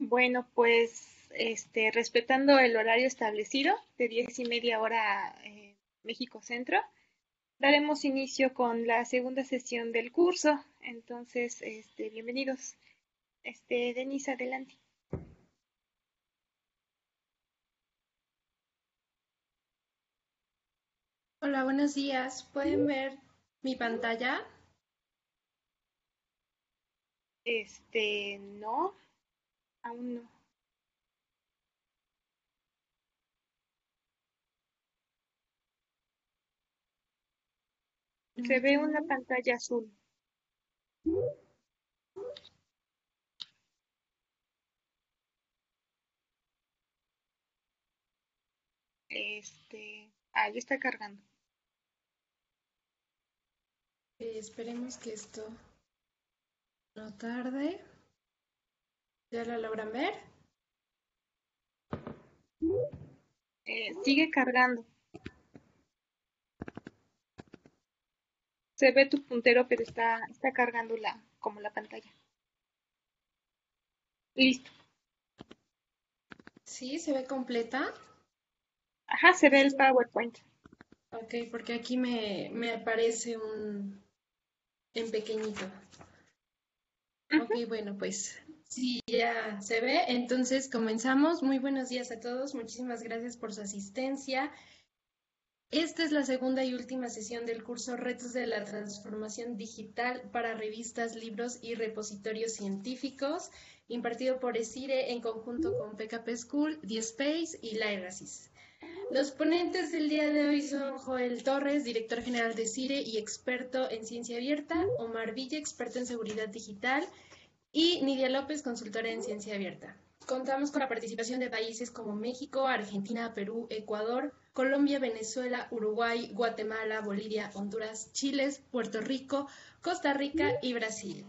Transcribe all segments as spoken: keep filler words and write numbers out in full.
Bueno, pues este, respetando el horario establecido de diez y media hora eh, México Centro, daremos inicio con la segunda sesión del curso. Entonces, este, bienvenidos. Este, Denise, adelante. Hola, buenos días. ¿Pueden ver mi pantalla? Este, no, aún no. Se ve una Ujú. pantalla azul. Este, ahí está cargando. Eh, esperemos que esto no tarde. ¿Ya la logran ver? Eh, sigue cargando. Se ve tu puntero, pero está, está cargando la, como la pantalla. Listo. Sí, se ve completa. Ajá, se ve el PowerPoint. Ok, porque aquí me, me aparece un en pequeñito. Ok, Ujú. bueno, pues sí, ya se ve. Entonces comenzamos. Muy buenos días a todos. Muchísimas gracias por su asistencia. Esta es la segunda y última sesión del curso Retos de la Transformación Digital para revistas, libros y repositorios científicos, impartido por ESIRE en conjunto con P K P School, DSpace y Lyrasis. Los ponentes del día de hoy son Joel Torres, director general de ESIRE y experto en ciencia abierta, Omar Villa, experto en seguridad digital, y Nidia López, consultora en ciencia abierta. Contamos con la participación de países como México, Argentina, Perú, Ecuador, Colombia, Venezuela, Uruguay, Guatemala, Bolivia, Honduras, Chile, Puerto Rico, Costa Rica y Brasil.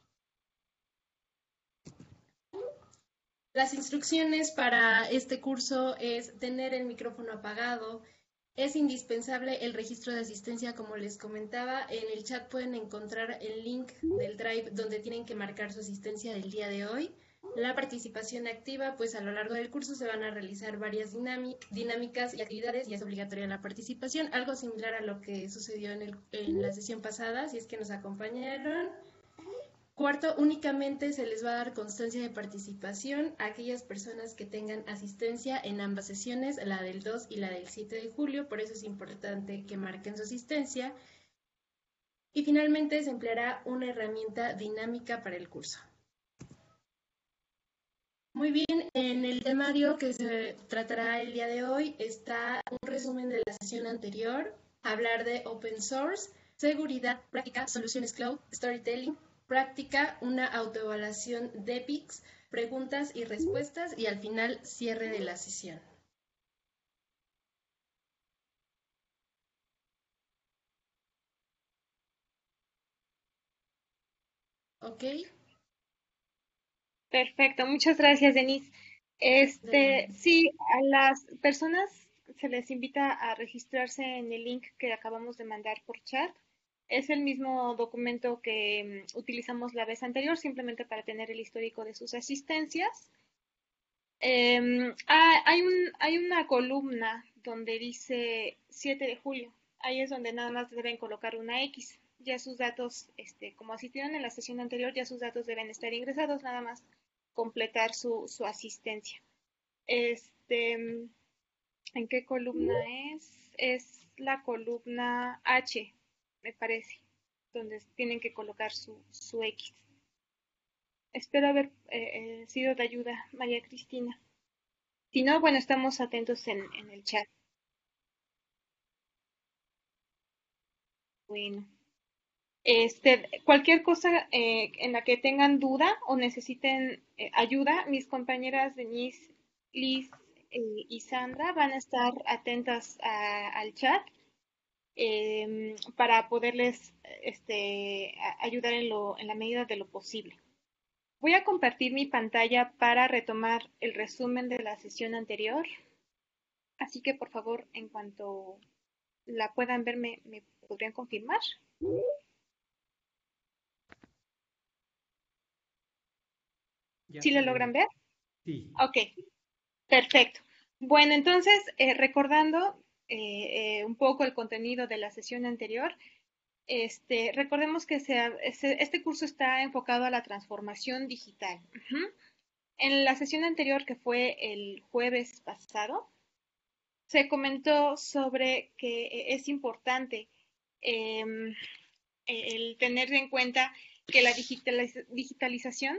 Las instrucciones para este curso es tener el micrófono apagado. Es indispensable el registro de asistencia, como les comentaba. En el chat pueden encontrar el link del Drive donde tienen que marcar su asistencia del día de hoy. La participación activa, pues a lo largo del curso se van a realizar varias dinámicas y actividades y es obligatoria la participación, algo similar a lo que sucedió en, el, en la sesión pasada, si es que nos acompañaron. Cuarto, únicamente se les va a dar constancia de participación a aquellas personas que tengan asistencia en ambas sesiones, la del dos y la del siete de julio, por eso es importante que marquen su asistencia. Y finalmente se empleará una herramienta dinámica para el curso. Muy bien, en el temario que se tratará el día de hoy está un resumen de la sesión anterior, hablar de open source, seguridad, práctica, soluciones cloud, storytelling, práctica, una autoevaluación de P I Cs, preguntas y respuestas y al final cierre de la sesión. ¿Ok? Perfecto, muchas gracias, Denise. De nada. Este, sí, a las personas se les invita a registrarse en el link que acabamos de mandar por chat. Es el mismo documento que mm, utilizamos la vez anterior, simplemente para tener el histórico de sus asistencias. Em, ah, hay un, hay una columna donde dice siete de julio. Ahí es donde nada más deben colocar una X. Ya sus datos, este, como asistieron en la sesión anterior, ya sus datos deben estar ingresados, nada más completar su, su asistencia. Este, ¿en qué columna es? Es la columna H, me parece, donde tienen que colocar su, su X. Espero haber eh, eh, sido de ayuda, María Cristina. Si no, bueno, estamos atentos en, en el chat. Bueno, este, cualquier cosa eh, en la que tengan duda o necesiten eh, ayuda, mis compañeras Denise, Liz eh, y Sandra van a estar atentas a- al chat em, para poderles este, a- ayudar en lo, en la medida de lo posible. Voy a compartir mi pantalla para retomar el resumen de la sesión anterior, así que por favor, en cuanto la puedan ver, me, me podrían confirmar. Ya ¿Sí se la ve, logran ver? Sí. Ok, perfecto. Bueno, entonces, eh, recordando eh, eh, un poco el contenido de la sesión anterior, este, recordemos que se, este, este curso está enfocado a la transformación digital. Ujú. En la sesión anterior, que fue el jueves pasado, se comentó sobre que eh, es importante eh, el tener en cuenta que la digitaliz digitalización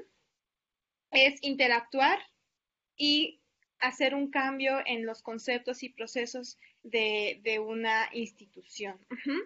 es interactuar y hacer un cambio en los conceptos y procesos de, de una institución. Uh-huh.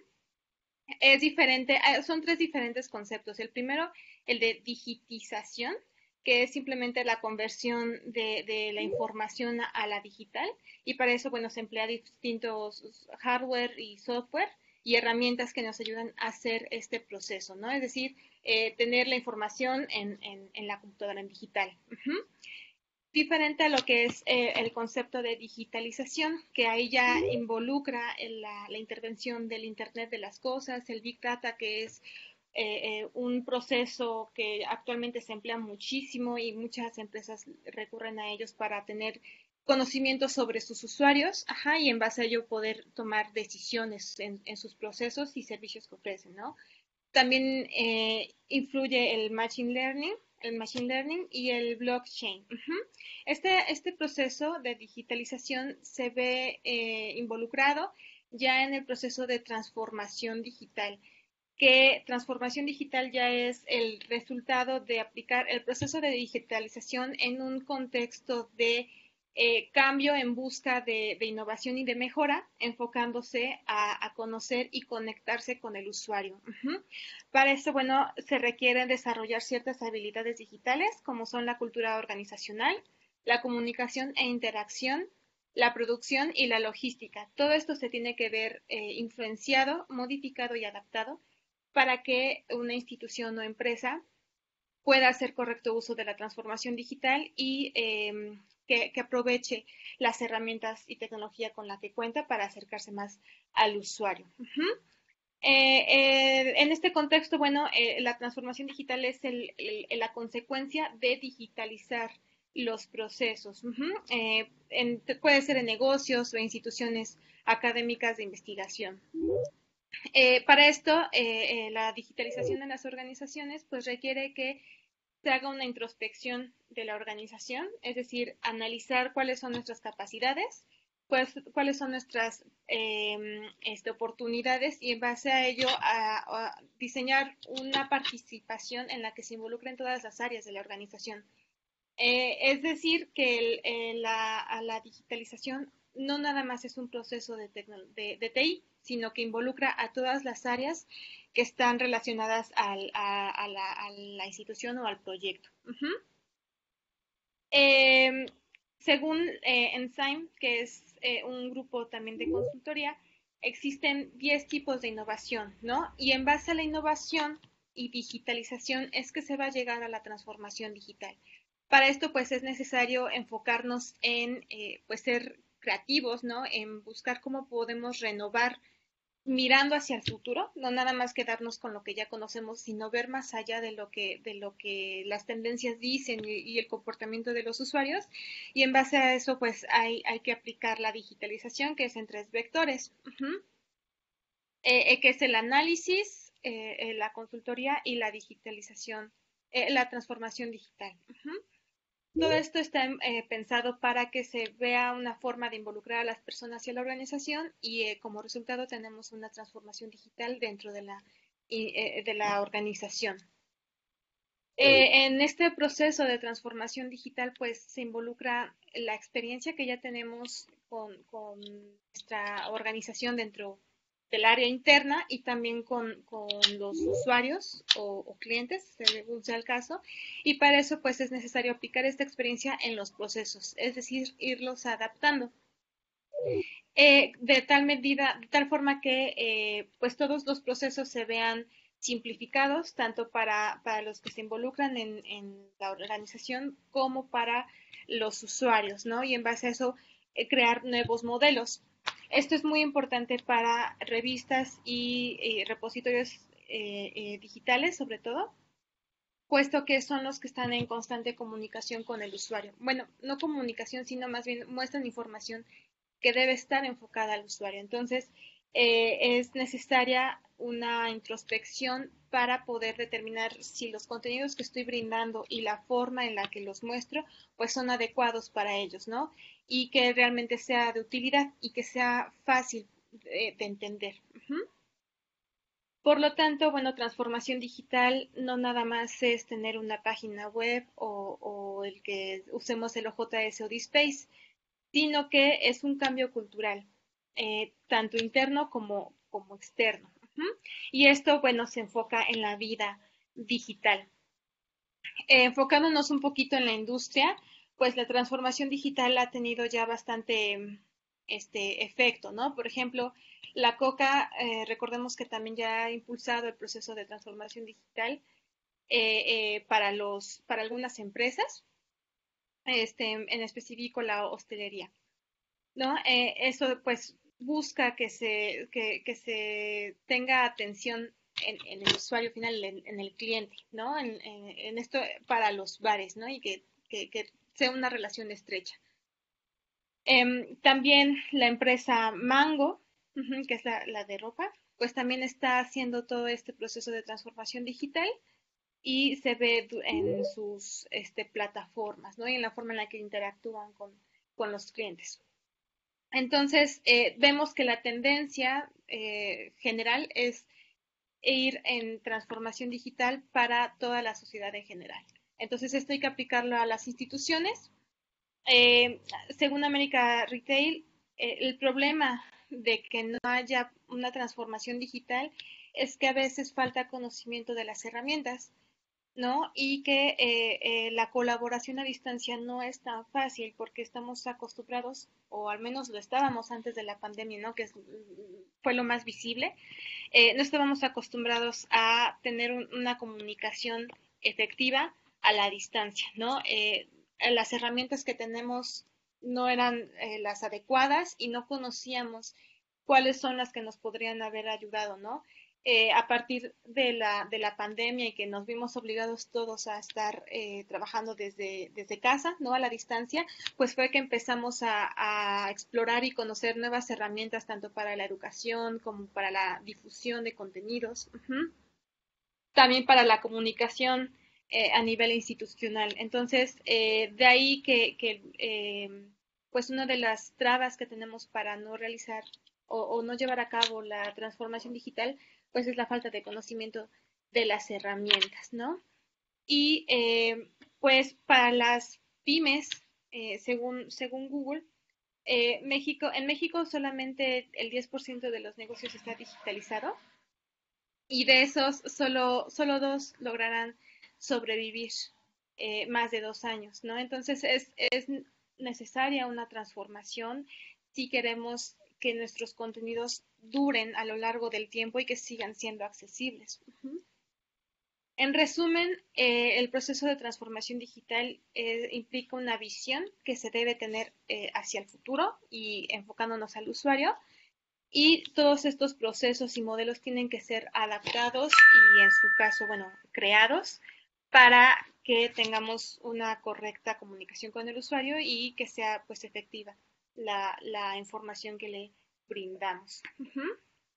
Es diferente, son tres diferentes conceptos. El primero, el de digitización, que es simplemente la conversión de, de la información a, a, la digital, y para eso, bueno, se emplea distintos hardware y software y herramientas que nos ayudan a hacer este proceso, ¿no? Es decir, eh, tener la información en, en, en, la computadora en digital. Uh-huh. Diferente a lo que es eh, el concepto de digitalización, que ahí ya involucra la, la intervención del Internet de las cosas, el Big Data, que es eh, eh, un proceso que actualmente se emplea muchísimo y muchas empresas recurren a ellos para tener conocimiento sobre sus usuarios, ajá, y en base a ello poder tomar decisiones en, en sus procesos y servicios que ofrecen, ¿no? También eh, influye el Machine Learning, el Machine Learning y el Blockchain. Uh-huh. Este, este proceso de digitalización se ve eh, involucrado ya en el proceso de transformación digital, que transformación digital ya es el resultado de aplicar el proceso de digitalización en un contexto de eh, cambio en busca de, de, innovación y de mejora, enfocándose a, a, conocer y conectarse con el usuario. Uh-huh. Para eso, bueno, se requieren desarrollar ciertas habilidades digitales, como son la cultura organizacional, la comunicación e interacción, la producción y la logística. Todo esto se tiene que ver eh, influenciado, modificado y adaptado para que una institución o empresa pueda hacer correcto uso de la transformación digital y eh, que, que, aproveche las herramientas y tecnología con la que cuenta para acercarse más al usuario. Uh-huh. Eh, eh, en este contexto, bueno, eh, la transformación digital es el, el, la consecuencia de digitalizar los procesos. Uh-huh. eh, en, puede ser en negocios o instituciones académicas de investigación. Eh, para esto, eh, eh, la digitalización de las organizaciones pues requiere que se haga una introspección de la organización, es decir, analizar cuáles son nuestras capacidades, pues, cuáles son nuestras eh, este, oportunidades y en base a ello a, a diseñar una participación en la que se involucren todas las áreas de la organización. Eh, es decir, que el, eh, la, a la digitalización no nada más es un proceso de, de, de T I, sino que involucra a todas las áreas que están relacionadas al, a, a, la, a, la, institución o al proyecto. Uh-huh. Eh, según eh, Ensign, que es eh, un grupo también de consultoría, existen diez tipos de innovación, ¿no? Y en base a la innovación y digitalización es que se va a llegar a la transformación digital. Para esto, pues, es necesario enfocarnos en, eh, pues, ser creativos, ¿no? En buscar cómo podemos renovar mirando hacia el futuro, no nada más quedarnos con lo que ya conocemos, sino ver más allá de lo que, de lo que las tendencias dicen y, y el comportamiento de los usuarios. Y en base a eso, pues, hay, hay que aplicar la digitalización, que es en tres vectores, uh-huh. eh, que es el análisis, eh, la consultoría y la digitalización, eh, la transformación digital. Uh-huh. Todo esto está eh, pensado para que se vea una forma de involucrar a las personas y a la organización y eh, como resultado tenemos una transformación digital dentro de la, eh, de la organización. Eh, en este proceso de transformación digital pues se involucra la experiencia que ya tenemos con, con nuestra organización dentro del área interna y también con, con los usuarios o, o clientes, según sea el caso, y para eso pues es necesario aplicar esta experiencia en los procesos, es decir, irlos adaptando. Eh, de tal medida, de tal forma que eh, pues todos los procesos se vean simplificados, tanto para, para los que se involucran en, en, la organización como para los usuarios, ¿no? Y en base a eso, eh, crear nuevos modelos. Esto es muy importante para revistas y, y repositorios eh, eh, digitales, sobre todo, puesto que son los que están en constante comunicación con el usuario. Bueno, no comunicación, sino más bien muestran información que debe estar enfocada al usuario. Entonces, eh, es necesaria una introspección para poder determinar si los contenidos que estoy brindando y la forma en la que los muestro, pues son adecuados para ellos, ¿no? Y que realmente sea de utilidad y que sea fácil de, de entender. Uh-huh. Por lo tanto, bueno, transformación digital no nada más es tener una página web o, o el que usemos el O J S o DSpace, sino que es un cambio cultural, eh, tanto interno como, como externo. Uh-huh. Y esto, bueno, se enfoca en la vida digital. Eh, enfocándonos un poquito en la industria, pues la transformación digital ha tenido ya bastante este efecto, ¿no? Por ejemplo, la Coca, eh, recordemos que también ya ha impulsado el proceso de transformación digital eh, eh, para los, para algunas empresas, este, en específico la hostelería, ¿no? Eh, eso pues busca que se, que, que se tenga atención en, en, el usuario final, en, en el cliente, ¿no? En, en, en, esto para los bares, ¿no? Y que, que, que sea una relación estrecha. Eh, también la empresa Mango, uh-huh, que es la, la de ropa, pues también está haciendo todo este proceso de transformación digital y se ve en sus este, plataformas, ¿no? Y en la forma en la que interactúan con, con los clientes. Entonces, eh, vemos que la tendencia eh, general es ir en transformación digital para toda la sociedad en general. Entonces, esto hay que aplicarlo a las instituciones. Eh, según América Retail, eh, el problema de que no haya una transformación digital es que a veces falta conocimiento de las herramientas, ¿no? Y que eh, eh, la colaboración a distancia no es tan fácil porque estamos acostumbrados, o al menos lo estábamos antes de la pandemia, ¿no? Que es, fue lo más visible, eh, no estábamos acostumbrados a tener un, una comunicación efectiva a la distancia, ¿no? Eh, las herramientas que tenemos no eran eh, las adecuadas y no conocíamos cuáles son las que nos podrían haber ayudado, ¿no? Eh, a partir de la, de la pandemia y que nos vimos obligados todos a estar eh, trabajando desde, desde casa, ¿no? A la distancia, pues fue que empezamos a, a explorar y conocer nuevas herramientas tanto para la educación como para la difusión de contenidos, uh-huh. También para la comunicación eh, a nivel institucional. Entonces, eh, de ahí que, que eh, pues una de las trabas que tenemos para no realizar o, o no llevar a cabo la transformación digital, pues es la falta de conocimiento de las herramientas, ¿no? Y eh, pues para las pymes, eh, según, según Google, eh, México, en México solamente el diez por ciento de los negocios está digitalizado y de esos solo, solo dos lograrán sobrevivir eh, más de dos años, ¿no? Entonces es, es necesaria una transformación si queremos que nuestros contenidos duren a lo largo del tiempo y que sigan siendo accesibles. Uh-huh. En resumen, eh, el proceso de transformación digital eh, implica una visión que se debe tener eh, hacia el futuro y enfocándonos al usuario. Y todos estos procesos y modelos tienen que ser adaptados y, en su caso, bueno, creados para que tengamos una correcta comunicación con el usuario y que sea, pues, efectiva la, la información que le brindamos. Uh-huh.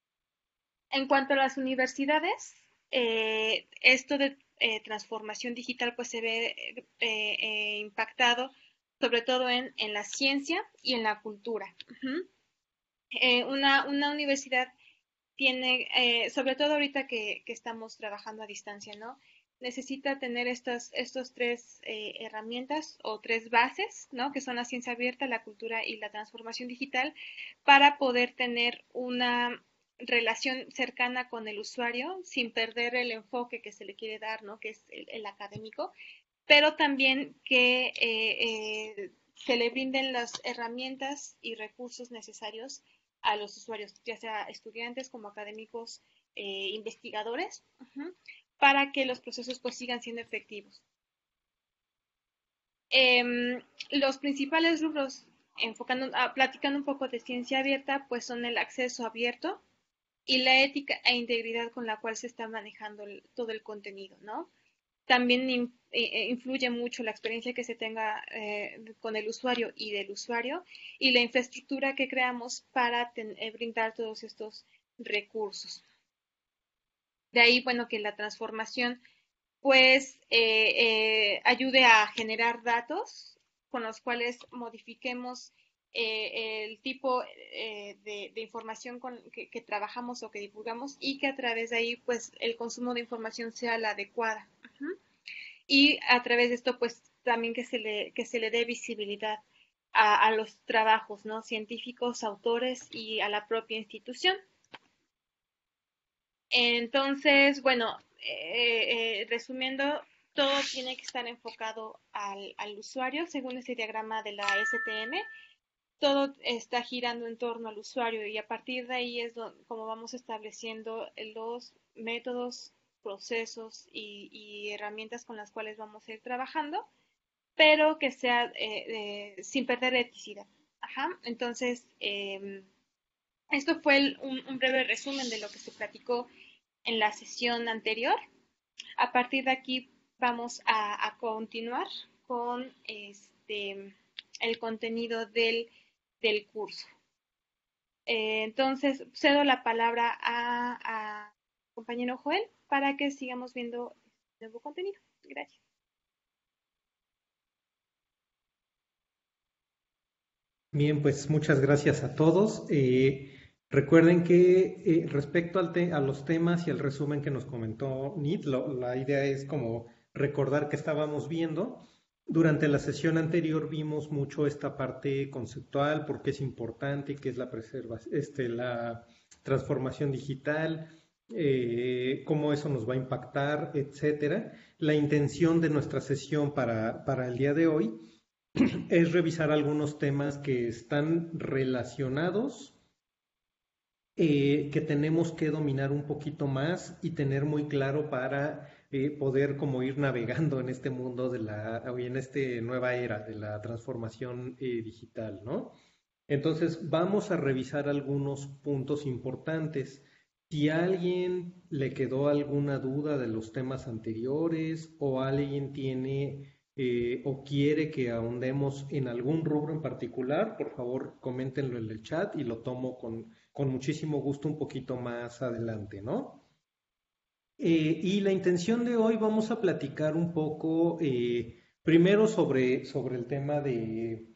En cuanto a las universidades, eh, esto de eh, transformación digital pues se ve eh, eh, impactado sobre todo en, en, la ciencia y en la cultura. Uh-huh. Eh, una, una, universidad tiene, eh, sobre todo ahorita que, que, estamos trabajando a distancia, ¿no? Necesita tener estas estos tres eh, herramientas o tres bases, ¿no? Que son la ciencia abierta, la cultura y la transformación digital, para poder tener una relación cercana con el usuario sin perder el enfoque que se le quiere dar, ¿no? Que es el, el académico, pero también que eh, eh, se le brinden las herramientas y recursos necesarios a los usuarios, ya sea estudiantes como académicos, eh, investigadores, uh-huh, para que los procesos pues sigan siendo efectivos. Eh, los principales rubros, enfocando, ah, platicando un poco de ciencia abierta, pues son el acceso abierto y la ética e integridad con la cual se está manejando el, todo el contenido, ¿no? También in- eh, influye mucho la experiencia que se tenga eh, con el usuario y del usuario y la infraestructura que creamos para ten- eh, brindar todos estos recursos. De ahí, bueno, que la transformación pues eh, eh, ayude a generar datos con los cuales modifiquemos eh, el tipo eh, de, de, información con que, que, trabajamos o que divulgamos y que a través de ahí pues el consumo de información sea la adecuada. Uh-huh. Y a través de esto pues también que se le, que se le dé visibilidad a, a los trabajos, ¿no? Científicos, autores y a la propia institución. Entonces, bueno, eh, eh, resumiendo, todo tiene que estar enfocado al, al, usuario según ese diagrama de la S T M. Todo está girando en torno al usuario y a partir de ahí es donde, como vamos estableciendo los métodos, procesos y, y, herramientas con las cuales vamos a ir trabajando, pero que sea eh, eh, sin perder eticidad. Ajá. Entonces, eh, esto fue el, un, un breve resumen de lo que se platicó en la sesión anterior. A partir de aquí vamos a, a continuar con este, el contenido del, del curso. Eh, entonces, cedo la palabra a, a compañero Joel para que sigamos viendo el nuevo contenido. Gracias. Bien, pues muchas gracias a todos. Eh, recuerden que eh, respecto al te- a los temas y el resumen que nos comentó Nit, lo- la idea es como recordar que estábamos viendo. Durante la sesión anterior vimos mucho esta parte conceptual, por qué es importante, qué es la preservación, este, la transformación digital, eh, cómo eso nos va a impactar, etcétera. La intención de nuestra sesión para, para el día de hoy es revisar algunos temas que están relacionados, eh, que tenemos que dominar un poquito más y tener muy claro para eh, poder como ir navegando en este mundo de la, en esta nueva era de la transformación eh, digital, ¿no? Entonces, vamos a revisar algunos puntos importantes. Si a alguien le quedó alguna duda de los temas anteriores o alguien tiene eh, o quiere que ahondemos en algún rubro en particular, por favor, coméntenlo en el chat y lo tomo con, con muchísimo gusto un poquito más adelante, ¿no? Eh, y la intención de hoy vamos a platicar un poco, eh, primero sobre, sobre el tema de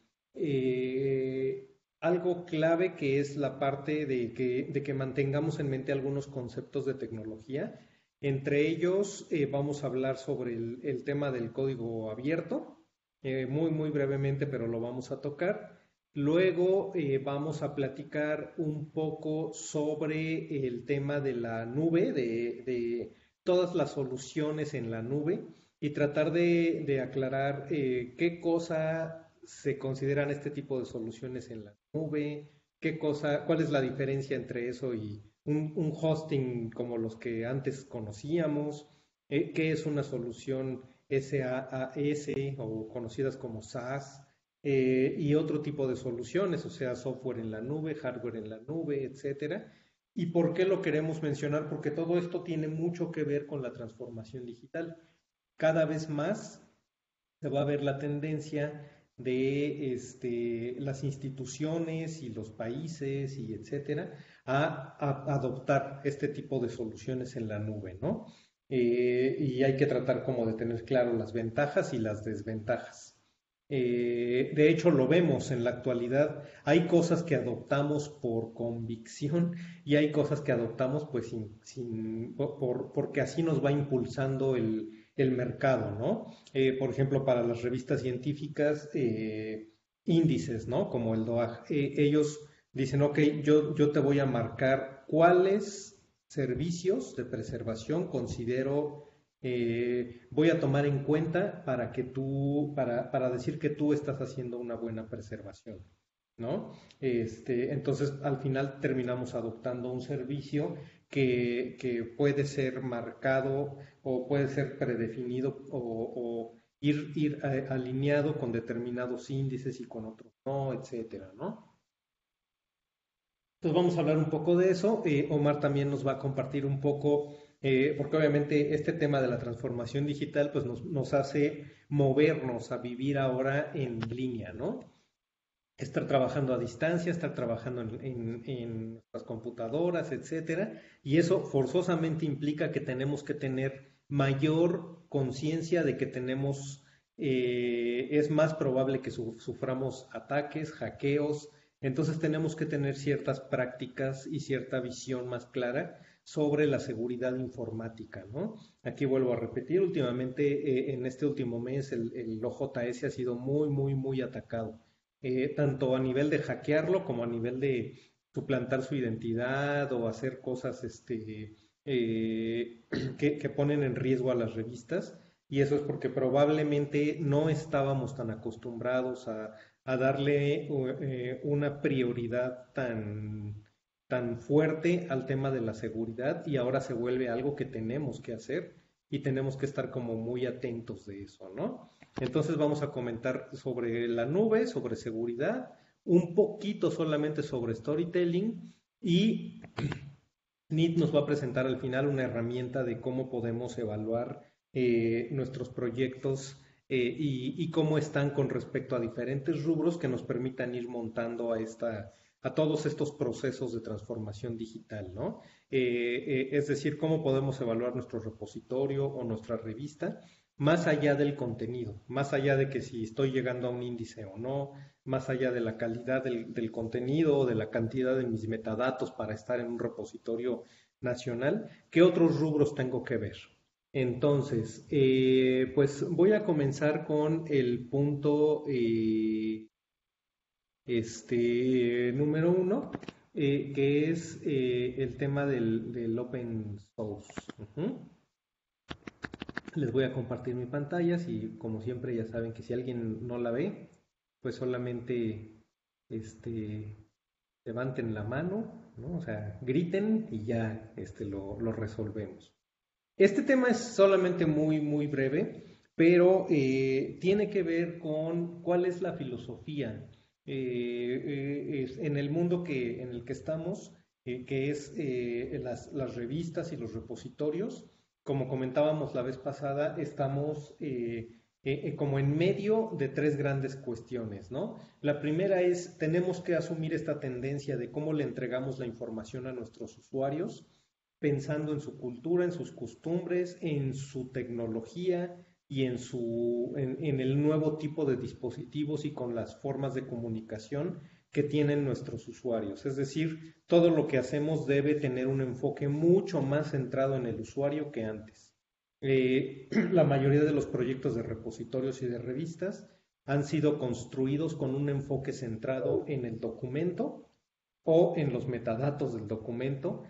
eh, algo clave que es la parte de que, de que mantengamos en mente algunos conceptos de tecnología. Entre ellos eh, vamos a hablar sobre el, el tema del código abierto, eh, muy, muy brevemente, pero lo vamos a tocar. Luego eh, vamos a platicar un poco sobre el tema de la nube, de, de todas las soluciones en la nube y tratar de, de aclarar eh, qué cosa se consideran este tipo de soluciones en la nube, qué cosa, cuál es la diferencia entre eso y un, un hosting como los que antes conocíamos, eh, qué es una solución SaaS o conocidas como SaaS, eh, y otro tipo de soluciones, o sea, software en la nube, hardware en la nube, etcétera. ¿Y por qué lo queremos mencionar? Porque todo esto tiene mucho que ver con la transformación digital. Cada vez más se va a ver la tendencia de este, las instituciones y los países y etcétera a, a adoptar este tipo de soluciones en la nube, ¿no? Eh, y hay que tratar como de tener claro las ventajas y las desventajas. Eh, de hecho, lo vemos en la actualidad. Hay cosas que adoptamos por convicción y hay cosas que adoptamos pues sin, sin por, porque así nos va impulsando el, el mercado, ¿no? Eh, por ejemplo, para las revistas científicas, eh, índices, ¿no? Como el D O A G. Eh, ellos dicen, ok, yo, yo te voy a marcar cuáles servicios de preservación considero eh, voy a tomar en cuenta para que tú, para, para decir que tú estás haciendo una buena preservación, ¿no? Este, entonces, al final terminamos adoptando un servicio que, que puede ser marcado o puede ser predefinido o, o ir, ir a, alineado con determinados índices y con otros no, etcétera, ¿no? Entonces vamos a hablar un poco de eso. Eh, Omar también nos va a compartir un poco Eh, porque obviamente este tema de la transformación digital pues nos, nos hace movernos a vivir ahora en línea, ¿no? Estar trabajando a distancia, estar trabajando en, en, en nuestras computadoras, etcétera, y eso forzosamente implica que tenemos que tener mayor conciencia de que tenemos, eh, es más probable que su- suframos ataques, hackeos, entonces tenemos que tener ciertas prácticas y cierta visión más clara sobre la seguridad informática, ¿no? Aquí vuelvo a repetir, últimamente, eh, en este último mes, el, el O J S ha sido muy, muy, muy atacado, eh, tanto a nivel de hackearlo como a nivel de suplantar su identidad o hacer cosas este, eh, que, que ponen en riesgo a las revistas. Y eso es porque probablemente no estábamos tan acostumbrados a, a darle eh, una prioridad tan, tan fuerte al tema de la seguridad y ahora se vuelve algo que tenemos que hacer y tenemos que estar como muy atentos de eso, ¿no? Entonces vamos a comentar sobre la nube, sobre seguridad, un poquito solamente sobre storytelling y Nit nos va a presentar al final una herramienta de cómo podemos evaluar eh, nuestros proyectos eh, y, y cómo están con respecto a diferentes rubros que nos permitan ir montando a esta, a todos estos procesos de transformación digital, ¿no? Eh, eh, es decir, cómo podemos evaluar nuestro repositorio o nuestra revista más allá del contenido, más allá de que si estoy llegando a un índice o no, más allá de la calidad del, del contenido o de la cantidad de mis metadatos para estar en un repositorio nacional, ¿qué otros rubros tengo que ver? Entonces, eh, pues voy a comenzar con el punto eh, este, número uno, eh, que es eh, el tema del, del open source. Uh-huh. Les voy a compartir mi pantalla, y como siempre ya saben que si alguien no la ve, pues solamente este, levanten la mano, ¿no? O sea, griten y ya este, lo, lo resolvemos. Este tema es solamente muy, muy breve, pero eh, tiene que ver con cuál es la filosofía eh, eh, es en el mundo que, en el que estamos, eh, que es eh, las, las revistas y los repositorios. Como comentábamos la vez pasada, estamos eh, eh, eh, como en medio de tres grandes cuestiones, ¿no? La primera es, tenemos que asumir esta tendencia de cómo le entregamos la información a nuestros usuarios, pensando en su cultura, en sus costumbres, en su tecnología y en, su, en, en el nuevo tipo de dispositivos y con las formas de comunicación que tienen nuestros usuarios. Es decir, todo lo que hacemos debe tener un enfoque mucho más centrado en el usuario que antes. Eh, la mayoría de los proyectos de repositorios y de revistas han sido construidos con un enfoque centrado en el documento o en los metadatos del documento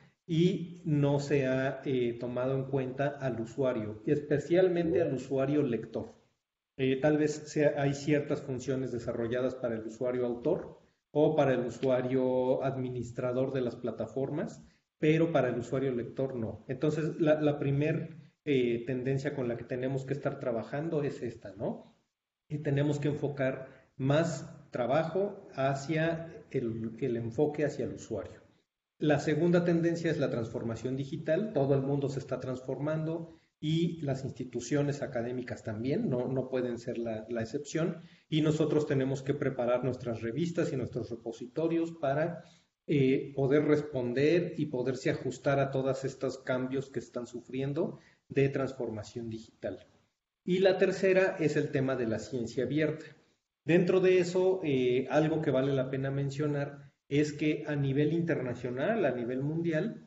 y no se ha eh, tomado en cuenta al usuario, y especialmente al usuario lector. Eh, tal vez sea, hay ciertas funciones desarrolladas para el usuario autor o para el usuario administrador de las plataformas, pero para el usuario lector no. Entonces, la, la primer eh, tendencia con la que tenemos que estar trabajando es esta, ¿no? Y tenemos que enfocar más trabajo hacia el, el enfoque hacia el usuario. La segunda tendencia es la transformación digital. Todo el mundo se está transformando y las instituciones académicas también, no, no pueden ser la, la excepción. Y nosotros tenemos que preparar nuestras revistas y nuestros repositorios para eh, poder responder y poderse ajustar a todos estos cambios que están sufriendo de transformación digital. Y la tercera es el tema de la ciencia abierta. Dentro de eso, eh, algo que vale la pena mencionar es que a nivel internacional, a nivel mundial,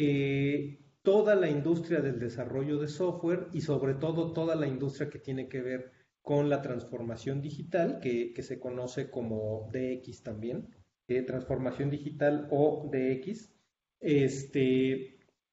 eh, toda la industria del desarrollo de software y sobre todo toda la industria que tiene que ver con la transformación digital, que, que se conoce como D X también, eh, transformación digital o D X, este,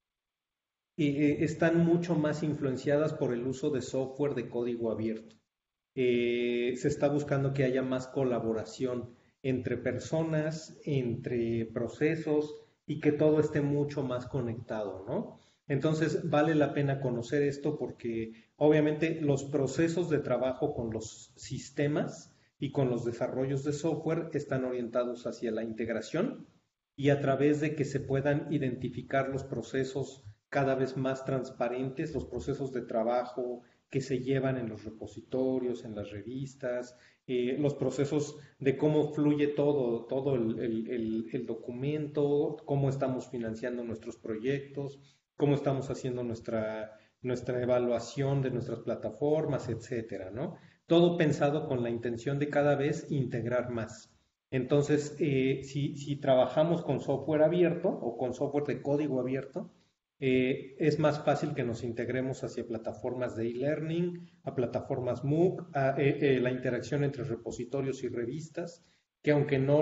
eh, están mucho más influenciadas por el uso de software de código abierto. Eh, se está buscando que haya más colaboración entre personas, entre procesos y que todo esté mucho más conectado, ¿no? Entonces vale la pena conocer esto porque obviamente los procesos de trabajo con los sistemas y con los desarrollos de software están orientados hacia la integración y a través de que se puedan identificar los procesos cada vez más transparentes los procesos de trabajo que se llevan en los repositorios, en las revistas, eh, los procesos de cómo fluye todo, todo el, el, el, el documento, cómo estamos financiando nuestros proyectos, cómo estamos haciendo nuestra, nuestra evaluación de nuestras plataformas, etcétera, ¿no? Todo pensado con la intención de cada vez integrar más. Entonces, eh, si, si trabajamos con software abierto o con software de código abierto, eh, es más fácil que nos integremos hacia plataformas de e-learning, a plataformas MOOC, a eh, eh, la interacción entre repositorios y revistas, que aunque no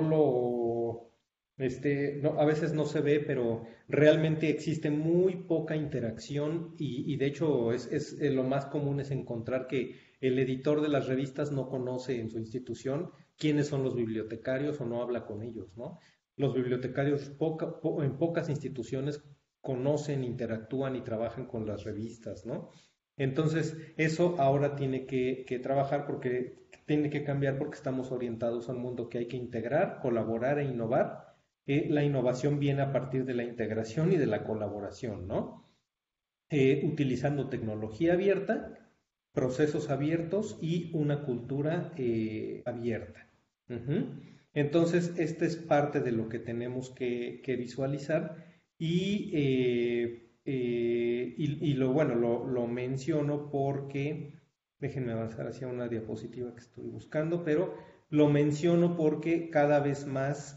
lo, este, no, a veces no se ve, pero realmente existe muy poca interacción y, y de hecho es, es, eh, lo más común es encontrar que el editor de las revistas no conoce en su institución quiénes son los bibliotecarios o no habla con ellos, ¿no? Los bibliotecarios poca, po, en pocas instituciones conocen, interactúan y trabajan con las revistas, ¿no? Entonces, eso ahora tiene que, que trabajar porque tiene que cambiar porque estamos orientados a un mundo que hay que integrar, colaborar e innovar. Eh, la innovación viene a partir de la integración y de la colaboración, ¿no? Eh, utilizando tecnología abierta, procesos abiertos y una cultura eh, abierta. Uh-huh. Entonces, esta es parte de lo que tenemos que, que visualizar. Y, eh, eh, y, y, lo bueno, lo, lo menciono porque, déjenme avanzar hacia una diapositiva que estoy buscando, pero lo menciono porque cada vez más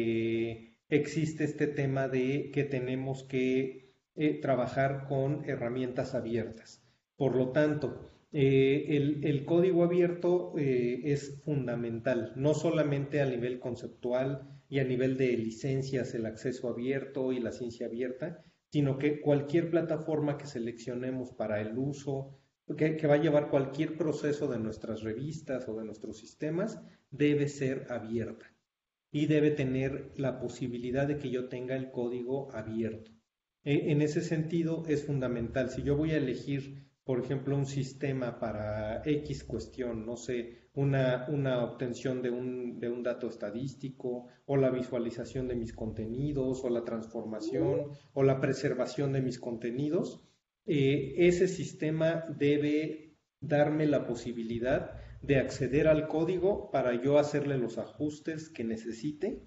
eh, existe este tema de que tenemos que eh, trabajar con herramientas abiertas. Por lo tanto, eh, el, el código abierto eh, es fundamental, no solamente a nivel conceptual, y a nivel de licencias, el acceso abierto y la ciencia abierta, sino que cualquier plataforma que seleccionemos para el uso, que, que va a llevar cualquier proceso de nuestras revistas o de nuestros sistemas, debe ser abierta y debe tener la posibilidad de que yo tenga el código abierto. En ese sentido es fundamental. Si yo voy a elegir, por ejemplo, un sistema para X cuestión, no sé, una, una obtención de un, de un dato estadístico o la visualización de mis contenidos o la transformación o la preservación de mis contenidos, eh, ese sistema debe darme la posibilidad de acceder al código para yo hacerle los ajustes que necesite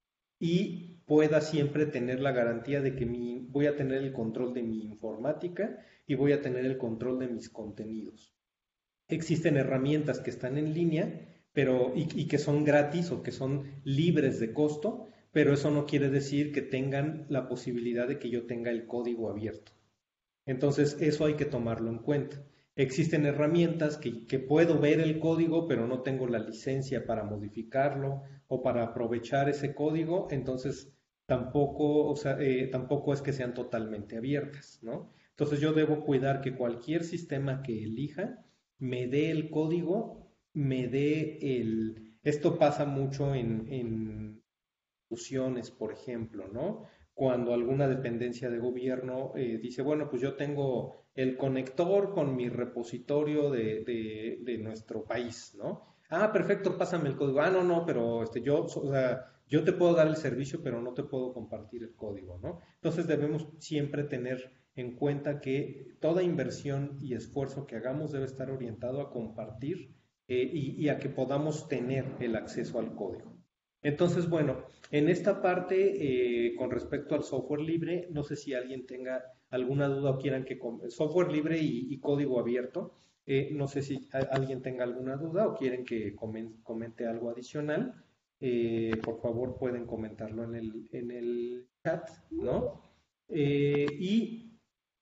y pueda siempre tener la garantía de que mi, voy a tener el control de mi informática y voy a tener el control de mis contenidos. Existen herramientas que están en línea pero, y, y que son gratis o que son libres de costo, pero eso no quiere decir que tengan la posibilidad de que yo tenga el código abierto. Entonces, eso hay que tomarlo en cuenta. Existen herramientas que, que puedo ver el código, pero no tengo la licencia para modificarlo o para aprovechar ese código, entonces tampoco, o sea, eh, tampoco es que sean totalmente abiertas, ¿no? Entonces yo debo cuidar que cualquier sistema que elija me dé el código, me dé el... Esto pasa mucho en, en instituciones, por ejemplo, ¿no? Cuando alguna dependencia de gobierno eh, dice, bueno, pues yo tengo el conector con mi repositorio de, de, de nuestro país, ¿no? Ah, perfecto, pásame el código. Ah, no, no, pero este, yo, o sea, yo te puedo dar el servicio, pero no te puedo compartir el código, ¿no? Entonces debemos siempre tener en cuenta que toda inversión y esfuerzo que hagamos debe estar orientado a compartir eh, y, y a que podamos tener el acceso al código. Entonces, bueno, en esta parte, eh, con respecto al software libre, no sé si alguien tenga alguna duda o quieran que... Software libre y, y código abierto, eh, no sé si alguien tenga alguna duda o quieren que comente algo adicional. Eh, por favor, pueden comentarlo en el, en el chat, ¿no? Eh, y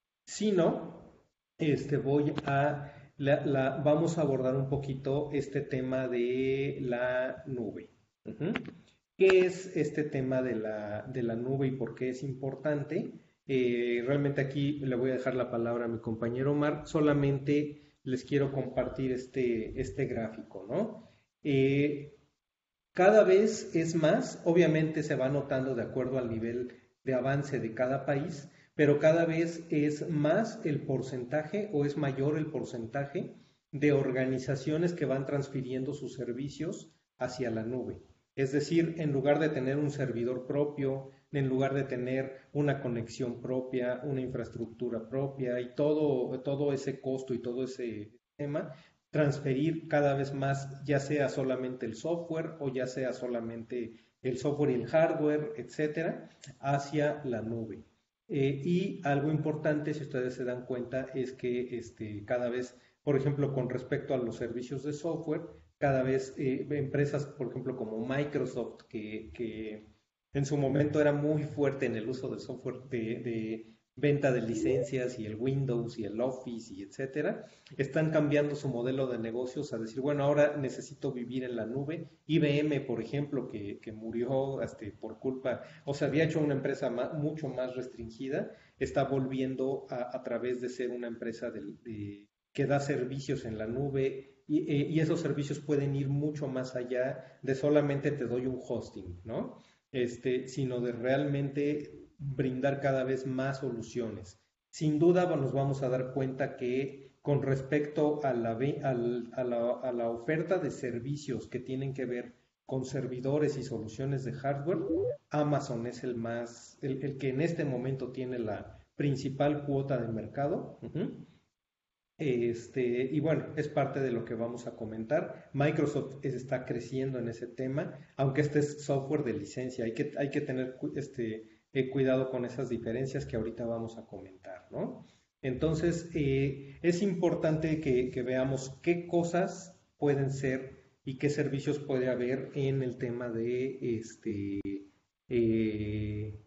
si no, este, voy a... La, la, vamos a abordar un poquito este tema de la nube. Uh-huh. ¿Qué es este tema de la, de la nube y por qué es importante? Eh, realmente aquí le voy a dejar la palabra a mi compañero Omar, solamente les quiero compartir este, este gráfico, ¿no? Eh, cada vez es más, obviamente se va notando de acuerdo al nivel de avance de cada país, pero cada vez es más el porcentaje o es mayor el porcentaje de organizaciones que van transfiriendo sus servicios hacia la nube. Es decir, en lugar de tener un servidor propio en lugar de tener una conexión propia, una infraestructura propia y todo, todo ese costo y todo ese tema, transferir cada vez más, ya sea solamente el software o ya sea solamente el software y el hardware, etcétera, hacia la nube. Eh, y algo importante, si ustedes se dan cuenta, es que este, cada vez, por ejemplo, con respecto a los servicios de software, cada vez eh, empresas, por ejemplo, como Microsoft, que, que, en su momento era muy fuerte en el uso de software de, de venta de licencias y el Windows y el Office y etcétera, están cambiando su modelo de negocios a decir, bueno, ahora necesito vivir en la nube. I B M, por ejemplo, que, que murió este, por culpa, o sea, había hecho una empresa más, mucho más restringida, está volviendo a, a través de ser una empresa de, de, que da servicios en la nube y, eh, y esos servicios pueden ir mucho más allá de solamente te doy un hosting, ¿no? Este, sino de realmente brindar cada vez más soluciones. Sin duda nos vamos a dar cuenta que con respecto a la, al, a la, a la oferta de servicios que tienen que ver con servidores y soluciones de hardware, Amazon es el más, el, el que en este momento tiene la principal cuota de mercado. Uh-huh. Este, y bueno, es parte de lo que vamos a comentar. Microsoft está creciendo en ese tema, aunque este es software de licencia. Hay que, hay que tener este, eh, cuidado con esas diferencias que ahorita vamos a comentar, ¿no? Entonces, eh, es importante que, que veamos qué cosas pueden ser y qué servicios puede haber en el tema de este, eh,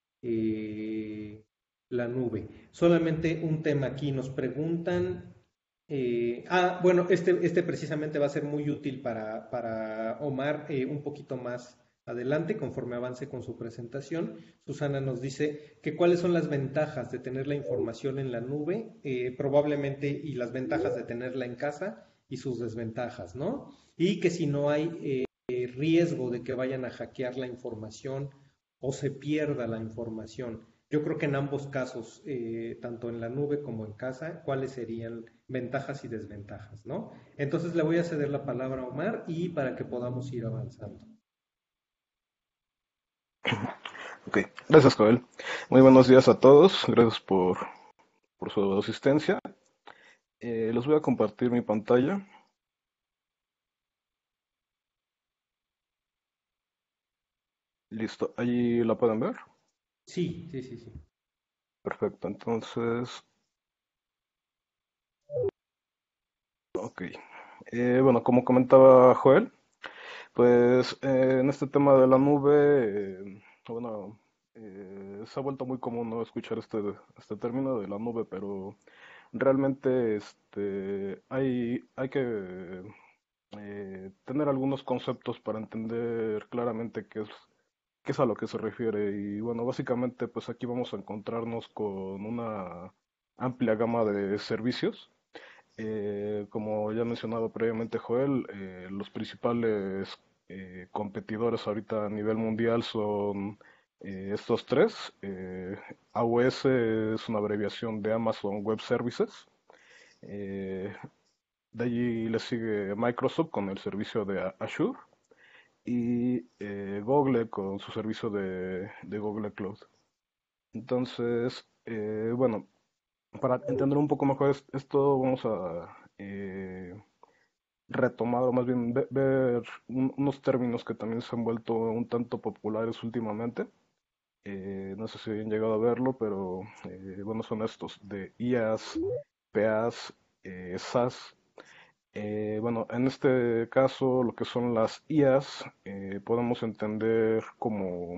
eh, la nube. Solamente un tema aquí, nos preguntan, eh, ah, bueno, este, este precisamente va a ser muy útil para, para Omar eh, un poquito más adelante, conforme avance con su presentación. Susana nos dice que cuáles son las ventajas de tener la información en la nube, eh, probablemente, y las ventajas de tenerla en casa y sus desventajas, ¿no? Y que si no hay eh, riesgo de que vayan a hackear la información o se pierda la información. Yo creo que en ambos casos, eh, tanto en la nube como en casa, cuáles serían ventajas y desventajas, ¿no? Entonces le voy a ceder la palabra a Omar y para que podamos ir avanzando. Ok, gracias Joel. Muy buenos días a todos, gracias por, por su asistencia. Eh, les voy a compartir mi pantalla. Listo, ¿allí la pueden ver? Sí, sí, sí, sí. Perfecto, entonces, ok. Eh, bueno, como comentaba Joel, pues eh, en este tema de la nube, eh, bueno, eh, se ha vuelto muy común, ¿no?, escuchar este, este término de la nube, pero realmente este, hay, hay que eh, tener algunos conceptos para entender claramente qué es, qué es a lo que se refiere. Y bueno, básicamente pues aquí vamos a encontrarnos con una amplia gama de servicios. Eh, como ya mencionaba previamente Joel, eh, los principales eh, competidores ahorita a nivel mundial son eh, estos tres. Eh, A W S es una abreviación de Amazon Web Services. Eh, de allí le sigue Microsoft con el servicio de Azure y eh, Google con su servicio de, de Google Cloud. Entonces, eh, bueno, para entender un poco mejor esto, vamos a eh, retomar o más bien ve- ver un- unos términos que también se han vuelto un tanto populares últimamente. Eh, no sé si han llegado a verlo, pero eh, bueno, son estos de I A S, P A S, eh, S A S. Eh, bueno, en este caso, lo que son las I A S, eh, podemos entender como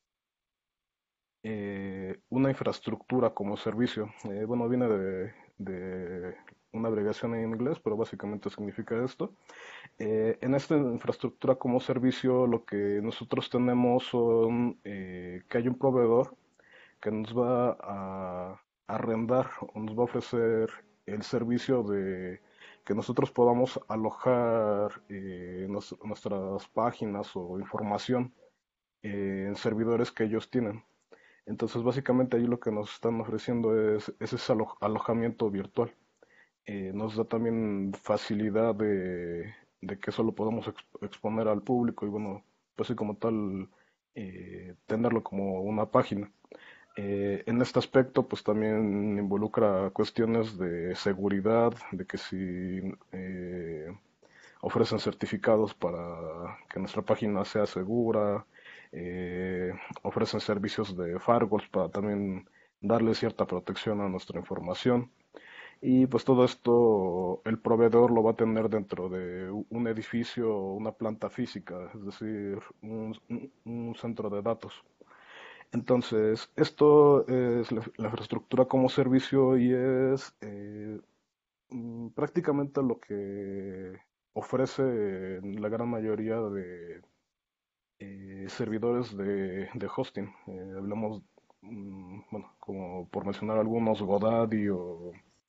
eh, una infraestructura como servicio. Eh, bueno, viene de, de una abreviación en inglés, pero básicamente significa esto. Eh, en esta infraestructura como servicio, lo que nosotros tenemos son eh, que hay un proveedor que nos va a arrendar o nos va a ofrecer el servicio de que nosotros podamos alojar eh, nos- nuestras páginas o información eh, en servidores que ellos tienen. Entonces, básicamente ahí lo que nos están ofreciendo es, es ese alo- alojamiento virtual. Eh, nos da también facilidad de, de que eso lo podamos exp- exponer al público y bueno, pues sí, como tal, eh, tenerlo como una página. Eh, en este aspecto, pues también involucra cuestiones de seguridad, de que si eh, ofrecen certificados para que nuestra página sea segura, eh, ofrecen servicios de firewalls para también darle cierta protección a nuestra información. Y pues todo esto el proveedor lo va a tener dentro de un edificio o una planta física, es decir, un, un- un centro de datos. Entonces, esto es la, la infraestructura como servicio y es eh, mm, prácticamente lo que ofrece la gran mayoría de eh, servidores de, de hosting. Eh, hablamos, mm, bueno, como por mencionar algunos, GoDaddy o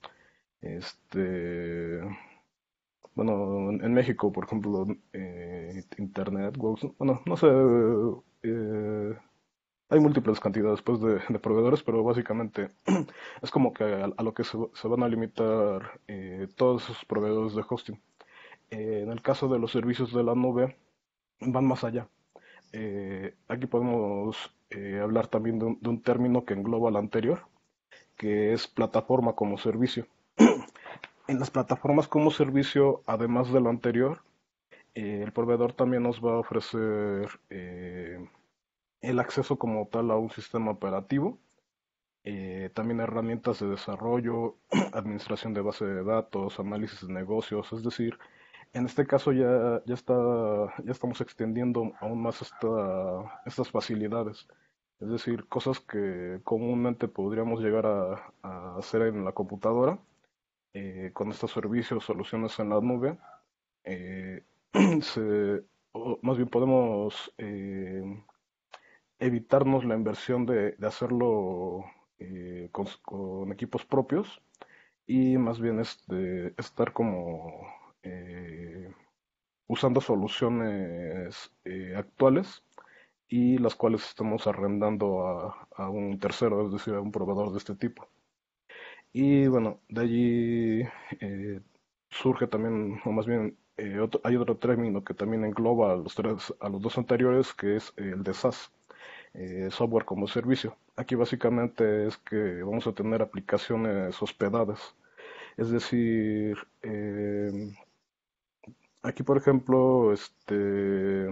este, bueno, en, en México, por ejemplo, eh, Internet, Works, bueno, no sé, eh, hay múltiples cantidades pues, de, de proveedores, pero básicamente es como que a, a lo que se, se van a limitar eh, todos esos proveedores de hosting. Eh, en el caso de los servicios de la nube, van más allá. Eh, aquí podemos eh, hablar también de un, de un término que engloba al anterior, que es plataforma como servicio. En las plataformas como servicio, además de lo anterior, eh, el proveedor también nos va a ofrecer eh, el acceso como tal a un sistema operativo, eh, también herramientas de desarrollo, administración de base de datos, análisis de negocios, es decir, en este caso ya, ya, está, ya estamos extendiendo aún más esta, estas facilidades, es decir, cosas que comúnmente podríamos llegar a, a hacer en la computadora, eh, con estos servicios, soluciones en la nube, eh, se, o más bien podemos eh, evitarnos la inversión de, de hacerlo eh, con, con equipos propios y más bien este, estar como eh, usando soluciones eh, actuales y las cuales estamos arrendando a, a un tercero, es decir, a un proveedor de este tipo. Y bueno, de allí eh, surge también, o más bien eh, otro- hay otro término que también engloba a los tres, a los dos anteriores, que es el de SaaS, eh, software como servicio. Aquí básicamente es que vamos a tener aplicaciones hospedadas. Es decir, eh, aquí por ejemplo, este,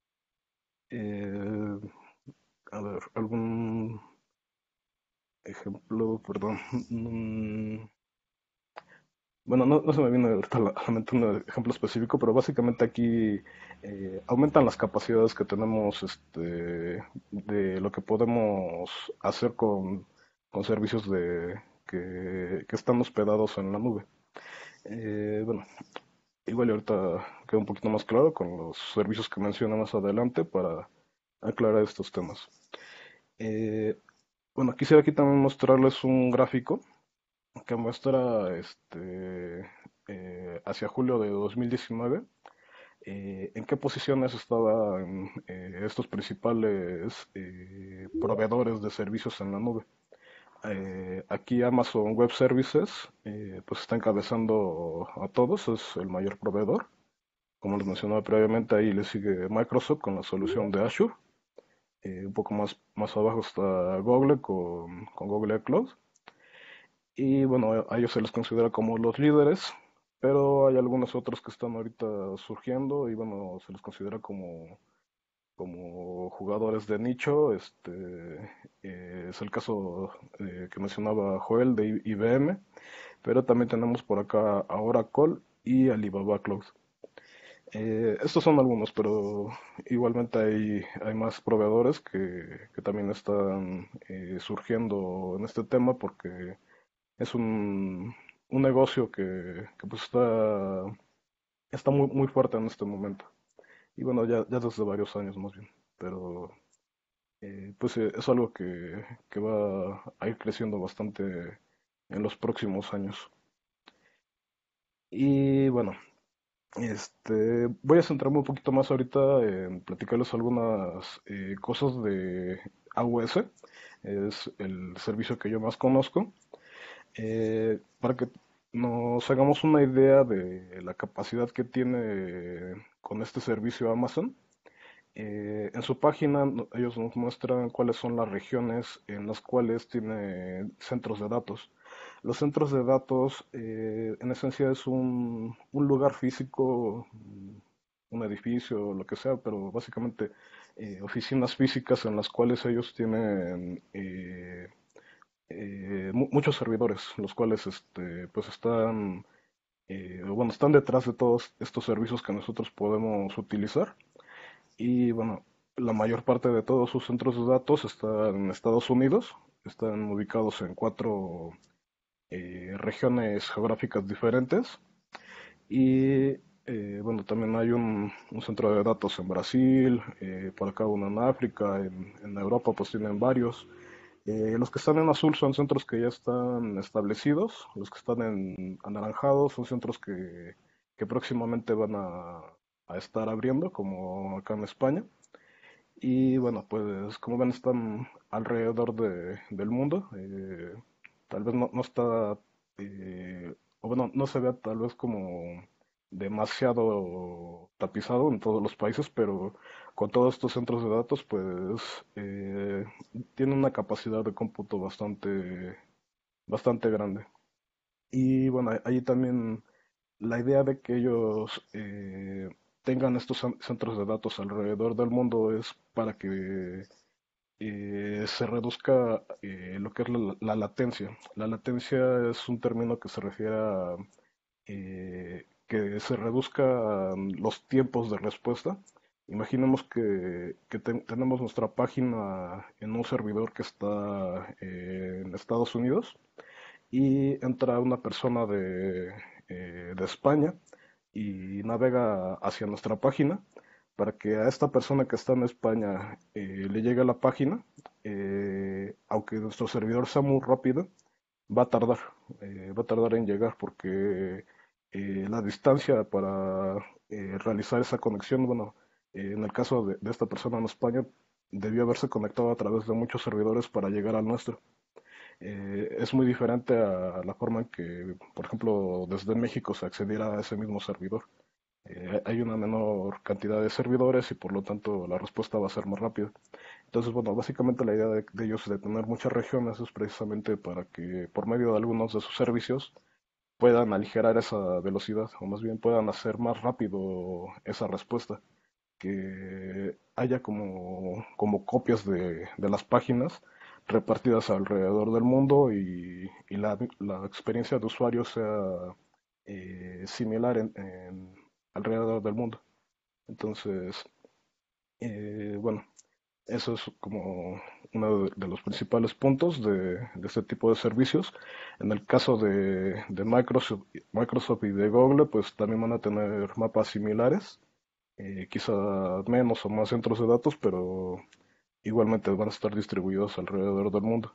eh, a ver, algún ejemplo, perdón. mm, Bueno, no, no se me viene ahorita a la a la mente un ejemplo específico, pero básicamente aquí eh, aumentan las capacidades que tenemos este, de lo que podemos hacer con, con servicios de, que, que están hospedados en la nube. Eh, bueno, igual y ahorita queda un poquito más claro con los servicios que menciona más adelante para aclarar estos temas. Eh, bueno, quisiera aquí también mostrarles un gráfico que muestra este, eh, hacia julio de dos mil diecinueve eh, en qué posiciones estaban eh, estos principales eh, proveedores de servicios en la nube. Eh, aquí Amazon Web Services eh, pues está encabezando a todos, es el mayor proveedor. Como les mencionaba previamente, ahí le sigue Microsoft con la solución de Azure. Eh, un poco más, más abajo está Google con, con Google Cloud. Y bueno, a ellos se les considera como los líderes, pero hay algunos otros que están ahorita surgiendo y bueno, se les considera como, como jugadores de nicho. Este, eh, es el caso eh, que mencionaba Joel de I- IBM, pero también tenemos por acá a Oracle y Alibaba Cloud. Eh, estos son algunos, pero igualmente hay, hay más proveedores que, que también están eh, surgiendo en este tema porque es un, un negocio que, que, pues está, está muy, muy fuerte en este momento. Y bueno, ya, ya desde varios años más bien. Pero eh, pues eh, es algo que, que va a ir creciendo bastante en los próximos años. Y bueno, este, voy a centrarme un poquito más ahorita en platicarles algunas eh, cosas de A W S. Es el servicio que yo más conozco. Eh, para que nos hagamos una idea de la capacidad que tiene con este servicio Amazon, Eh, en su página no- ellos nos muestran cuáles son las regiones en las cuales tiene centros de datos. Los centros de datos, eh, en esencia, es un, un lugar físico, mm, un edificio, lo que sea, pero básicamente eh, oficinas físicas en las cuales ellos tienen eh, eh, mu- muchos servidores, los cuales este, pues están, eh, bueno, están detrás de todos estos servicios que nosotros podemos utilizar. Y bueno, la mayor parte de todos sus centros de datos están en Estados Unidos, están ubicados en cuatro eh, regiones geográficas diferentes. Y eh, bueno, también hay un, un centro de datos en Brasil, eh, por acá uno en África, en, en Europa pues tienen varios. Eh, los que están en azul son centros que ya están establecidos, los que están en anaranjados son centros que, que próximamente van a, a estar abriendo, como acá en España. Y bueno, pues como ven, están alrededor de, del mundo. Eh, tal vez no, no está, eh, o bueno, no se vea tal vez como demasiado tapizado en todos los países, pero con todos estos centros de datos, pues eh, tiene una capacidad de cómputo bastante, bastante grande. Y bueno, ahí también la idea de que ellos eh, tengan estos cen- centros de datos alrededor del mundo es para que eh, se reduzca eh, lo que es la, la latencia. La latencia es un término que se refiere a eh, que se reduzcan los tiempos de respuesta. Imaginemos que, que ten- tenemos nuestra página en un servidor que está eh, en Estados Unidos y entra una persona de, eh, de España y navega hacia nuestra página. Para que a esta persona que está en España eh, le llegue a la página, eh, aunque nuestro servidor sea muy rápido, va a tardar, eh, va a tardar en llegar porque eh, la distancia para eh, realizar esa conexión, bueno, eh, en el caso de, de esta persona en España, debió haberse conectado a través de muchos servidores para llegar al nuestro. Eh, es muy diferente a la forma en que, por ejemplo, desde México se accediera a ese mismo servidor. Eh, hay una menor cantidad de servidores y por lo tanto la respuesta va a ser más rápida. Entonces, bueno, básicamente la idea de, de ellos de tener muchas regiones es precisamente para que por medio de algunos de sus servicios puedan aligerar esa velocidad o más bien puedan hacer más rápido esa respuesta, que haya como, como copias de, de las páginas repartidas alrededor del mundo y, y la, la experiencia de usuario sea eh, similar en, en alrededor del mundo. Entonces, eh, bueno, eso es como uno de, de los principales puntos de, de este tipo de servicios. En el caso de, de Microsoft, Microsoft y de Google, pues también van a tener mapas similares, eh, quizá menos o más centros de datos, pero igualmente van a estar distribuidos alrededor del mundo.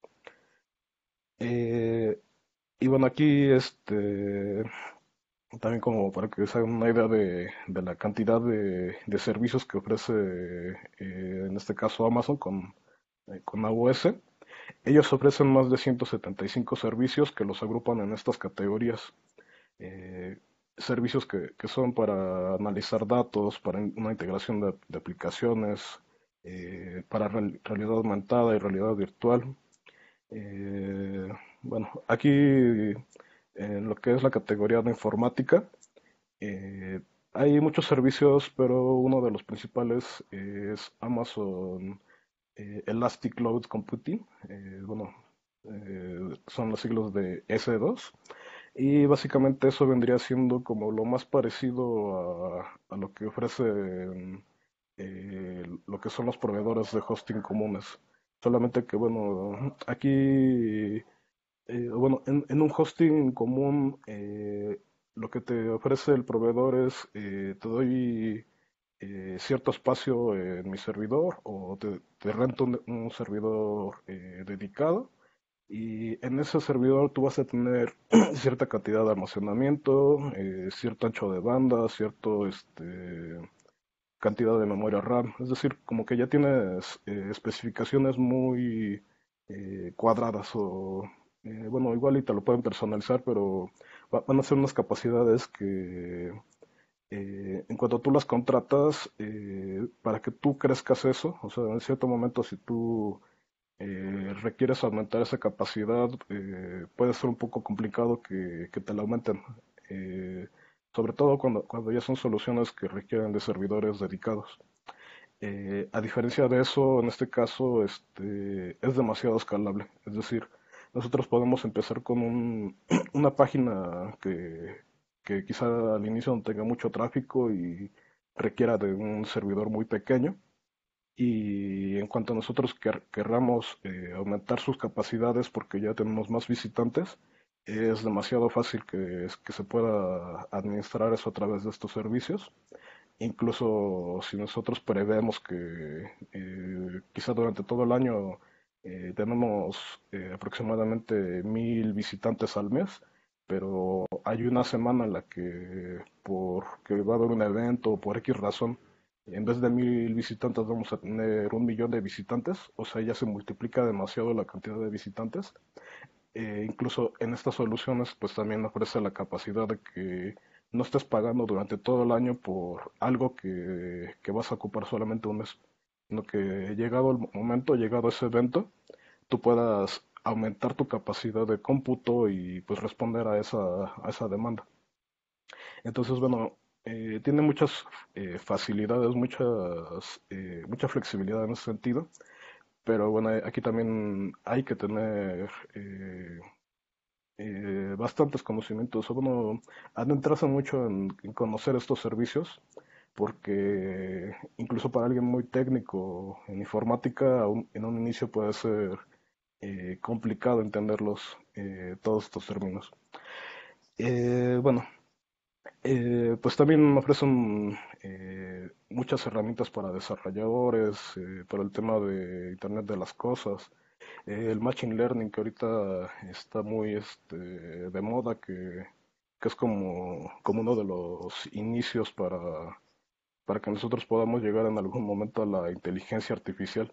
Eh, y bueno, aquí este, también como para que se hagan una idea de, de la cantidad de, de servicios que ofrece, eh, en este caso Amazon con, eh, con A W S. Ellos ofrecen más de ciento setenta y cinco servicios que los agrupan en estas categorías. Eh, Servicios que, que son para analizar datos, para in- una integración de, de aplicaciones, eh, para real- realidad aumentada y realidad virtual. Eh, bueno, aquí en lo que es la categoría de informática, eh, hay muchos servicios, pero uno de los principales es Amazon eh, Elastic Cloud Computing. Eh, bueno, eh, son los siglos de S dos. Y básicamente eso vendría siendo como lo más parecido a, a lo que ofrece eh, lo que son los proveedores de hosting comunes. Solamente que, bueno, aquí, eh, bueno, en, en un hosting común, eh, lo que te ofrece el proveedor es, eh, te doy eh, cierto espacio en mi servidor o te, te rento un, un servidor eh, dedicado y en ese servidor tú vas a tener cierta cantidad de almacenamiento, eh, cierto ancho de banda, cierto este, cantidad de memoria RAM. Es decir, como que ya tienes eh, especificaciones muy eh, cuadradas o, eh, bueno, igual y te lo pueden personalizar, pero va- van a ser unas capacidades que Eh, en cuanto tú las contratas, eh, para que tú crezcas eso, o sea, en cierto momento si tú eh, requieres aumentar esa capacidad, eh, puede ser un poco complicado que, que te la aumenten. Eh, Sobre todo cuando, cuando ya son soluciones que requieren de servidores dedicados. Eh, a diferencia de eso, en este caso, este, es demasiado escalable. Es decir, nosotros podemos empezar con un- una página que, que quizá al inicio no tenga mucho tráfico y requiera de un servidor muy pequeño. Y en cuanto nosotros quer- querramos eh, aumentar sus capacidades porque ya tenemos más visitantes, es demasiado fácil que, que se pueda administrar eso a través de estos servicios. Incluso si nosotros prevemos que eh, quizá durante todo el año eh, tenemos eh, aproximadamente mil visitantes al mes, pero hay una semana en la que porque va a haber un evento o por X razón, en vez de mil visitantes vamos a tener un millón de visitantes, o sea, ya se multiplica demasiado la cantidad de visitantes. Eh, incluso en estas soluciones, pues también ofrece la capacidad de que no estés pagando durante todo el año por algo que, que vas a ocupar solamente un mes, sino que llegado el momento, llegado ese evento, tú puedas aumentar tu capacidad de cómputo y pues responder a esa, a esa demanda. Entonces, bueno, eh, tiene muchas eh, facilidades, muchas, eh, mucha flexibilidad en ese sentido, pero bueno, aquí también hay que tener eh, eh, bastantes conocimientos, o bueno, adentrarse mucho en, en conocer estos servicios, porque incluso para alguien muy técnico en informática, aún en un inicio puede ser eh, complicado entenderlos, eh, todos estos términos. Eh, bueno, eh, pues también ofrecen eh, muchas herramientas para desarrolladores, eh, para el tema de Internet de las Cosas, eh, el Machine Learning que ahorita está muy este, de moda, que, que es como, como uno de los inicios para, para que nosotros podamos llegar en algún momento a la inteligencia artificial.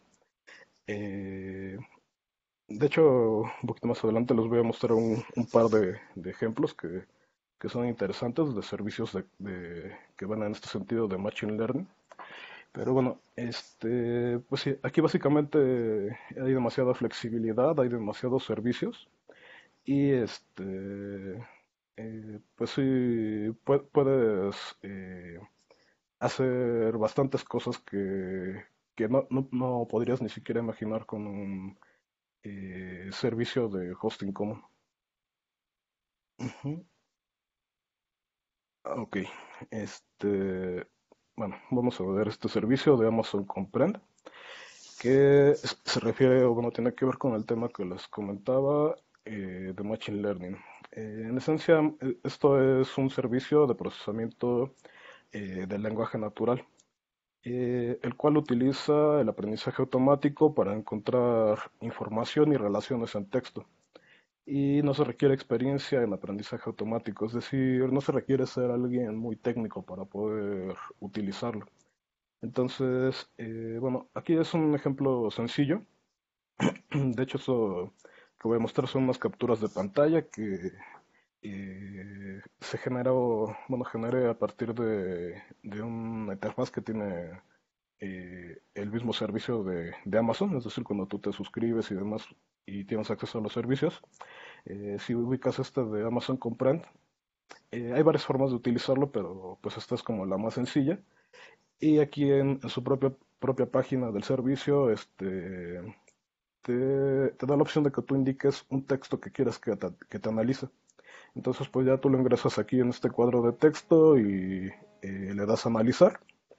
Eh, de hecho, un poquito más adelante les voy a mostrar un, un par de, de ejemplos que, que son interesantes de servicios de, de- que van en este sentido de Machine Learning. Pero bueno, este, pues sí, aquí básicamente hay demasiada flexibilidad, hay demasiados servicios y este, eh, pues sí, pue- puedes eh, hacer bastantes cosas que, que no, no, no podrías ni siquiera imaginar con un eh, servicio de hosting común. Ujú. Ah, ok, este, bueno, vamos a ver este servicio de Amazon Comprend, que es- se refiere, o bueno, tiene que ver con el tema que les comentaba eh, de Machine Learning. Eh, en esencia, eh, esto es un servicio de procesamiento eh, del lenguaje natural, eh, el cual utiliza el aprendizaje automático para encontrar información y relaciones en texto. Y no se requiere experiencia en aprendizaje automático, es decir, no se requiere ser alguien muy técnico para poder utilizarlo. Entonces, eh, bueno, aquí es un ejemplo sencillo. De hecho, eso que voy a mostrar son unas capturas de pantalla que eh, se generó, bueno, generé a partir de, de una interfaz que tiene eh, el mismo servicio de, de Amazon, es decir, cuando tú te suscribes y demás y tienes acceso a los servicios. Eh, si ubicas este de Amazon Comprend, eh, hay varias formas de utilizarlo, pero pues esta es como la más sencilla. Y aquí en, en su propia, propia página del servicio, este, te, te da la opción de que tú indiques un texto que quieras que te, que te analice. Entonces, pues ya tú lo ingresas aquí en este cuadro de texto y eh, le das a analizar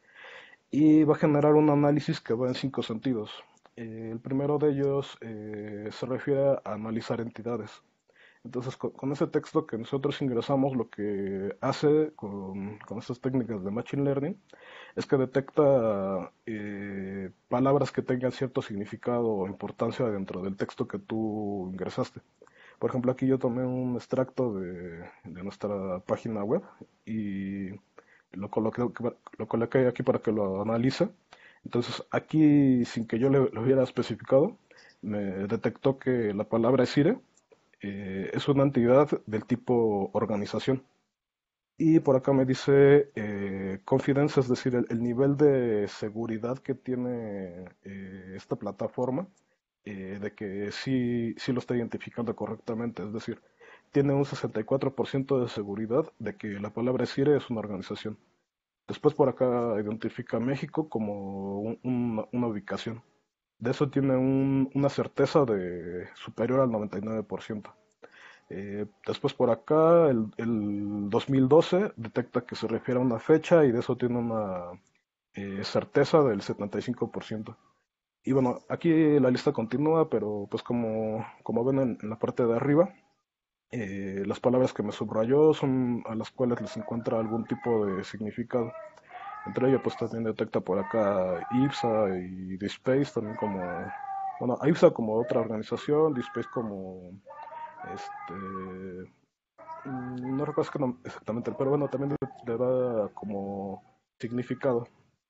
y va a generar un análisis que va en cinco sentidos. Eh, el primero de ellos eh, se refiere a analizar entidades. Entonces, con, con ese texto que nosotros ingresamos, lo que hace con, con estas técnicas de Machine Learning es que detecta eh, palabras que tengan cierto significado o importancia dentro del texto que tú ingresaste. Por ejemplo, aquí yo tomé un extracto de, de nuestra página web y lo coloqué, lo coloqué aquí para que lo analice. Entonces, aquí, sin que yo le, lo hubiera especificado, me detectó que la palabra ESIRE eh, es una entidad del tipo organización. Y por acá me dice eh, confidence, es decir, el, el nivel de seguridad que tiene eh, esta plataforma, eh, de que sí, sí lo está identificando correctamente. Es decir, tiene un sesenta y cuatro por ciento de seguridad de que la palabra Sire es una organización. Después por acá identifica México como un- una, una ubicación. De eso tiene un- una certeza de superior al noventa y nueve por ciento. Eh, después por acá, el, el dos mil doce detecta que se refiere a una fecha y de eso tiene una eh, certeza del setenta y cinco por ciento. Y bueno, aquí la lista continúa, pero pues como, como ven en, en la parte de arriba, eh, las palabras que me subrayó son a las cuales les encuentra algún tipo de significado. Entre ellas pues también detecta por acá IPSA y DSpace también como, bueno, IPSA como otra organización, DSpace como este, Mm, no recuerdo que no- exactamente, pero bueno, también le, le da como significado.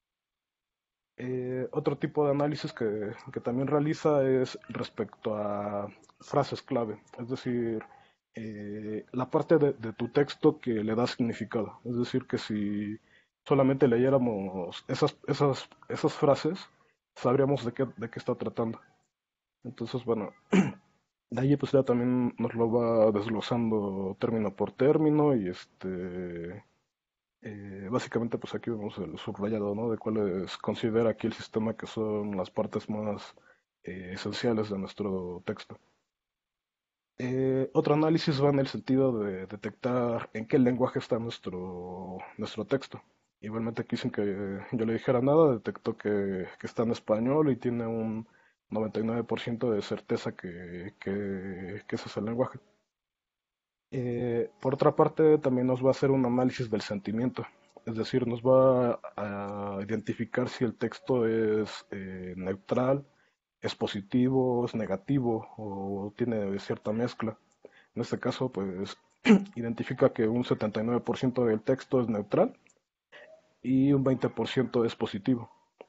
Eh, otro tipo de análisis que, que también realiza es respecto a frases clave, es decir, eh, la parte de, de tu texto que le da significado. Es decir, que si solamente leyéramos esas, esas, esas frases, sabríamos de qué, de qué está tratando. Entonces, bueno, de ahí pues ya también nos lo va desglosando término por término y este eh, básicamente pues aquí vemos el subrayado, ¿no? De cuáles considera aquí el sistema que son las partes más eh, esenciales de nuestro texto. Eh, otro análisis va en el sentido de detectar en qué lenguaje está nuestro, nuestro texto. Igualmente aquí sin que yo le dijera nada, detectó que, que está en español y tiene un noventa y nueve por ciento de certeza que, que, que ese es el lenguaje. Eh, por otra parte, también nos va a hacer un análisis del sentimiento, es decir, nos va a identificar si el texto es eh, neutral, es positivo, es negativo o tiene cierta mezcla. En este caso, pues identifica que un setenta y nueve por ciento del texto es neutral y un veinte por ciento es positivo.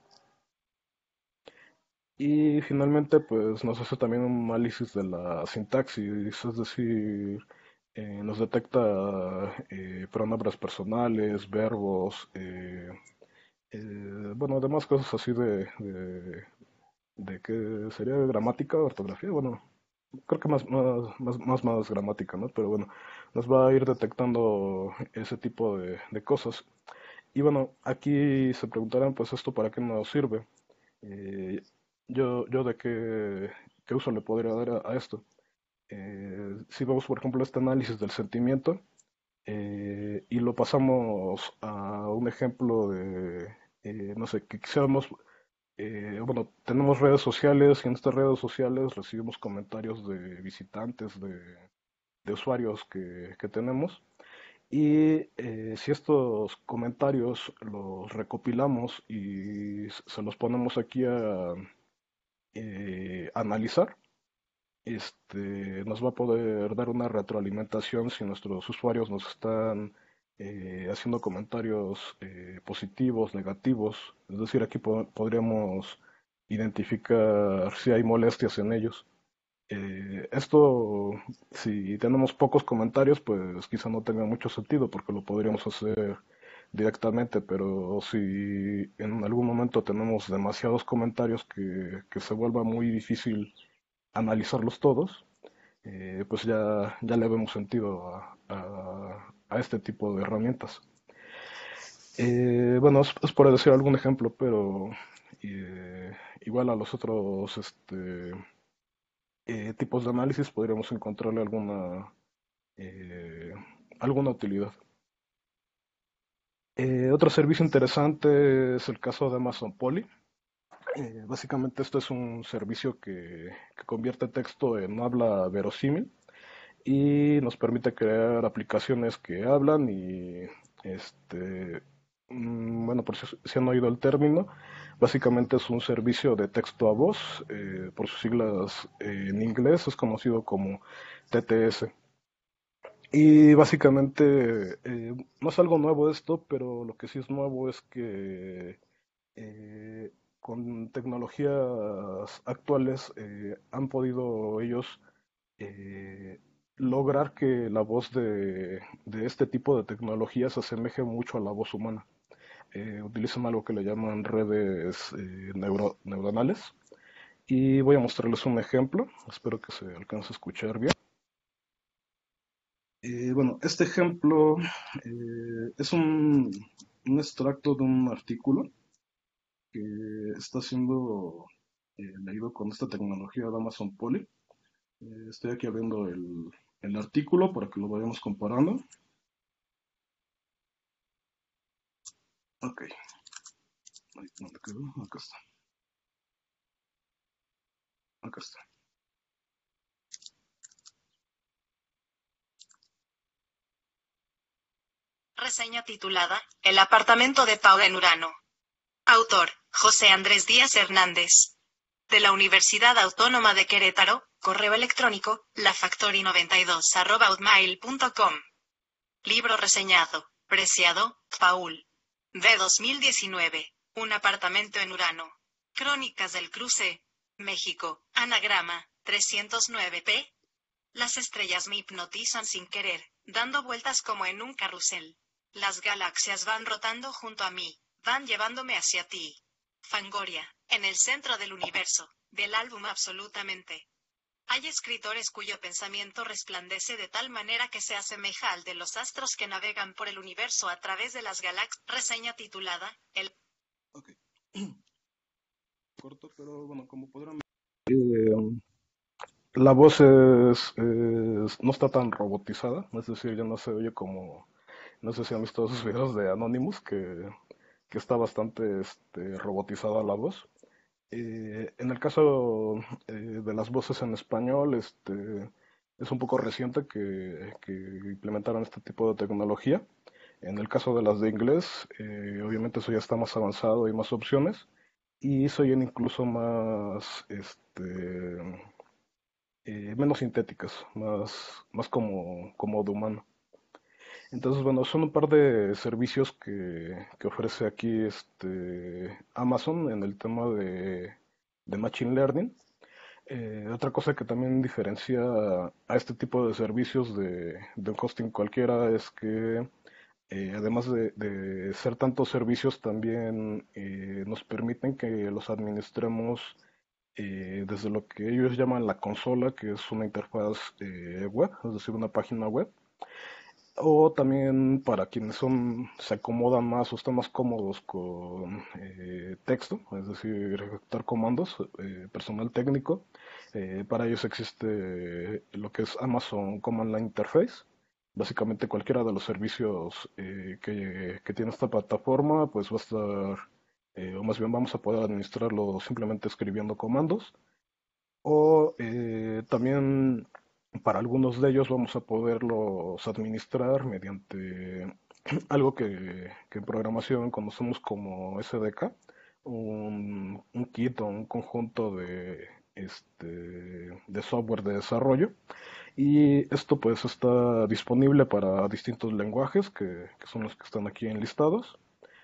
Y finalmente, pues nos hace también un análisis de la sintaxis, es decir, eh, nos detecta eh, pronombres personales, verbos, eh, eh, bueno, además cosas así de, de, de que sería gramática, ortografía, bueno, creo que más, más, más, más, más gramática, ¿no? Pero bueno, nos va a ir detectando ese tipo de, de cosas. Y bueno, aquí se preguntarán, pues, ¿esto para qué nos sirve? Eh, yo, yo de qué, qué uso le podría dar a, a esto. Eh, si vemos, por ejemplo, este análisis del sentimiento eh, y lo pasamos a un ejemplo de, eh, no sé, que quisiéramos, eh, bueno, tenemos redes sociales y en estas redes sociales recibimos comentarios de visitantes, de, de usuarios que, que tenemos. Y eh, si estos comentarios los recopilamos y se los ponemos aquí a eh, analizar, este, nos va a poder dar una retroalimentación si nuestros usuarios nos están eh, haciendo comentarios eh, positivos, negativos. Es decir, aquí po- podríamos identificar si hay molestias en ellos. Eh, esto, si tenemos pocos comentarios, pues quizá no tenga mucho sentido porque lo podríamos hacer directamente, pero si en algún momento tenemos demasiados comentarios que, que se vuelva muy difícil analizarlos todos, eh, pues ya, ya le vemos sentido a, a- a este tipo de herramientas. Eh, bueno, es, es por decir algún ejemplo, pero eh, igual a los otros este, eh, tipos de análisis podríamos encontrarle alguna, eh, alguna utilidad. Eh, otro servicio interesante es el caso de Amazon Poly. Eh, básicamente esto es un servicio que, que convierte texto en habla verosímil y nos permite crear aplicaciones que hablan y este mm, bueno, por si, si han oído el término, básicamente es un servicio de texto a voz, eh, por sus siglas eh, en inglés es conocido como T T S. Y básicamente eh, no es algo nuevo esto, pero lo que sí es nuevo es que eh, con tecnologías actuales eh, han podido ellos eh, lograr que la voz de, de este tipo de tecnología se asemeje mucho a la voz humana. Eh, utilizan algo que le llaman redes eh, neuro- neuronales. Y voy a mostrarles un ejemplo. Espero que se alcance a escuchar bien. Eh, bueno, este ejemplo eh, es un, un extracto de un artículo que está siendo eh, leído con esta tecnología de Amazon Poly. Eh, estoy aquí abriendo el, el artículo para que lo vayamos comparando. Ok, ahí, ¿dónde quedó? Acá está. Acá está. Reseña titulada El apartamento de Paula en Urano. Autor, José Andrés Díaz Hernández. De la Universidad Autónoma de Querétaro, correo electrónico, lafactory noventa y dos arroba hotmail punto com. Libro reseñado, preciado, Paul. De dos mil diecinueve, Un apartamento en Urano. Crónicas del Cruce, México, anagrama, trescientos nueve p. Las estrellas me hipnotizan sin querer, dando vueltas como en un carrusel. Las galaxias van rotando junto a mí, van llevándome hacia ti. Fangoria, en el centro del universo, del álbum Absolutamente. Hay escritores cuyo pensamiento resplandece de tal manera que se asemeja al de los astros que navegan por el universo a través de las galaxias. Reseña titulada, El... Ok. Corto, pero bueno, como podrán ver, eh, la voz es, es- no está tan robotizada, es decir, ya no se oye como, no sé si han visto esos videos de Anonymous, que, que está bastante este, robotizada la voz. Eh, en el caso eh, de las voces en español, este, es un poco reciente que, que implementaron este tipo de tecnología. En el caso de las de inglés, eh, obviamente eso ya está más avanzado y más opciones, y se oyen incluso más, este, eh, menos sintéticas, más, más como, como de humano. Entonces, bueno, son un par de servicios que, que ofrece aquí este, Amazon en el tema de, de Machine Learning. Eh, otra cosa que también diferencia a este tipo de servicios de, de un hosting cualquiera es que eh, además de, de ser tantos servicios, también eh, nos permiten que los administremos eh, desde lo que ellos llaman la consola, que es una interfaz eh, web, es decir, una página web. O también para quienes son, se acomodan más o están más cómodos con eh, texto, es decir, ejecutar comandos, eh, personal técnico. Eh, para ellos existe lo que es Amazon Command Line Interface. Básicamente cualquiera de los servicios eh, que, que tiene esta plataforma, pues va a estar, eh, o más bien vamos a poder administrarlo simplemente escribiendo comandos. O eh, también para algunos de ellos vamos a poderlos administrar mediante algo que, que en programación conocemos como S D K, un, un kit o un conjunto de, este, de software de desarrollo. Y esto pues está disponible para distintos lenguajes que, que son los que están aquí enlistados.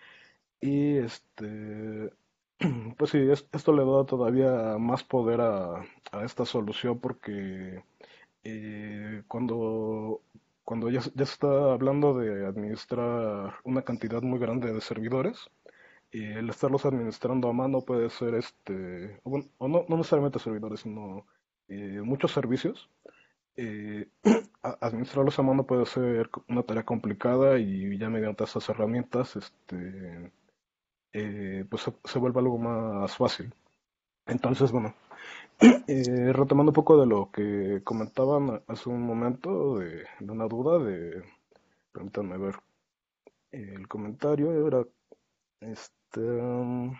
Y este, pues sí, es- esto le da todavía más poder a, a esta solución porque eh, cuando, cuando ya, se- ya se está hablando de administrar una cantidad muy grande de servidores, y el estarlos administrando a mano puede ser este, o, bueno, o no, no necesariamente servidores, sino eh, muchos servicios. eh, a- Administrarlos a mano puede ser una tarea complicada y ya mediante estas herramientas este, eh, pues se, se vuelve algo más fácil. Entonces, bueno, eh, retomando un poco de lo que comentaban hace un momento, de, de una duda, de, permítanme ver, eh, el comentario era, este, um,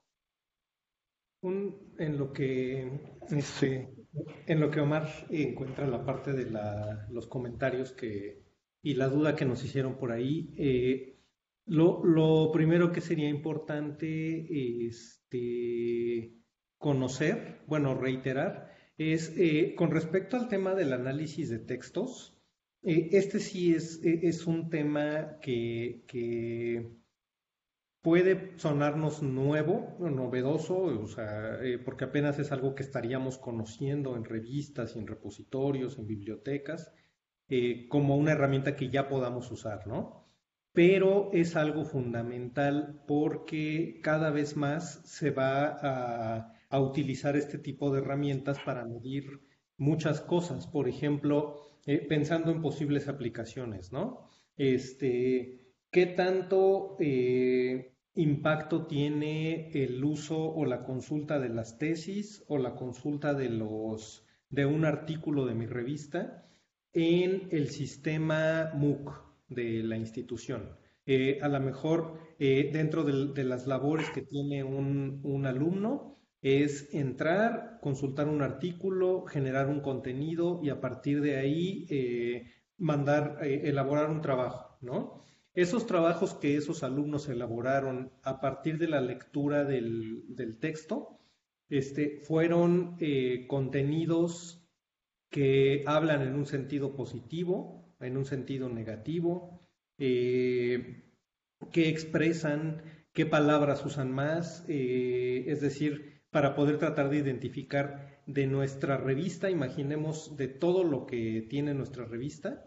Un- en lo que, sí, este, en lo que Omar encuentra la parte de la- los comentarios que, y la duda que nos hicieron por ahí, eh, lo, lo primero que sería importante este, conocer, bueno, reiterar, es eh, con respecto al tema del análisis de textos, eh, este sí es, e- es un tema que, que puede sonarnos nuevo, o novedoso, o sea, eh, porque apenas es algo que estaríamos conociendo en revistas y en repositorios, en bibliotecas, eh, como una herramienta que ya podamos usar, ¿no? Pero es algo fundamental porque cada vez más se va a, a utilizar este tipo de herramientas para medir muchas cosas. Por ejemplo, eh, pensando en posibles aplicaciones, ¿no? Este, ¿qué tanto eh, impacto tiene el uso o la consulta de las tesis o la consulta de los de un artículo de mi revista en el sistema M O O C de la institución? Eh, a lo mejor eh, dentro de, de, las labores que tiene un, un alumno es entrar, consultar un artículo, generar un contenido y a partir de ahí eh, mandar, eh, elaborar un trabajo, ¿no? Esos trabajos que esos alumnos elaboraron a partir de la lectura del, del texto, este, fueron eh, contenidos que hablan en un sentido positivo, en un sentido negativo, eh, qué expresan, qué palabras usan más, eh, es decir, para poder tratar de identificar de nuestra revista, imaginemos de todo lo que tiene nuestra revista,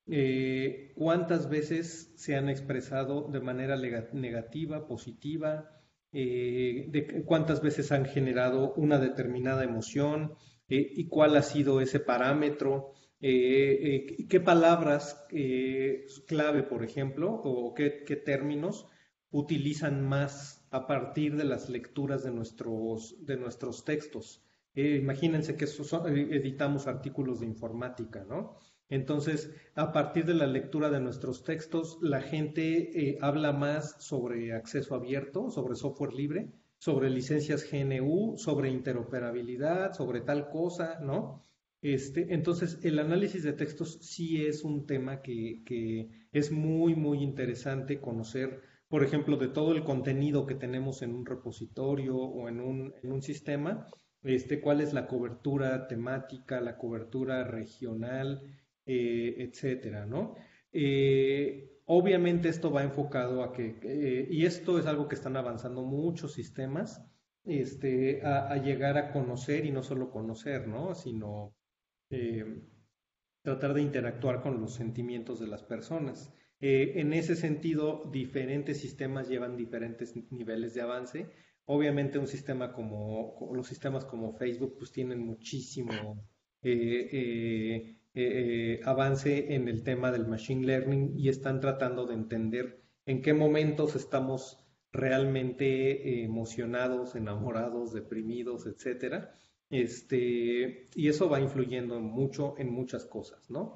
eh, cuántas veces se han expresado de manera negativa, positiva, eh, de cuántas veces han generado una determinada emoción, eh, y cuál ha sido ese parámetro. Eh, eh, qué palabras eh, clave, por ejemplo, o qué, qué términos utilizan más a partir de las lecturas de nuestros, de nuestros textos. Eh, imagínense que son, editamos artículos de informática, ¿no? Entonces, a partir de la lectura de nuestros textos, la gente eh, habla más sobre acceso abierto, sobre software libre, sobre licencias G N U, sobre interoperabilidad, sobre tal cosa, ¿no? Este, entonces, el análisis de textos sí es un tema que, que es muy, muy interesante conocer, por ejemplo, de todo el contenido que tenemos en un repositorio o en un, en un sistema, este, cuál es la cobertura temática, la cobertura regional, eh, etcétera, ¿no? Eh, obviamente esto va enfocado a que, eh, y esto es algo que están avanzando muchos sistemas, este, a, a llegar a conocer y no solo conocer, ¿no? Sino eh, tratar de interactuar con los sentimientos de las personas. Eh, en ese sentido, diferentes sistemas llevan diferentes niveles de avance. Obviamente un sistema como, los sistemas como Facebook pues tienen muchísimo eh, eh, eh, avance en el tema del machine learning y están tratando de entender en qué momentos estamos realmente eh, emocionados, enamorados, deprimidos, etcétera. Este, y eso va influyendo mucho en muchas cosas, ¿no?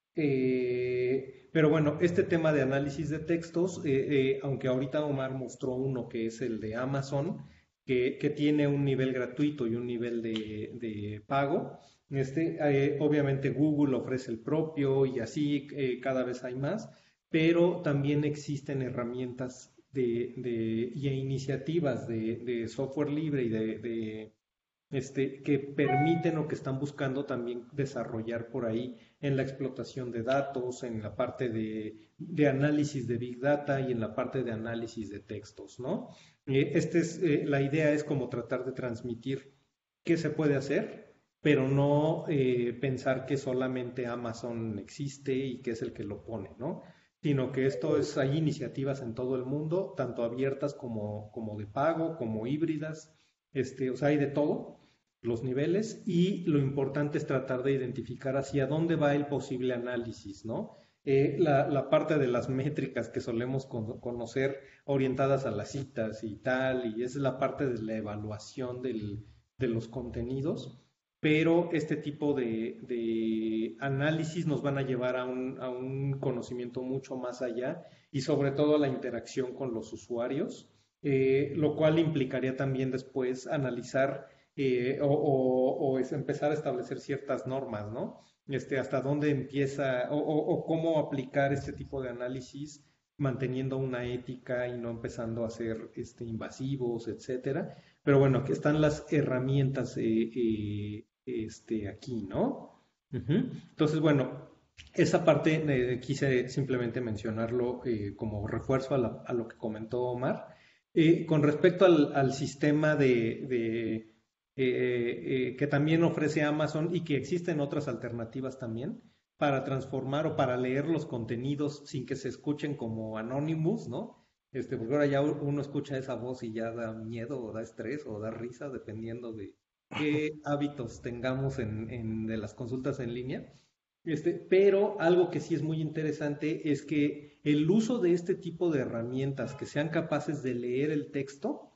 Eh, pero bueno, este tema de análisis de textos, eh, eh, aunque ahorita Omar mostró uno que es el de Amazon, que, que tiene un nivel gratuito y un nivel de, de pago, este, eh, obviamente Google ofrece el propio y así eh, cada vez hay más, pero también existen herramientas de, de, y iniciativas de, de software libre y de, de Este, que permiten o que están buscando también desarrollar por ahí en la explotación de datos, en la parte de, de análisis de Big Data y en la parte de análisis de textos, ¿no? Eh, este es, eh, la idea es como tratar de transmitir qué se puede hacer, pero no eh, pensar que solamente Amazon existe y que es el que lo pone, ¿no? Sino que esto es, hay iniciativas en todo el mundo, tanto abiertas como, como de pago, como híbridas, este, o sea, hay de todo los niveles y lo importante es tratar de identificar hacia dónde va el posible análisis, ¿no? Eh, la, la parte de las métricas que solemos con, conocer orientadas a las citas y tal, y esa es la parte de la evaluación del, de los contenidos, pero este tipo de, de análisis nos van a llevar a un, a un conocimiento mucho más allá y sobre todo a la interacción con los usuarios, eh, lo cual implicaría también después analizar Eh, o, o, o es empezar a establecer ciertas normas, ¿no? Este, hasta dónde empieza o, o, o cómo aplicar este tipo de análisis manteniendo una ética y no empezando a ser este, invasivos, etcétera. Pero bueno, aquí están las herramientas eh, eh, este, aquí, ¿no? Uh-huh. Entonces, bueno, esa parte eh, quise simplemente mencionarlo eh, como refuerzo a, la, a, lo que comentó Omar. Eh, con respecto al, al sistema de... de Eh, eh, que también ofrece Amazon y que existen otras alternativas también, para transformar o para leer los contenidos sin que se escuchen como Anonymous, ¿no? Este, porque ahora ya uno escucha esa voz y ya da miedo o da estrés o da risa, dependiendo de qué hábitos tengamos en, en de las consultas en línea. Este, pero algo que sí es muy interesante es que el uso de este tipo de herramientas que sean capaces de leer el texto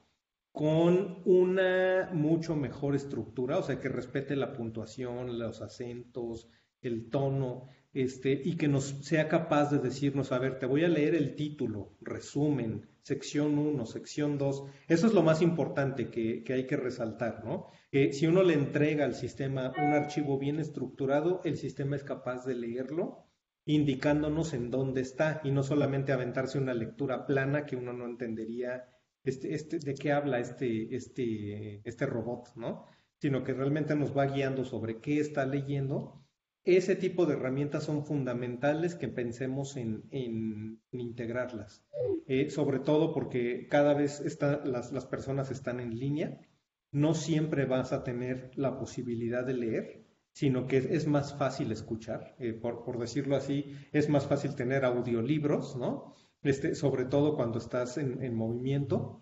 con una mucho mejor estructura, o sea, que respete la puntuación, los acentos, el tono, este, y que nos sea capaz de decirnos, a ver, te voy a leer el título, resumen, sección uno, sección dos. Eso es lo más importante que, que hay que resaltar, ¿no? Eh, si uno le entrega al sistema un archivo bien estructurado, el sistema es capaz de leerlo, indicándonos en dónde está, y no solamente aventarse una lectura plana que uno no entendería este, este, de qué habla este, este, este robot, ¿no? Sino que realmente nos va guiando sobre qué está leyendo. Ese tipo de herramientas son fundamentales que pensemos en, en, en integrarlas, eh, sobre todo porque cada vez está, las, las personas están en línea, no siempre vas a tener la posibilidad de leer, sino que es más fácil escuchar, eh, por, por decirlo así, es más fácil tener audiolibros, ¿no? Este, sobre todo cuando estás en, en movimiento,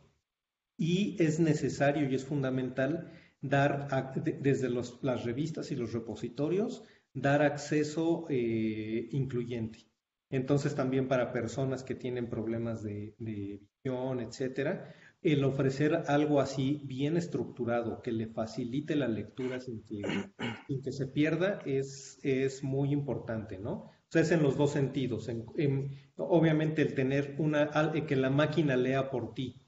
y es necesario y es fundamental dar, a, de, desde los, las revistas y los repositorios, dar acceso eh, incluyente. Entonces también para personas que tienen problemas de, de visión, etcétera, el ofrecer algo así bien estructurado, que le facilite la lectura sin que, sin que se pierda, es, es muy importante, ¿no? O sea, es en los dos sentidos. En, en, obviamente el tener una, que la máquina lea por ti,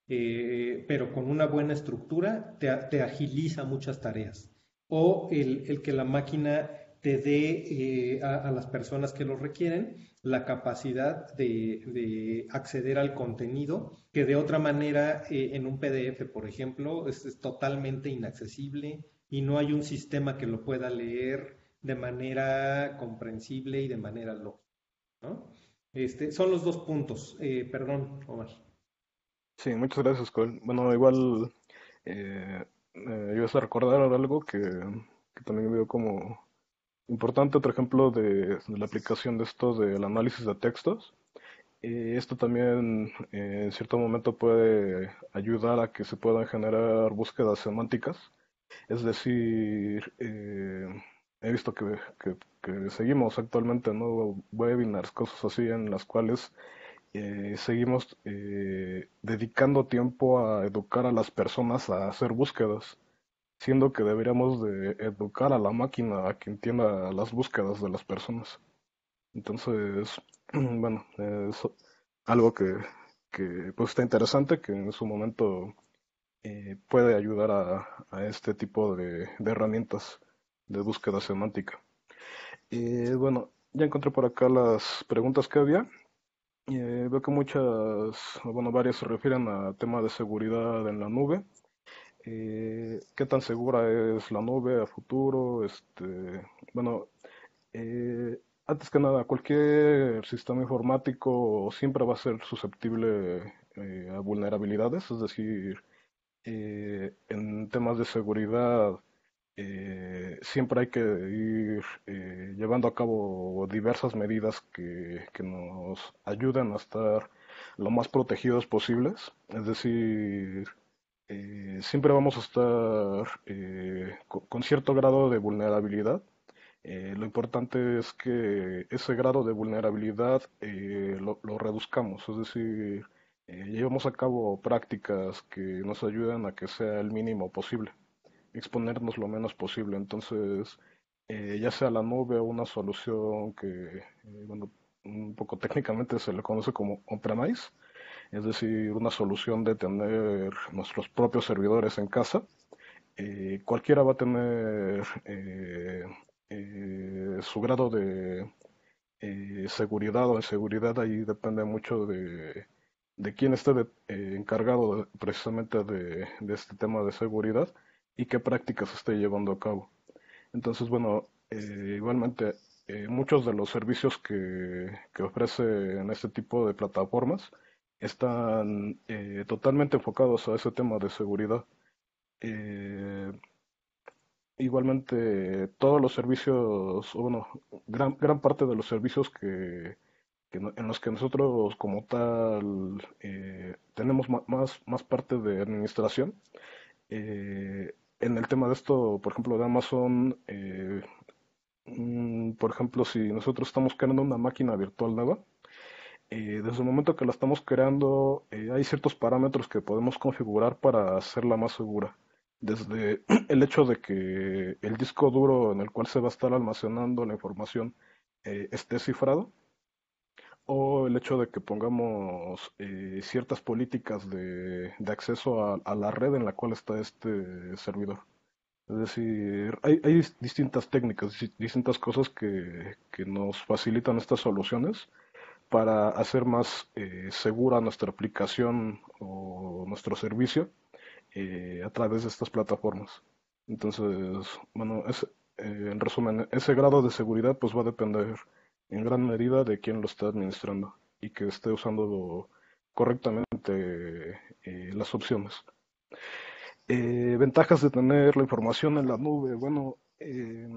eh, pero con una buena estructura te, te agiliza muchas tareas. O el, el que la máquina te dé eh, a, a, las personas que lo requieren la capacidad de, de, acceder al contenido que de otra manera eh, en un P D F, por ejemplo, es, es totalmente inaccesible y no hay un sistema que lo pueda leer de manera comprensible y de manera lógica, ¿no? Este, son los dos puntos. Eh, perdón, Omar. Sí, muchas gracias, Cole. Bueno, igual eh, eh, yo a recordar algo que, que también veo como importante, otro ejemplo de, de la aplicación de esto del análisis de textos. Eh, esto también eh, en cierto momento puede ayudar a que se puedan generar búsquedas semánticas. Es decir, eh, he visto que, que, que seguimos actualmente, ¿no? Webinars, cosas así en las cuales eh, seguimos eh, dedicando tiempo a educar a las personas a hacer búsquedas, siendo que deberíamos de educar a la máquina a que entienda las búsquedas de las personas. Entonces, bueno, es algo que, que pues está interesante, que en su momento eh, puede ayudar a, a este tipo de, de herramientas de búsqueda semántica. Eh, bueno, ya encontré por acá las preguntas que había. Eh, veo que muchas, bueno, varias se refieren a tema de seguridad en la nube. Eh, ¿qué tan segura es la nube a futuro? Este, bueno, eh, antes que nada, cualquier sistema informático siempre va a ser susceptible eh, a vulnerabilidades, es decir, eh, en temas de seguridad eh, siempre hay que ir eh, llevando a cabo diversas medidas que, que nos ayuden a estar lo más protegidos posibles. Es decir, eh, siempre vamos a estar eh, co- con cierto grado de vulnerabilidad. Eh, lo importante es que ese grado de vulnerabilidad eh, lo, lo reduzcamos, es decir, eh, llevamos a cabo prácticas que nos ayudan a que sea el mínimo posible, exponernos lo menos posible. Entonces, eh, ya sea la nube o una solución que, eh, bueno, un poco técnicamente se le conoce como on-premise, es decir, una solución de tener nuestros propios servidores en casa, eh, cualquiera va a tener eh, eh, su grado de eh, seguridad o inseguridad. Ahí depende mucho de, de quién esté de- eh, encargado de- precisamente de, de este tema de seguridad y qué prácticas esté llevando a cabo. Entonces, bueno, eh, igualmente eh, muchos de los servicios que, que ofrecen este tipo de plataformas están eh, totalmente enfocados a ese tema de seguridad. Eh, igualmente todos los servicios, o bueno, gran, gran parte de los servicios que, que no- en los que nosotros como tal eh, tenemos ma- más, más parte de administración. eh, en el tema de esto, por ejemplo, de Amazon, eh, mm, por ejemplo, si nosotros estamos creando una máquina virtual nueva, eh, desde el momento que la estamos creando, eh, hay ciertos parámetros que podemos configurar para hacerla más segura. Desde el hecho de que el disco duro en el cual se va a estar almacenando la información eh, esté cifrado, o el hecho de que pongamos eh, ciertas políticas de, de acceso a, a la red en la cual está este servidor. Es decir, hay, hay dis- distintas técnicas, dis- distintas cosas que, que nos facilitan estas soluciones para hacer más eh, segura nuestra aplicación o nuestro servicio eh, a través de estas plataformas. Entonces, bueno, es, eh, en resumen, ese grado de seguridad pues va a depender en gran medida de quién lo está administrando y que esté usando correctamente eh, las opciones. Eh, ventajas de tener la información en la nube. Bueno, eh,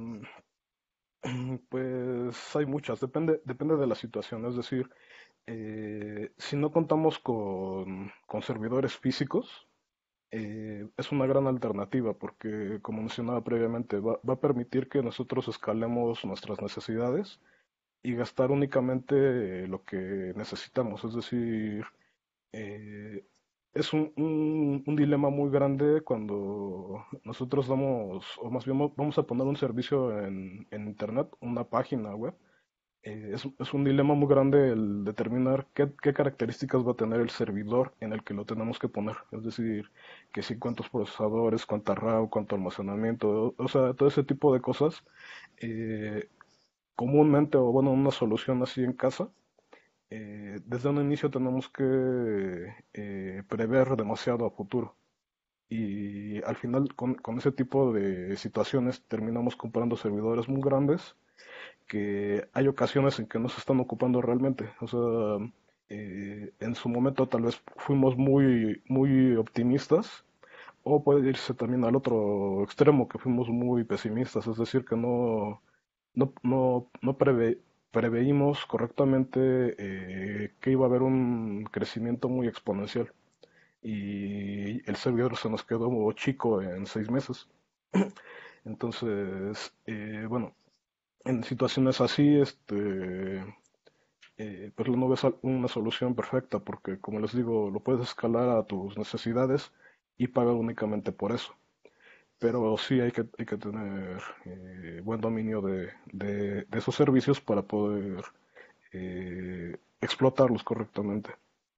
pues hay muchas, depende, depende de la situación. Es decir, eh, si no contamos con, con servidores físicos, eh, es una gran alternativa porque, como mencionaba previamente, va, va a permitir que nosotros escalemos nuestras necesidades y gastar únicamente eh, lo que necesitamos. Es decir, eh, es un, un- un dilema muy grande cuando nosotros damos, o más bien mo- vamos a poner un servicio en, en Internet, una página web. Eh, es, es un dilema muy grande el determinar qué, qué características va a tener el servidor en el que lo tenemos que poner. Es decir, que si cuántos procesadores, cuánta RAM, cuánto almacenamiento, o, o sea, todo ese tipo de cosas. eh, Comúnmente, o bueno, una solución así en casa, eh, desde un inicio tenemos que eh, prever demasiado a futuro. Y al final, con, con ese tipo de situaciones, terminamos comprando servidores muy grandes que hay ocasiones en que no se están ocupando realmente. O sea, eh, en su momento tal vez fuimos muy, muy optimistas, o puede irse también al otro extremo, que fuimos muy pesimistas, es decir, que no, no, no, no preve- preveímos correctamente eh, que iba a haber un crecimiento muy exponencial. Y el servidor se nos quedó chico en seis meses. Entonces, eh, bueno, en situaciones así, este, eh, pues no ves al- una solución perfecta porque, como les digo, lo puedes escalar a tus necesidades y pagar únicamente por eso. Pero sí hay que, hay que tener eh, buen dominio de, de- de esos servicios para poder eh, explotarlos correctamente.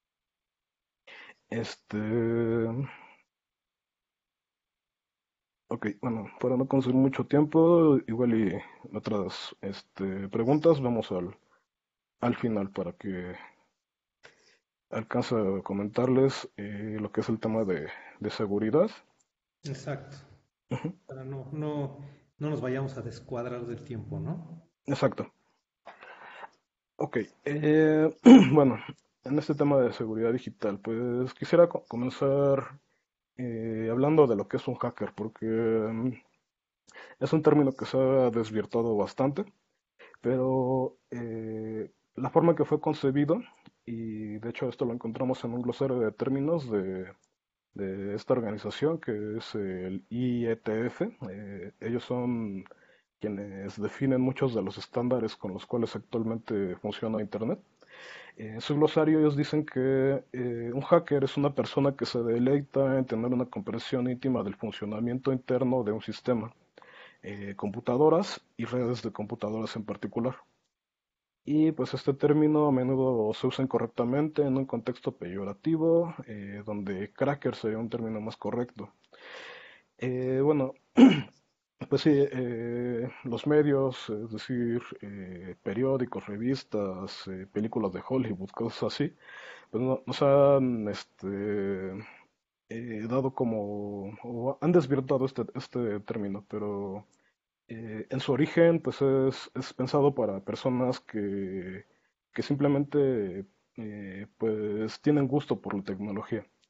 Este, ok, bueno, para no consumir mucho tiempo, igual y otras este, preguntas, vamos al, al final para que alcanza a comentarles eh, lo que es el tema de, de seguridad. Exacto. Ujú. Para no, no, no nos vayamos a descuadrar del tiempo, ¿no? Exacto. Ok. eh, bueno, en este tema de seguridad digital, pues quisiera co- comenzar eh, hablando de lo que es un hacker, porque mm, es un término que se ha desvirtuado bastante, pero eh, la forma en que fue concebido, y de hecho esto lo encontramos en un glosario de términos de de esta organización que es el I E T F. Eh, ellos son quienes definen muchos de los estándares con los cuales actualmente funciona Internet. Eh, en su glosario ellos dicen que eh, un hacker es una persona que se deleita en tener una comprensión íntima del funcionamiento interno de un sistema, eh, computadoras y redes de computadoras en particular. Y pues este término a menudo se usa incorrectamente en un contexto peyorativo, eh, donde cracker sería un término más correcto. Eh, bueno, pues sí, eh, los medios, es decir, eh, periódicos, revistas, eh, películas de Hollywood, cosas así, pues no- nos han este, eh, dado como, o han desvirtuado este, este término, pero eh, en su origen, pues es, es pensado para personas que, que simplemente eh, pues tienen gusto por la tecnología.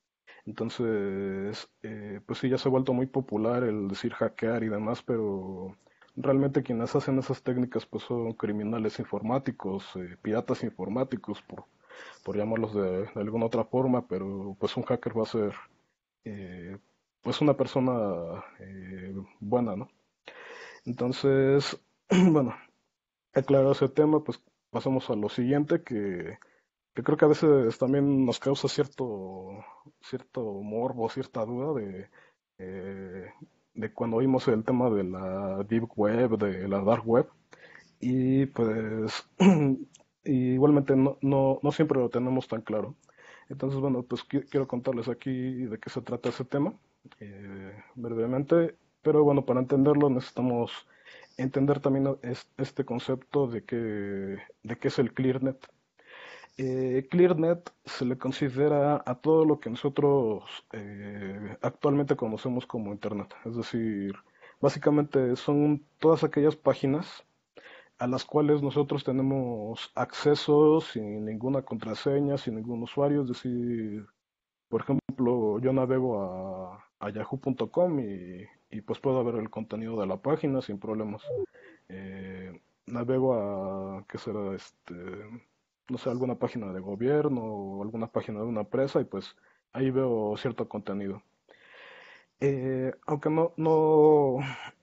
Entonces, eh, pues sí, ya se ha vuelto muy popular el decir hackear y demás, pero realmente quienes hacen esas técnicas pues son criminales informáticos, eh, piratas informáticos, por, por llamarlos de, de alguna otra forma, pero pues un hacker va a ser eh, pues una persona eh, buena, ¿no? Entonces, bueno, aclarado ese tema, pues pasamos a lo siguiente que, que creo que a veces también nos causa cierto, cierto morbo, cierta duda de, eh, de cuando oímos el tema de la Deep Web, de la Dark Web, y pues igualmente no, no, no siempre lo tenemos tan claro. Entonces, bueno, pues qui- quiero contarles aquí de qué se trata ese tema, eh, brevemente, pero bueno, para entenderlo necesitamos entender también es- este concepto de que, de qué es el ClearNet. Eh, ClearNet se le considera a todo lo que nosotros eh, actualmente conocemos como Internet. Es decir, básicamente son todas aquellas páginas a las cuales nosotros tenemos acceso sin ninguna contraseña, sin ningún usuario. Es decir, por ejemplo, yo navego a, a yahoo punto com y, y pues puedo ver el contenido de la página sin problemas. Eh, Navego a, ¿qué será? Este, no sé, alguna página de gobierno o alguna página de una empresa y pues ahí veo cierto contenido. Eh, aunque no, no,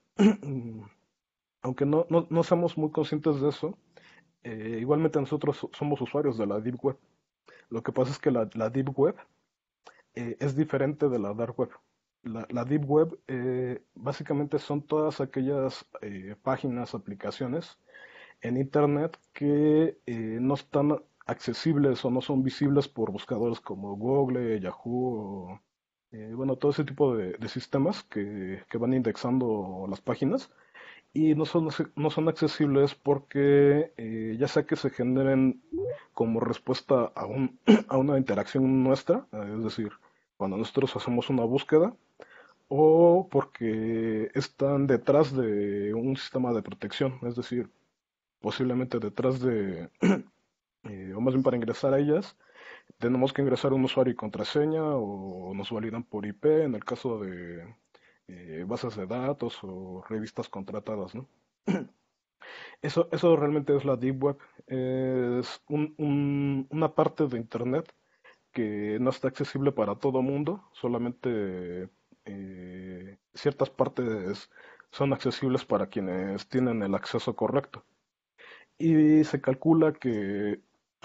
aunque no, no, no seamos muy conscientes de eso, eh, igualmente nosotros so- somos usuarios de la Deep Web. Lo que pasa es que la, la Deep Web eh, es diferente de la Dark Web. La, la Deep Web eh, básicamente son todas aquellas eh, páginas, aplicaciones en Internet que eh, no están accesibles o no son visibles por buscadores como Google, Yahoo, o, eh, bueno, todo ese tipo de, de sistemas que, que van indexando las páginas y no son, no son accesibles porque eh, ya sea que se generen como respuesta a, un, a una interacción nuestra, eh, es decir, cuando nosotros hacemos una búsqueda, o porque están detrás de un sistema de protección, es decir, posiblemente detrás de, eh, o más bien para ingresar a ellas, tenemos que ingresar un usuario y contraseña o nos validan por I P en el caso de eh, bases de datos o revistas contratadas, ¿no? Eso, eso realmente es la Deep Web. Es un- un- una parte de Internet que no está accesible para todo mundo, solamente eh, ciertas partes son accesibles para quienes tienen el acceso correcto. Y se calcula que,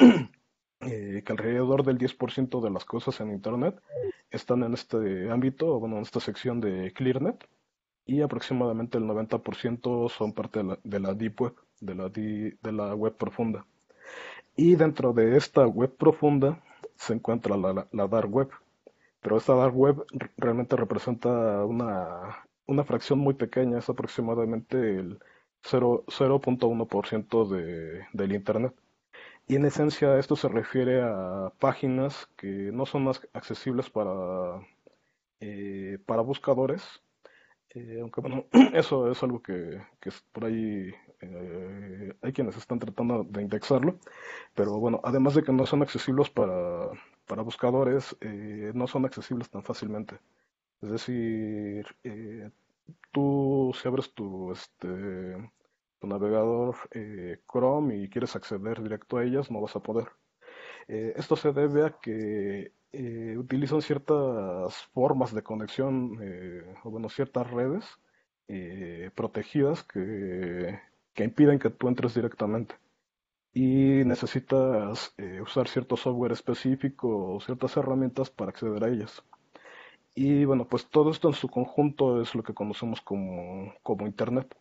eh, que alrededor del diez por ciento de las cosas en Internet están en este ámbito, o bueno, en esta sección de ClearNet, y aproximadamente el noventa por ciento son parte de la, de la Deep Web, de la, di- de la web profunda. Y dentro de esta web profunda se encuentra la, la- la Dark Web, pero esta Dark Web r- realmente representa una, una fracción muy pequeña, es aproximadamente el cero cero punto uno por ciento de, del Internet. Y en esencia esto se refiere a páginas que no son más accesibles para, eh, para buscadores, eh, aunque bueno, eso es algo que, que es por ahí eh, hay quienes están tratando de indexarlo, pero bueno, además de que no son accesibles para, para buscadores, eh, no son accesibles tan fácilmente. Es decir, eh, tú si abres tu, este, tu navegador eh, Chrome y quieres acceder directo a ellas, no vas a poder. Eh, esto se debe a que eh, utilizan ciertas formas de conexión, eh, o bueno, ciertas redes eh, protegidas que, que impiden que tú entres directamente. Y necesitas eh, usar cierto software específico o ciertas herramientas para acceder a ellas. Y bueno, pues todo esto en su conjunto es lo que conocemos como, como Internet.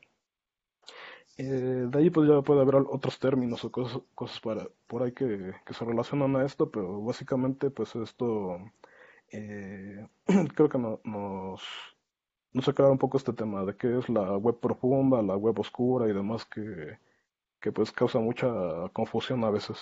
Eh, de ahí pues ya puede haber al- otros términos o cosas, cosas para, por ahí que, que se relacionan a esto, pero básicamente pues esto eh, creo que no- nos, nos aclara un poco este tema de qué es la web profunda, la web oscura y demás que, que pues causa mucha confusión a veces.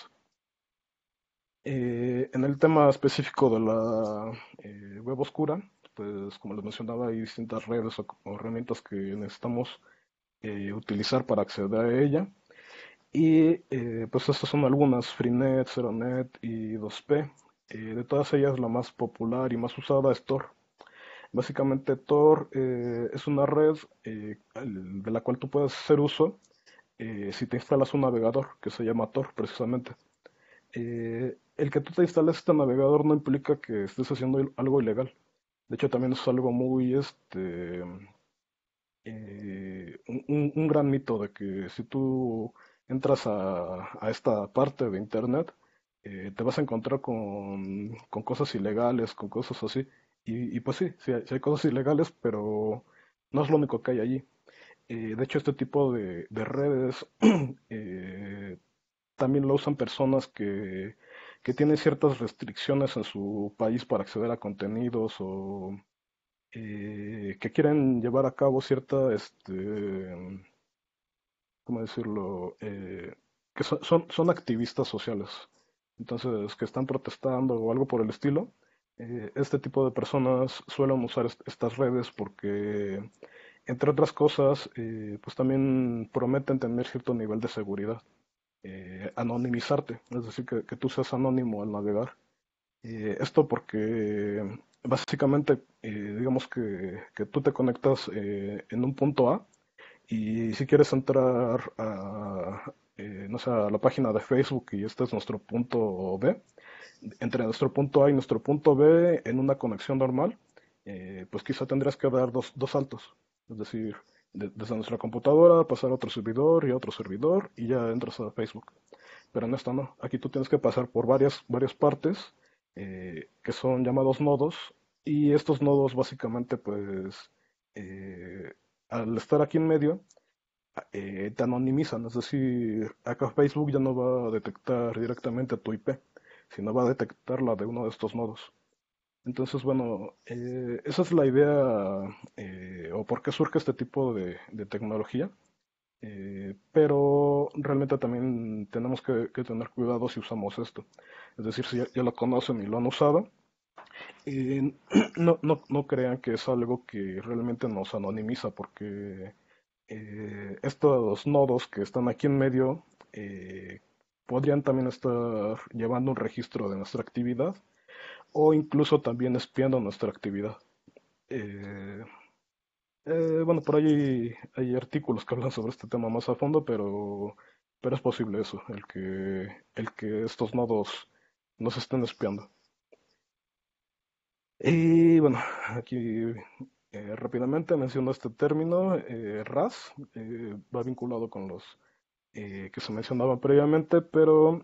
Eh, en el tema específico de la eh, web oscura, pues como les mencionaba hay distintas redes o, o herramientas que necesitamos eh, utilizar para acceder a ella. Y eh, pues estas son algunas, Freenet, Zeronet y dos P. Eh, de todas ellas, la más popular y más usada es Tor. Básicamente Tor eh, es una red eh, al- de la cual tú puedes hacer uso eh, si te instalas un navegador que se llama Tor precisamente. Eh, el que tú te instales este navegador no implica que estés haciendo il- algo ilegal. De hecho, también es algo muy, este, eh, un, un- un gran mito de que si tú entras a, a esta parte de Internet, eh, te vas a encontrar con, con cosas ilegales, con cosas así. Y, y pues sí, sí hay, sí hay cosas ilegales, pero no es lo único que hay allí. Eh, de hecho, este tipo de, de redes eh, también lo usan personas que, que tienen ciertas restricciones en su país para acceder a contenidos o eh, que quieren llevar a cabo cierta, este, ¿cómo decirlo? Eh, que son, son, son activistas sociales. Entonces, que están protestando o algo por el estilo. Eh, este tipo de personas suelen usar est- estas redes porque, entre otras cosas, eh, pues también prometen tener cierto nivel de seguridad. Eh, anonimizarte, es decir, que, que tú seas anónimo al navegar. Eh, esto porque básicamente, eh, digamos que, que tú te conectas eh, en un punto A y si quieres entrar a, eh, no sé, a la página de Facebook y este es nuestro punto B, entre nuestro punto A y nuestro punto B en una conexión normal, eh, pues quizá tendrías que dar dos, dos saltos. Es decir, de- desde nuestra computadora pasar a otro servidor y a otro servidor y ya entras a Facebook. Pero en esta no. Aquí tú tienes que pasar por varias, varias partes eh, que son llamados nodos y estos nodos básicamente pues eh, al estar aquí en medio eh, te anonimizan. Es decir, acá Facebook ya no va a detectar directamente tu I P, sino va a detectar la de uno de estos nodos. Entonces, bueno, eh, esa es la idea eh, o por qué surge este tipo de, de tecnología. Eh, pero realmente también tenemos que, que tener cuidado si usamos esto. Es decir, si ya, ya lo conocen y lo han usado, eh, no, no, no crean que es algo que realmente nos anonimiza, porque eh, estos nodos que están aquí en medio eh, podrían también estar llevando un registro de nuestra actividad o incluso también espiando nuestra actividad. Eh, eh, bueno, por ahí hay artículos que hablan sobre este tema más a fondo, pero, pero es posible eso, el que, el que estos nodos nos estén espiando. Y bueno, aquí eh, rápidamente menciono este término, eh, R A S, eh, va vinculado con los eh, que se mencionaban previamente, pero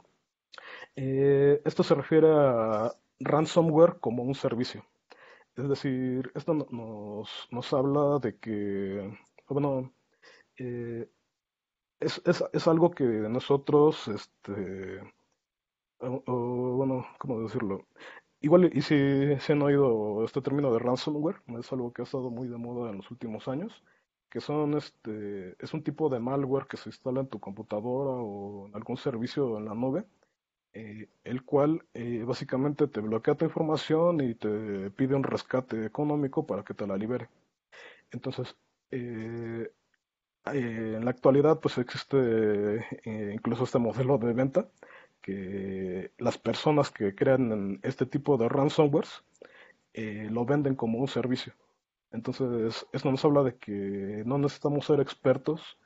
eh, esto se refiere a ransomware como un servicio. Es decir, esto no- nos, nos habla de que, bueno, eh, es, es, es algo que nosotros, este, o- o, bueno, ¿cómo decirlo? Igual, y si se han oído este término de ransomware, es algo que ha estado muy de moda en los últimos años, que son, este, es un tipo de malware que se instala en tu computadora o en algún servicio en la nube, eh, el cual eh, básicamente te bloquea tu información y te pide un rescate económico para que te la libere. Entonces, eh, eh, en la actualidad, pues existe eh, incluso este modelo de venta que las personas que crean este tipo de ransomwares eh, lo venden como un servicio. Entonces, esto nos habla de que no necesitamos ser expertos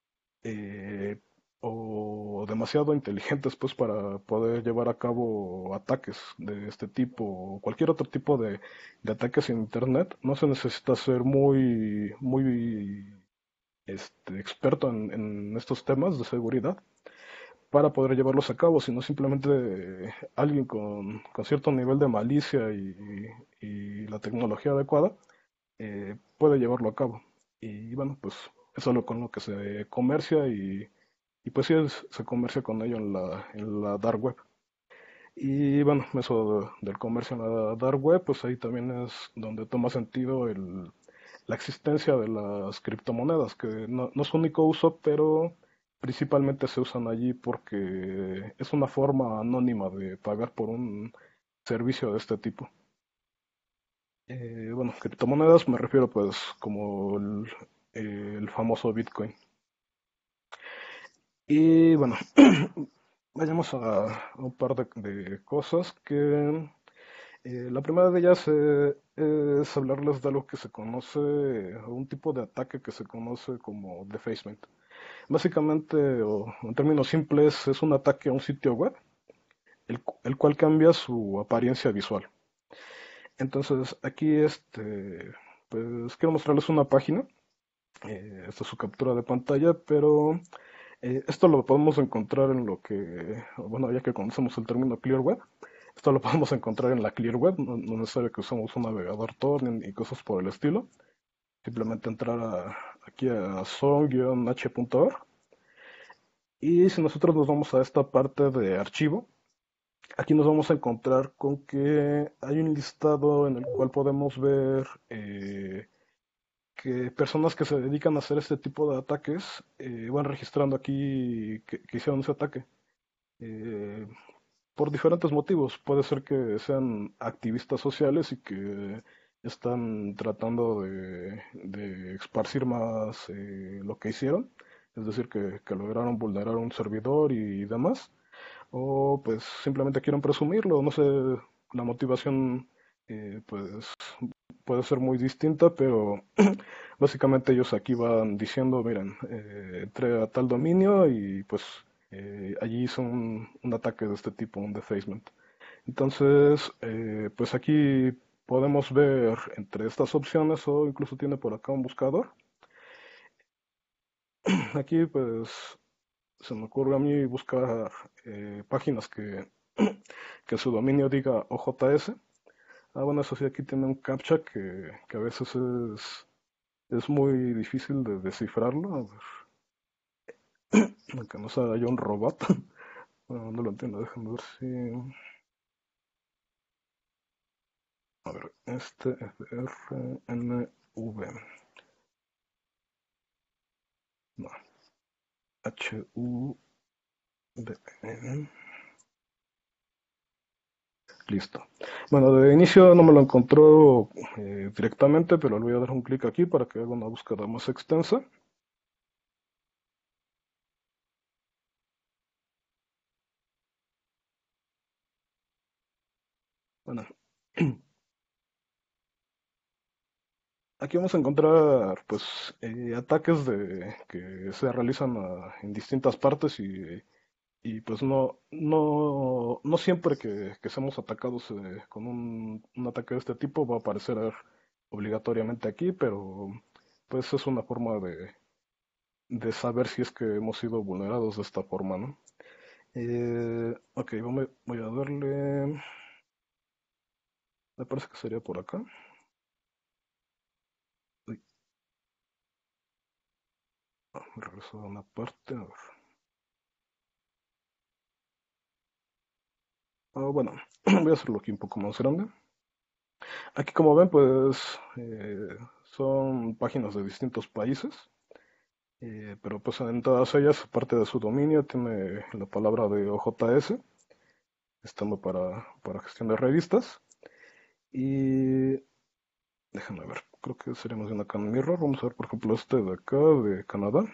eh, o demasiado inteligentes pues para poder llevar a cabo ataques de este tipo o cualquier otro tipo de, de ataques en internet. No se necesita ser muy, muy este, experto en, en estos temas de seguridad para poder llevarlos a cabo, sino simplemente eh, alguien con, con cierto nivel de malicia y, y la tecnología adecuada eh, puede llevarlo a cabo. Y bueno, pues eso es lo con lo que se comercia y, y pues sí es- se comercia con ello en la, en la dark web. Y bueno, eso de- del comercio en la dark web, pues ahí también es donde toma sentido el, la existencia de las criptomonedas, que no, no es su único uso, pero principalmente se usan allí porque es una forma anónima de pagar por un servicio de este tipo. Eh, bueno, criptomonedas me refiero pues como el, el famoso Bitcoin. Y bueno, vayamos a, a un par de, de cosas que eh, la primera de ellas eh, es hablarles de algo que se conoce, un tipo de ataque que se conoce como defacement. Básicamente, o en términos simples, es un ataque a un sitio web, el, cu- el cual cambia su apariencia visual. Entonces, aquí este, pues quiero mostrarles una página. Eh, esta es su captura de pantalla, pero eh, esto lo podemos encontrar en lo que, bueno, ya que conocemos el término Clear Web, esto lo podemos encontrar en la Clear Web, no, no es necesario que usemos un navegador Tor ni, ni cosas por el estilo. Simplemente entrar a- aquí a son h punto org y si nosotros nos vamos a esta parte de archivo, aquí nos vamos a encontrar con que hay un listado en el cual podemos ver eh, que personas que se dedican a hacer este tipo de ataques eh, van registrando aquí que, que hicieron ese ataque. Eh, por diferentes motivos. Puede ser que sean activistas sociales y que están tratando de, de esparcir más eh, lo que hicieron, es decir, que, que lograron vulnerar un servidor y demás, o pues simplemente quieren presumirlo, no sé, la motivación eh, pues puede ser muy distinta, pero básicamente ellos aquí van diciendo, miren, eh, entré a tal dominio y pues eh, allí hizo un, un ataque de este tipo, un defacement. Entonces, eh, pues aquí podemos ver entre estas opciones o incluso tiene por acá un buscador. Aquí pues se me ocurre a mí buscar eh, páginas que, que su dominio diga O J S. Ah, bueno, eso sí, aquí tiene un captcha que, que a veces es, es muy difícil de descifrarlo. A ver, aunque no sea yo un robot. Bueno, no lo entiendo, déjame ver si... A ver, este F R N V. No, H U D N. Listo. Bueno, de inicio no me lo encontró eh, directamente, pero le voy a dar un clic aquí para que haga una búsqueda más extensa. Bueno, aquí vamos a encontrar pues eh, ataques de, que se realizan a- en distintas partes y, y, pues no, no, no siempre que, que seamos atacados eh, con un, un ataque de este tipo va a aparecer obligatoriamente aquí, pero pues es una forma de, de saber si es que hemos sido vulnerados de esta forma, ¿no? Eh, ok, voy, voy a darle, me parece que sería por acá. Uy, ah, me regreso a una parte, a ver. Ah, bueno, voy a hacerlo aquí un poco más grande. Aquí como ven, pues eh, son páginas de distintos países, eh, pero pues en todas ellas, aparte de su dominio, tiene la palabra de O J S, estando para, para gestión de revistas. Y déjame ver, creo que seríamos de una Can Mirror. Vamos a ver, por ejemplo, este de acá, de Canadá.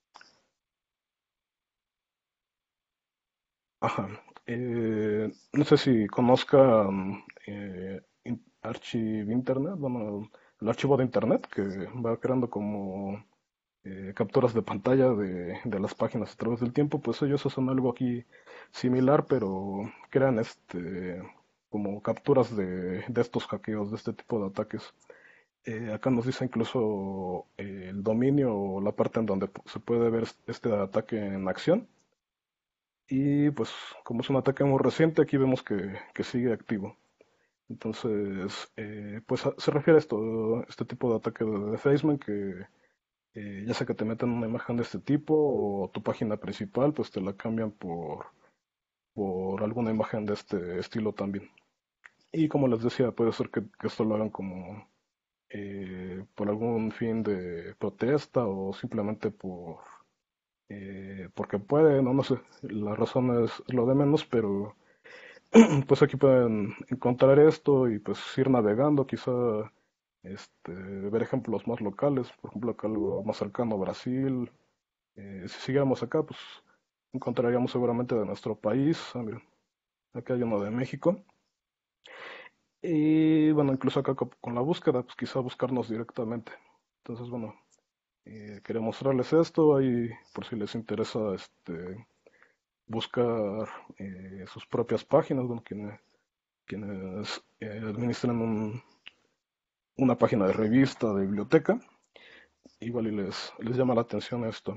Ajá. Eh, no sé si conozcan eh, in- Archive Internet, bueno, el archivo de Internet que va creando como eh, capturas de pantalla de, de las páginas a través del tiempo, pues ellos hacen algo aquí similar, pero crean este como capturas de, de estos hackeos, de este tipo de ataques. Eh, acá nos dice incluso eh, el dominio o la parte en donde pu- se puede ver este ataque en acción. Y pues como es un ataque muy reciente, aquí vemos que, que sigue activo. Entonces, eh, pues a- se refiere a esto, este tipo de ataque de defacement que eh, ya sea que te meten una imagen de este tipo o tu página principal, pues te la cambian por, por alguna imagen de este estilo también. Y como les decía, puede ser que, que esto lo hagan como eh, por algún fin de protesta o simplemente por eh, porque pueden, o no sé, la razón es lo de menos, pero pues aquí pueden encontrar esto y pues ir navegando, quizá este, ver ejemplos más locales, por ejemplo acá algo más cercano a Brasil. Eh, si siguiéramos acá, pues encontraríamos seguramente de nuestro país. Ah, miren, acá hay uno de México. Y bueno, incluso acá co- con la búsqueda, pues quizá buscarnos directamente. Entonces, bueno, eh, quería mostrarles esto ahí por si les interesa este, buscar eh, sus propias páginas, bueno, quienes, quienes eh, administran un- una página de revista, de biblioteca, igual y les, les llama la atención esto.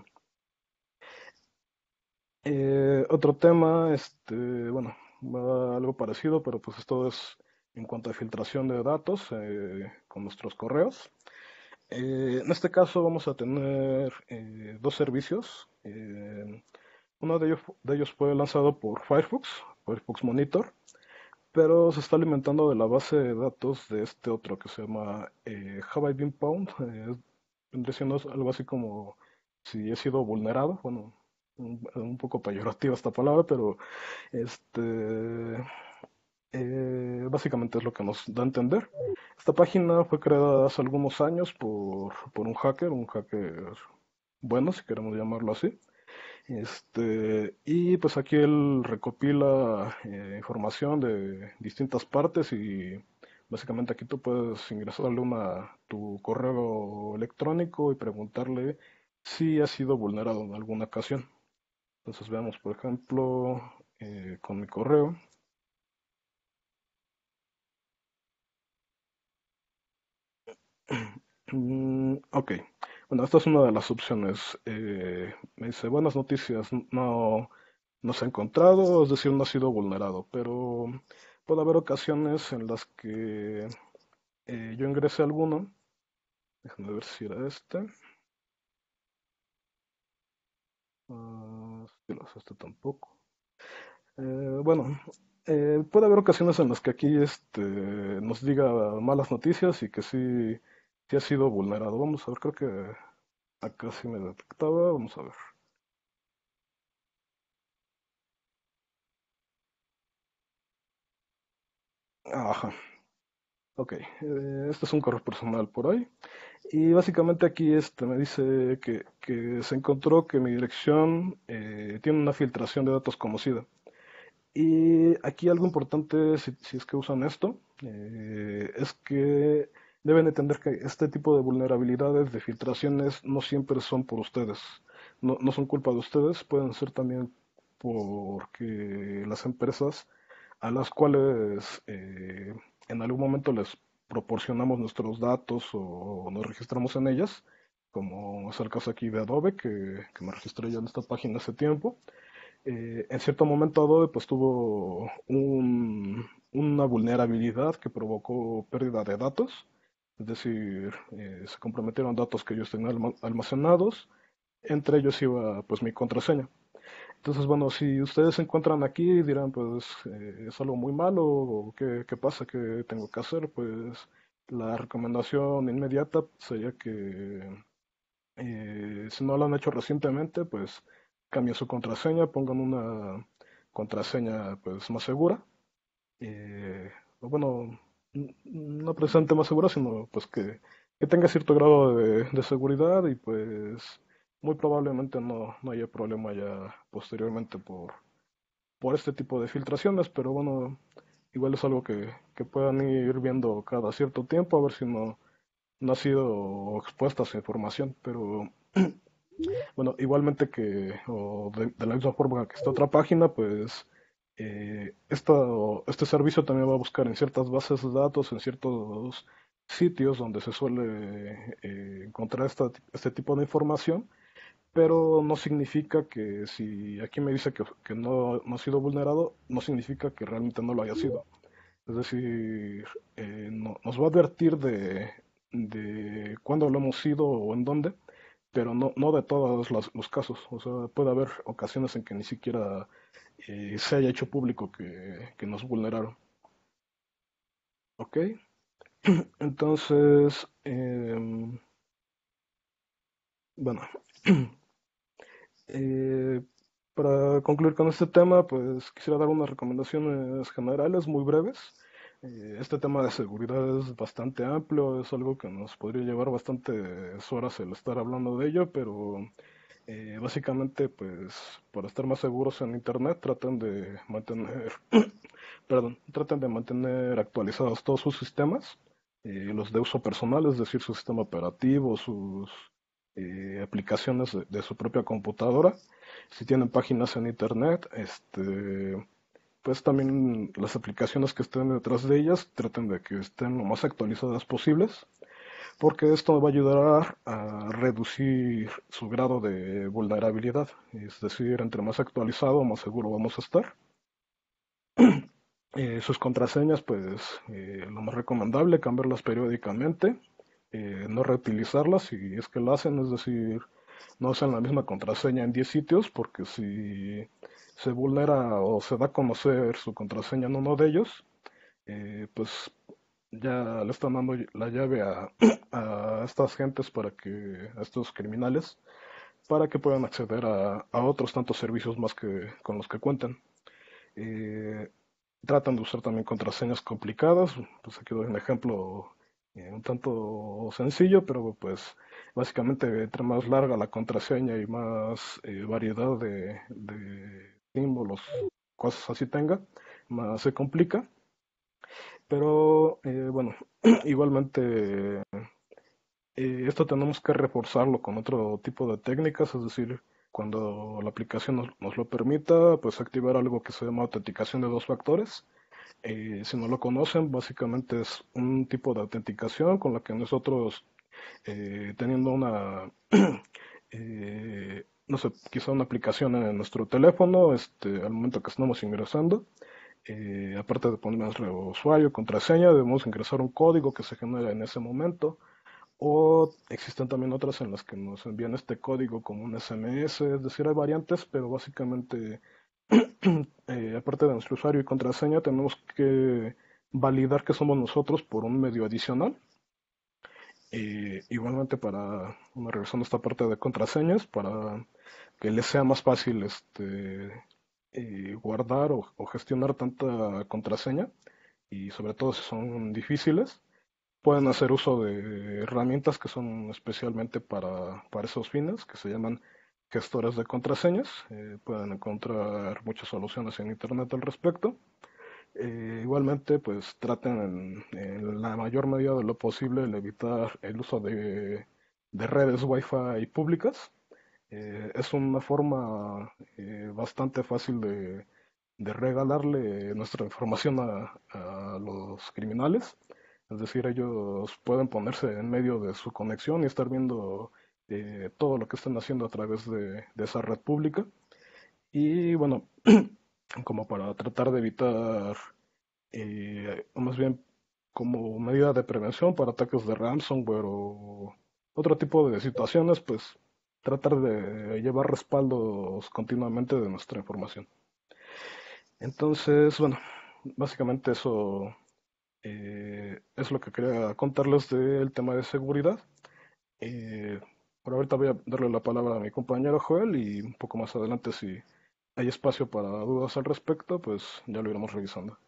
Eh, otro tema, este, bueno, va algo parecido, pero pues esto es en cuanto a filtración de datos eh, con nuestros correos. Eh, en este caso vamos a tener eh, dos servicios. Eh, uno de ellos, de ellos fue lanzado por Firefox, Firefox Monitor, pero se está alimentando de la base de datos de este otro que se llama eh, Have I Been Pwned. Eh, vendría siendo algo así como si he sido vulnerado. Bueno, un, un poco peyorativa esta palabra, pero este eh, básicamente es lo que nos da a entender. Esta página fue creada hace algunos años por, por un hacker, un hacker bueno, si queremos llamarlo así. Este, y pues aquí él recopila eh, información de distintas partes y básicamente aquí tú puedes ingresarle una, tu correo electrónico y preguntarle si ha sido vulnerado en alguna ocasión. Entonces veamos, por ejemplo, eh, con mi correo. Mm, ok, bueno, esta es una de las opciones. Eh, me dice, buenas noticias, no, no se ha encontrado, es decir, no ha sido vulnerado, pero puede haber ocasiones en las que eh, yo ingresé alguno. Déjame ver si era este. Ah, sí, no es este tampoco. Eh, bueno, eh, puede haber ocasiones en las que aquí este, nos diga malas noticias y que sí, sí ha sido vulnerado. Vamos a ver, creo que acá sí me detectaba. Vamos a ver. Ajá, ok. Eh, este es un correo personal por ahí. Y básicamente aquí este me dice que, que se encontró que mi dirección eh, tiene una filtración de datos conocida. Y aquí algo importante, si, si es que usan esto, eh, es que deben entender que este tipo de vulnerabilidades, de filtraciones, no siempre son por ustedes. No, no son culpa de ustedes, pueden ser también porque las empresas a las cuales eh, en algún momento les proporcionamos nuestros datos o nos registramos en ellas, como es el caso aquí de Adobe, que, que me registré yo en esta página hace tiempo. Eh, en cierto momento Adobe pues tuvo un- una vulnerabilidad que provocó pérdida de datos, es decir, eh, se comprometieron datos que ellos tenían alma- almacenados, entre ellos iba pues mi contraseña. Entonces, bueno, si ustedes se encuentran aquí y dirán, pues, eh, es algo muy malo, o qué, qué pasa, qué tengo que hacer, pues la recomendación inmediata sería que eh, si no lo han hecho recientemente, pues cambien su contraseña, pongan una contraseña pues más segura. Eh, o bueno, n- no precisamente más segura, sino pues que, que tenga cierto grado de, de seguridad y pues muy probablemente no, no haya problema ya posteriormente por, por este tipo de filtraciones, pero bueno, igual es algo que, que puedan ir viendo cada cierto tiempo, a ver si no, no ha sido expuesta su información, pero bueno, igualmente que, o de, de la misma forma que esta otra página, pues eh, esta, este servicio también va a buscar en ciertas bases de datos, en ciertos sitios donde se suele eh, encontrar esta, este tipo de información, pero no significa que si aquí me dice que, que no, no ha sido vulnerado, no significa que realmente no lo haya sido. Es decir, eh, no- nos va a advertir de, de cuándo lo hemos sido o en dónde, pero no, no de todos los, los casos. O sea, puede haber ocasiones en que ni siquiera eh, se haya hecho público que, que nos vulneraron. ¿Ok? Entonces, em, bueno, eh, para concluir con este tema, pues quisiera dar unas recomendaciones generales muy breves. Eh, este tema de seguridad es bastante amplio, es algo que nos podría llevar bastantes horas el estar hablando de ello, pero Eh, básicamente, pues, para estar más seguros en Internet, tratan de mantener, perdón, tratan de mantener actualizados todos sus sistemas, eh, los de uso personal, es decir, su sistema operativo, sus eh, aplicaciones de, de su propia computadora. Si tienen páginas en Internet, este, pues también las aplicaciones que estén detrás de ellas, traten de que estén lo más actualizadas posibles porque esto va a ayudar a reducir su grado de vulnerabilidad. Es decir, entre más actualizado, más seguro vamos a estar. Eh, sus contraseñas, pues eh, lo más recomendable, cambiarlas periódicamente, eh, no reutilizarlas si es que lo hacen, es decir, no usan la misma contraseña en diez sitios, porque si se vulnera o se da a conocer su contraseña en uno de ellos, eh, pues ya le están dando la llave a, a estas gentes para que, a estos criminales, para que puedan acceder a, a otros tantos servicios más que con los que cuentan. Eh, Tratan de usar también contraseñas complicadas, pues aquí doy un ejemplo eh, un tanto sencillo, pero pues básicamente entre más larga la contraseña y más eh, variedad de, de símbolos, cosas así tenga, más se complica. Pero eh, bueno, igualmente eh, esto tenemos que reforzarlo con otro tipo de técnicas, es decir, cuando la aplicación nos, nos lo permita, pues activar algo que se llama autenticación de dos factores. Eh, si no lo conocen, básicamente es un tipo de autenticación con la que nosotros, eh, teniendo una, eh, no sé, quizá una aplicación en nuestro teléfono, este, al momento que estamos ingresando, eh, aparte de poner nuestro usuario, contraseña, debemos ingresar un código que se genera en ese momento. O existen también otras en las que nos envían este código como un S M S, es decir, hay variantes, pero básicamente, eh, aparte de nuestro usuario y contraseña, tenemos que validar que somos nosotros por un medio adicional. Eh, igualmente para, bueno, regresando a esta parte de contraseñas, para que les sea más fácil este, eh, guardar o, o gestionar tanta contraseña, y sobre todo si son difíciles, pueden hacer uso de herramientas que son especialmente para, para esos fines, que se llaman gestores de contraseñas. Eh, pueden encontrar muchas soluciones en Internet al respecto. Eh, igualmente, pues traten en, en la mayor medida de lo posible el evitar el uso de, de redes Wi-Fi públicas. Eh, es una forma eh, bastante fácil de, de regalarle nuestra información a, a los criminales. Es decir, ellos pueden ponerse en medio de su conexión y estar viendo eh, todo lo que están haciendo a través de, de esa red pública. Y bueno, como para tratar de evitar, eh, o más bien como medida de prevención para ataques de ransomware o otro tipo de situaciones, pues tratar de llevar respaldos continuamente de nuestra información. Entonces, bueno, básicamente eso eh, es lo que quería contarles del tema de seguridad. Eh, por ahorita voy a darle la palabra a mi compañero Joel y un poco más adelante, si hay espacio para dudas al respecto, pues ya lo iremos revisando.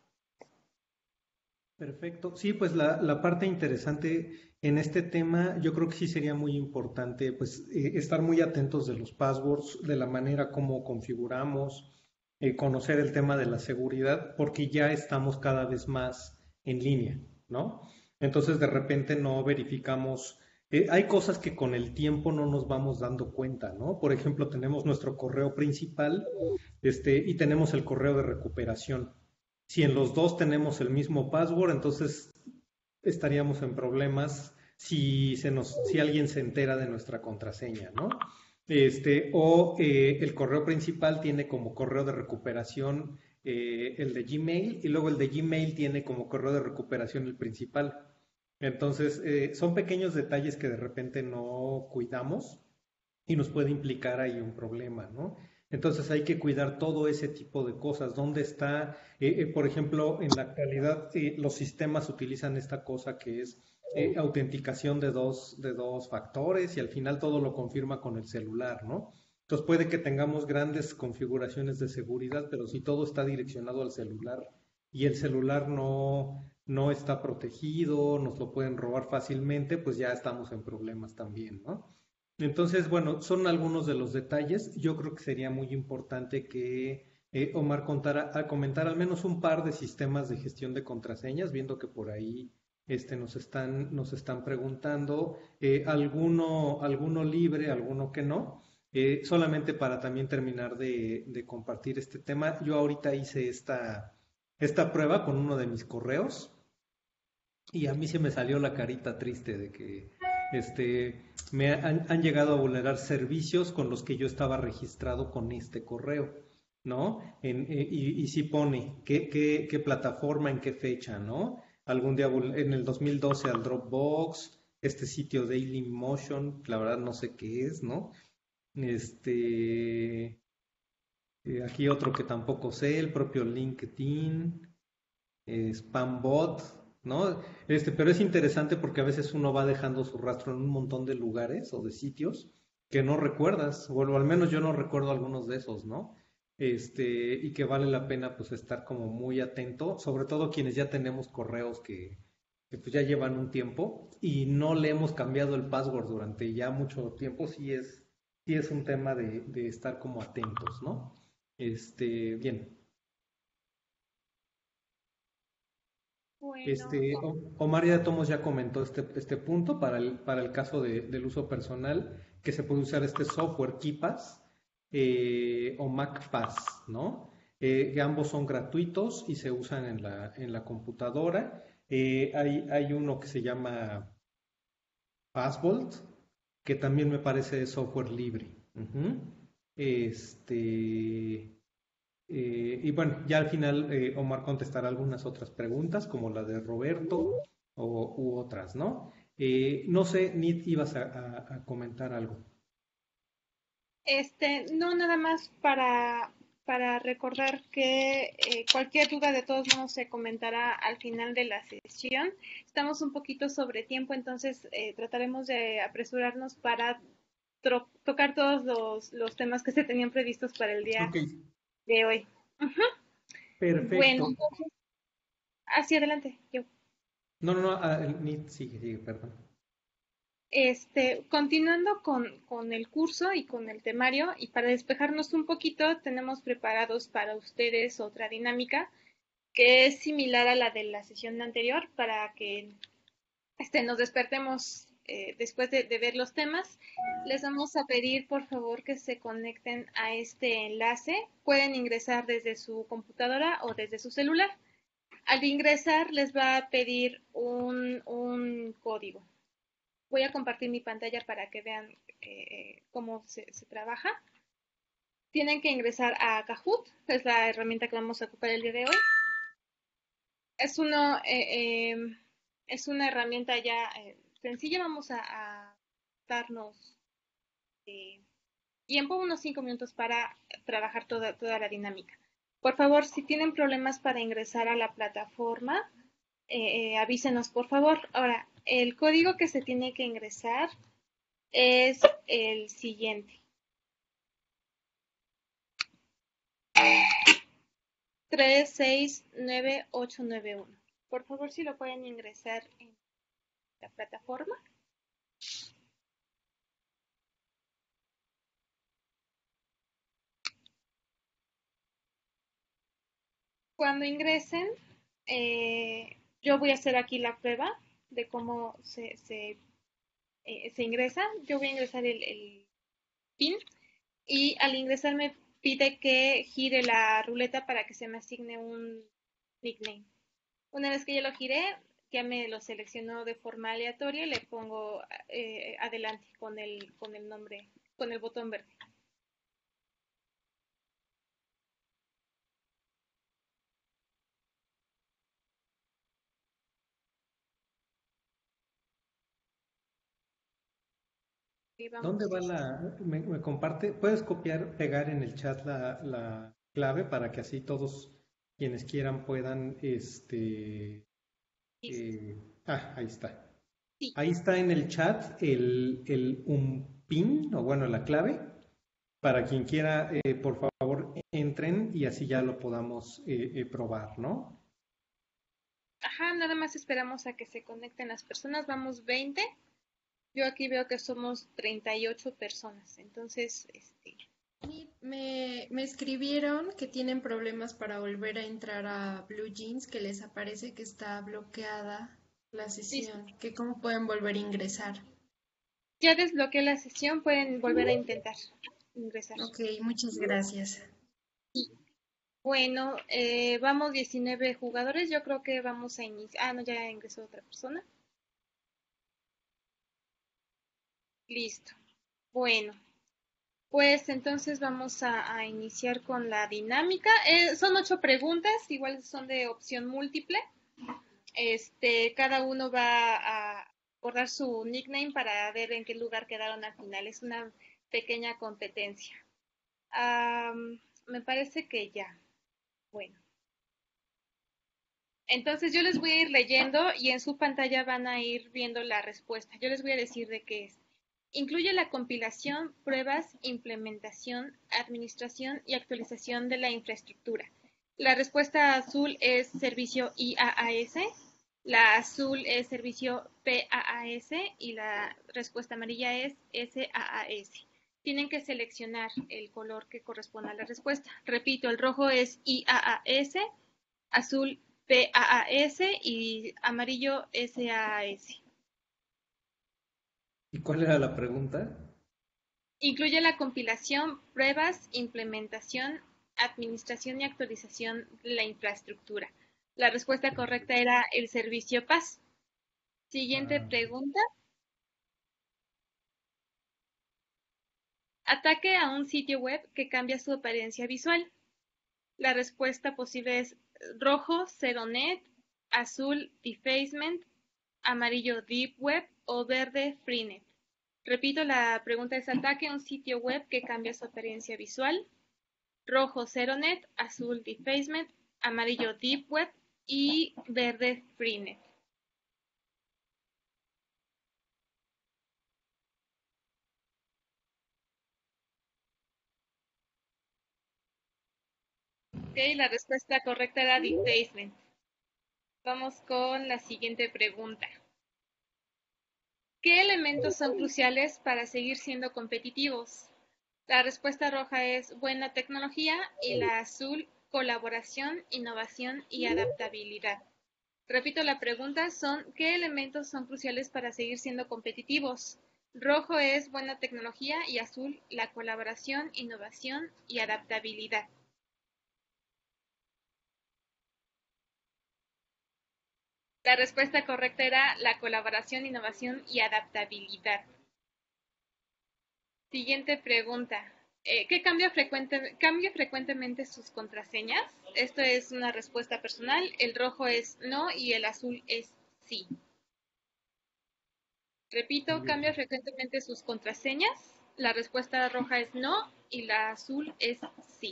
Perfecto. Sí, pues la, la parte interesante en este tema, yo creo que sí sería muy importante, pues eh, estar muy atentos de los passwords, de la manera como configuramos, eh, conocer el tema de la seguridad, porque ya estamos cada vez más en línea, ¿no? Entonces de repente no verificamos, eh, hay cosas que con el tiempo no nos vamos dando cuenta, ¿no? Por ejemplo, tenemos nuestro correo principal, este, y tenemos el correo de recuperación. Si en los dos tenemos el mismo password, entonces estaríamos en problemas si se nos, si alguien se entera de nuestra contraseña, ¿no? Este, o eh, el correo principal tiene como correo de recuperación eh, el de Gmail y luego el de Gmail tiene como correo de recuperación el principal. Entonces, eh, son pequeños detalles que de repente no cuidamos y nos puede implicar ahí un problema, ¿no? Entonces hay que cuidar todo ese tipo de cosas. ¿Dónde está? Eh, eh, por ejemplo, en la actualidad eh, los sistemas utilizan esta cosa que es eh, autenticación de dos, de dos factores y al final todo lo confirma con el celular, ¿no? Entonces puede que tengamos grandes configuraciones de seguridad, pero si todo está direccionado al celular y el celular no, no está protegido, nos lo pueden robar fácilmente, pues ya estamos en problemas también, ¿no? Entonces, bueno, son algunos de los detalles. Yo creo que sería muy importante que eh, Omar contara, a comentar al menos un par de sistemas de gestión de contraseñas, viendo que por ahí este, nos están, nos están preguntando eh, alguno, alguno libre, alguno que no. Eh, solamente para también terminar de, de compartir este tema, yo ahorita hice esta, esta prueba con uno de mis correos. Y a mí se me salió la carita triste de que este, me han, han llegado a vulnerar servicios con los que yo estaba registrado con este correo, ¿no? En, eh, y, y sí pone qué, qué, qué plataforma, en qué fecha, ¿no? Algún día vul- en el dos mil doce al Dropbox, este sitio Dailymotion, la verdad no sé qué es, ¿no? Este, eh, aquí otro que tampoco sé, el propio LinkedIn, eh, Spambot, ¿no? Este, pero es interesante porque a veces uno va dejando su rastro en un montón de lugares o de sitios que no recuerdas, o al menos yo no recuerdo algunos de esos, ¿no? Este, y que vale la pena pues estar como muy atento, sobre todo quienes ya tenemos correos que, que pues ya llevan un tiempo y no le hemos cambiado el password durante ya mucho tiempo, sí es, sí es un tema de, de estar como atentos, ¿no? Este, bien. Bueno, Este, O- Omar ya Tomos ya comentó este, este punto para el, para el caso de- del uso personal, que se puede usar este software KeePass eh, o MacPass, ¿no? Eh, que ambos son gratuitos y se usan en la, en la computadora. Eh, hay, hay uno que se llama Passbolt, que también me parece de software libre. Ujú. Este, eh, y bueno, ya al final eh, Omar contestará algunas otras preguntas, como la de Roberto o, u otras, ¿no? Eh, no sé, Nit, ibas a, a- a comentar algo. este, no nada más para, para recordar que eh, cualquier duda de todos modos se comentará al final de la sesión. Estamos un poquito sobre tiempo, entonces eh, trataremos de apresurarnos para tro- tocar todos los, los temas que se tenían previstos para el día Ok, de hoy. Ujú. Bueno, perfecto. entonces, hacia adelante, yo. No, no, no, ah, Nit, sigue, sigue, perdón. Este, continuando con, con el curso y con el temario, y para despejarnos un poquito, tenemos preparados para ustedes otra dinámica que es similar a la de la sesión anterior para que este, nos despertemos eh, después de, de ver los temas. Les vamos a pedir por favor que se conecten a este enlace. Pueden ingresar desde su computadora o desde su celular. Al ingresar les va a pedir un, un código. Voy a compartir mi pantalla para que vean eh, cómo se, se trabaja. Tienen que ingresar a Kahoot, que es la herramienta que vamos a ocupar el día de hoy. Es, uno, eh, eh, es una herramienta ya eh, sencilla. Vamos a, a darnos eh, tiempo, unos cinco minutos para trabajar toda, toda la dinámica. Por favor, si tienen problemas para ingresar a la plataforma, eh, eh, avísenos, por favor. Ahora, el código que se tiene que ingresar es el siguiente. tres seis nueve ocho nueve uno. Por favor, si lo pueden ingresar en la plataforma. Cuando ingresen, eh, yo voy a hacer aquí la prueba de cómo se, se, eh, se ingresa. Yo voy a ingresar el, el PIN y al ingresar me pide que gire la ruleta para que se me asigne un nickname. Una vez que ya lo giré, ya me lo seleccionó de forma aleatoria y le pongo eh, adelante con el, con el nombre, con el botón verde. Y ¿Dónde vamos. va la, me, me comparte? ¿Puedes copiar, pegar en el chat la, la clave para que así todos quienes quieran puedan, este, Listo. eh, ah, ahí está. Sí. Ahí está en el chat el, el un pin, o bueno, la clave. Para quien quiera, eh, por favor, entren y así ya lo podamos eh, eh, probar, ¿no? Ajá, nada más esperamos a que se conecten las personas. Vamos veinte. Yo aquí veo que somos treinta y ocho personas, entonces, este, Y Me, me escribieron que tienen problemas para volver a entrar a Blue Jeans, que les aparece que está bloqueada la listo. sesión, que cómo pueden volver a ingresar. Ya desbloqueé la sesión, pueden volver a intentar ingresar. Ok, muchas gracias. Bueno, eh, vamos diecinueve jugadores, yo creo que vamos a iniciar. Ah, no, ya ingresó otra persona. Listo. Bueno, pues entonces vamos a, a iniciar con la dinámica. Eh, son ocho preguntas, igual son de opción múltiple. Este, cada uno va a acordar su nickname para ver en qué lugar quedaron al final. Es una pequeña competencia. Am, me parece que ya. Bueno. Entonces yo les voy a ir leyendo y en su pantalla van a ir viendo la respuesta. Yo les voy a decir de qué es. Incluye la compilación, pruebas, implementación, administración y actualización de la infraestructura. La respuesta azul es servicio I A A S, la azul es servicio P A A S y la respuesta amarilla es S A A S. Tienen que seleccionar el color que corresponda a la respuesta. Repito, el rojo es I A A S, azul P A A S y amarillo S A A S. ¿Y cuál era la pregunta? Incluye la compilación, pruebas, implementación, administración y actualización de la infraestructura. La respuesta correcta era el servicio P A S. Siguiente Ah, pregunta. Ataque a un sitio web que cambia su apariencia visual. La respuesta posible es rojo, ZeroNet, azul, Defacement, amarillo, Deep Web o verde, Freenet. Repito, la pregunta es ataque a un sitio web que cambia su apariencia visual. Rojo, ZeroNet, azul, Defacement, amarillo, Deep Web y verde, Freenet. Ok, la respuesta correcta era Defacement. Vamos con la siguiente pregunta. ¿Qué elementos son cruciales para seguir siendo competitivos? La respuesta roja es buena tecnología y la azul colaboración, innovación y adaptabilidad. Repito la pregunta, son ¿qué elementos son cruciales para seguir siendo competitivos? Rojo es buena tecnología y azul la colaboración, innovación y adaptabilidad. La respuesta correcta era la colaboración, innovación y adaptabilidad. Siguiente pregunta. Eh, ¿Qué cambia, frecuente, cambia frecuentemente sus contraseñas? Esto es una respuesta personal. El rojo es no y el azul es sí. Repito, ¿cambia frecuentemente sus contraseñas? La respuesta roja es no y la azul es sí.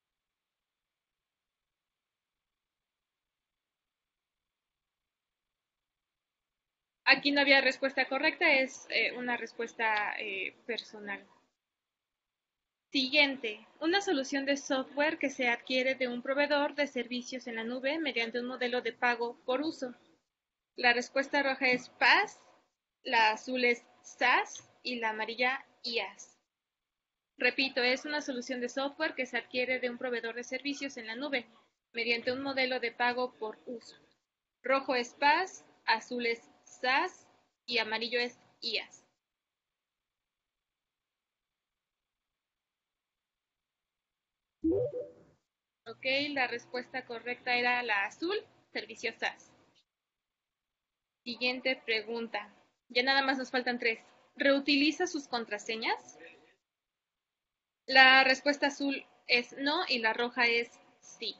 Aquí no había respuesta correcta, es eh, una respuesta eh, personal. Siguiente, una solución de software que se adquiere de un proveedor de servicios en la nube mediante un modelo de pago por uso. La respuesta roja es P A S, la azul es S A S y la amarilla I A S. Repito, es una solución de software que se adquiere de un proveedor de servicios en la nube mediante un modelo de pago por uso. Rojo es P A S, azul es S A S y amarillo es I A S. Ok, la respuesta correcta era la azul, servicio S A S. Siguiente pregunta. Ya nada más nos faltan tres. ¿Reutiliza sus contraseñas? La respuesta azul es no y la roja es sí.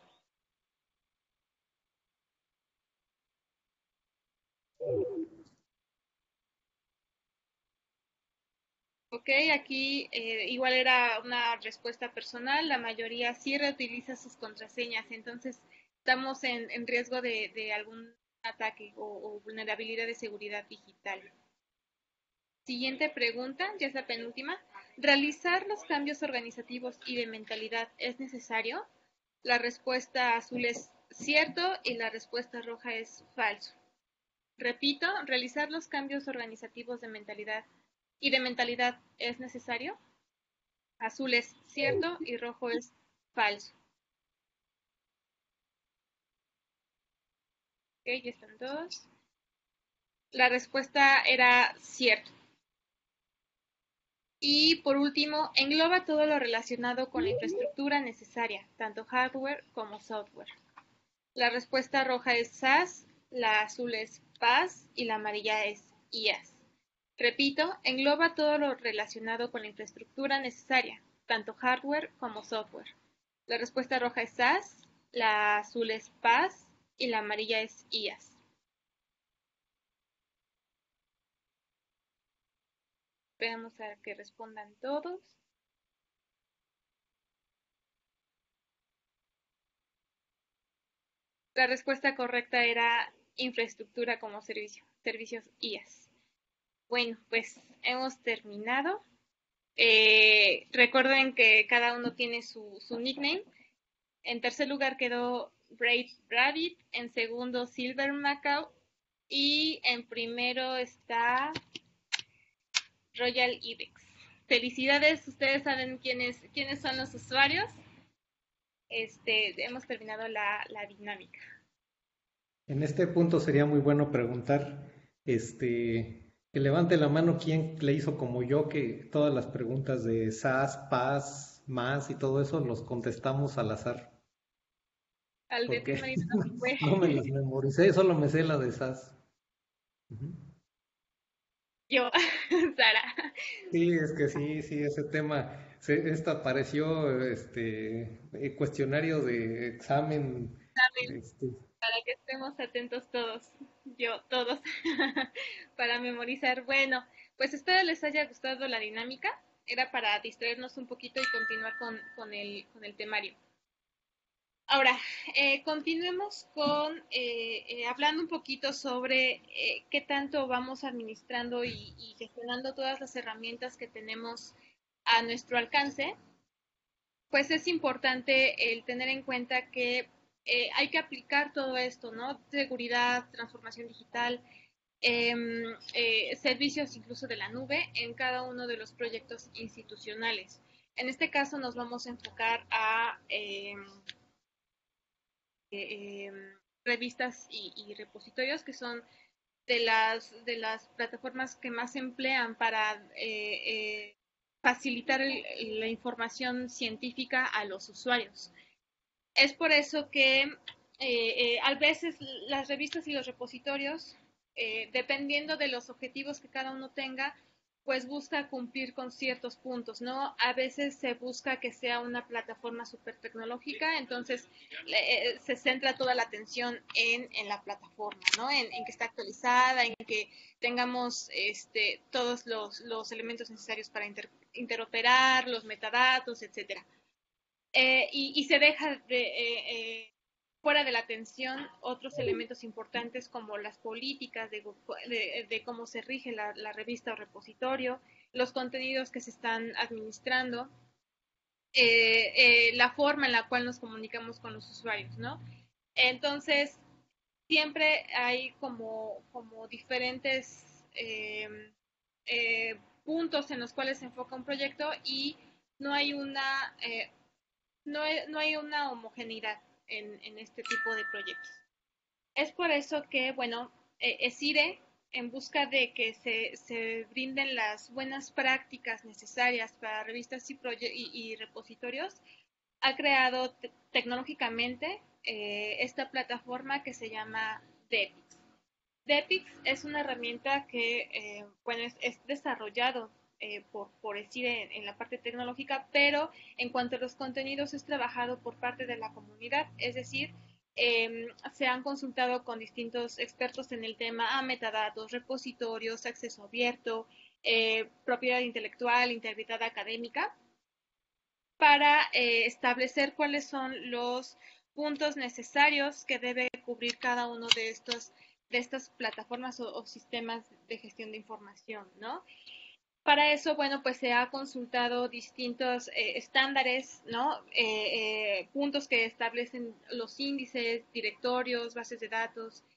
Ok, aquí eh, igual era una respuesta personal, la mayoría sí reutiliza sus contraseñas, entonces estamos en, en riesgo de, de algún ataque o, o vulnerabilidad de seguridad digital. Siguiente pregunta, ya es la penúltima. ¿Realizar los cambios organizativos y de mentalidad es necesario? La respuesta azul es cierto y la respuesta roja es falso. Repito, realizar los cambios organizativos de mentalidad y de mentalidad es necesario. Azul es cierto y rojo es falso. Ok, ya están todos. La respuesta era cierto. Y por último, engloba todo lo relacionado con la infraestructura necesaria, tanto hardware como software. La respuesta roja es S A S, la azul es P A S y la amarilla es I A S. Repito, engloba todo lo relacionado con la infraestructura necesaria, tanto hardware como software. La respuesta roja es S A S, la azul es P A S y la amarilla es I A S. Esperamos a que respondan todos. La respuesta correcta era infraestructura como servicio, servicios I A S. Bueno, pues hemos terminado. Eh, recuerden que cada uno tiene su, su nickname. En tercer lugar quedó Brave Rabbit, en segundo Silver Macau y en primero está Royal Ibex. Felicidades, ustedes saben quiénes, quiénes son los usuarios. Este, hemos terminado la, la dinámica. En este punto sería muy bueno preguntar, este, que levante la mano quién le hizo como yo, que todas las preguntas de S A S, P A S, más y todo eso los contestamos al azar. Al de Porque ti, Marina, no se fue. no me las memoricé, solo me sé la de S A S. Ujú. Yo, Sara. Sí, es que sí, sí, ese tema, se, esta pareció este eh, cuestionario de examen, este, Para que estemos atentos todos, yo, todos, para memorizar. Bueno, pues espero les haya gustado la dinámica. Era para distraernos un poquito y continuar con, con, el, con el temario. Ahora, eh, continuemos con eh, eh, hablando un poquito sobre eh, qué tanto vamos administrando y, y gestionando todas las herramientas que tenemos a nuestro alcance. Pues es importante el tener en cuenta que eh, hay que aplicar todo esto, ¿no? Seguridad, transformación digital, eh, eh, servicios incluso de la nube en cada uno de los proyectos institucionales. En este caso nos vamos a enfocar a eh, eh, revistas y, y, repositorios que son de las, de las plataformas que más se emplean para eh, eh, facilitar el, la información científica a los usuarios. Es por eso que eh, eh, a veces las revistas y los repositorios, eh, dependiendo de los objetivos que cada uno tenga, pues busca cumplir con ciertos puntos, ¿no? A veces se busca que sea una plataforma súper tecnológica, entonces eh, se centra toda la atención en, en la plataforma, ¿no? En, en, que está actualizada, en que tengamos este, todos los, los elementos necesarios para inter, interoperar, los metadatos, etcétera. Eh, y, y se deja de, eh, eh, fuera de la atención otros elementos importantes como las políticas de, de, de cómo se rige la, la, revista o repositorio, los contenidos que se están administrando, eh, eh, la forma en la cual nos comunicamos con los usuarios, ¿no? Entonces, siempre hay como, como diferentes eh, eh, puntos en los cuales se enfoca un proyecto y no hay una... Eh, No hay, no hay una homogeneidad en, en, este tipo de proyectos. Es por eso que, bueno, eh, ESIRE, en busca de que se, se, brinden las buenas prácticas necesarias para revistas y, y, y repositorios, ha creado tecnológicamente eh, esta plataforma que se llama DEPIX. DEPIX es una herramienta que, eh, bueno, es, es desarrollado Eh, por, por decir en, en la parte tecnológica, pero en cuanto a los contenidos es trabajado por parte de la comunidad, es decir, eh, se han consultado con distintos expertos en el tema a metadatos, repositorios, acceso abierto, eh, propiedad intelectual, integridad académica, para eh, establecer cuáles son los puntos necesarios que debe cubrir cada uno de estos de estas plataformas o, o sistemas de gestión de información, ¿no? Para eso, bueno, pues se ha consultado distintos eh, estándares, ¿no? Eh, eh, puntos que establecen los índices, directorios, bases de datos,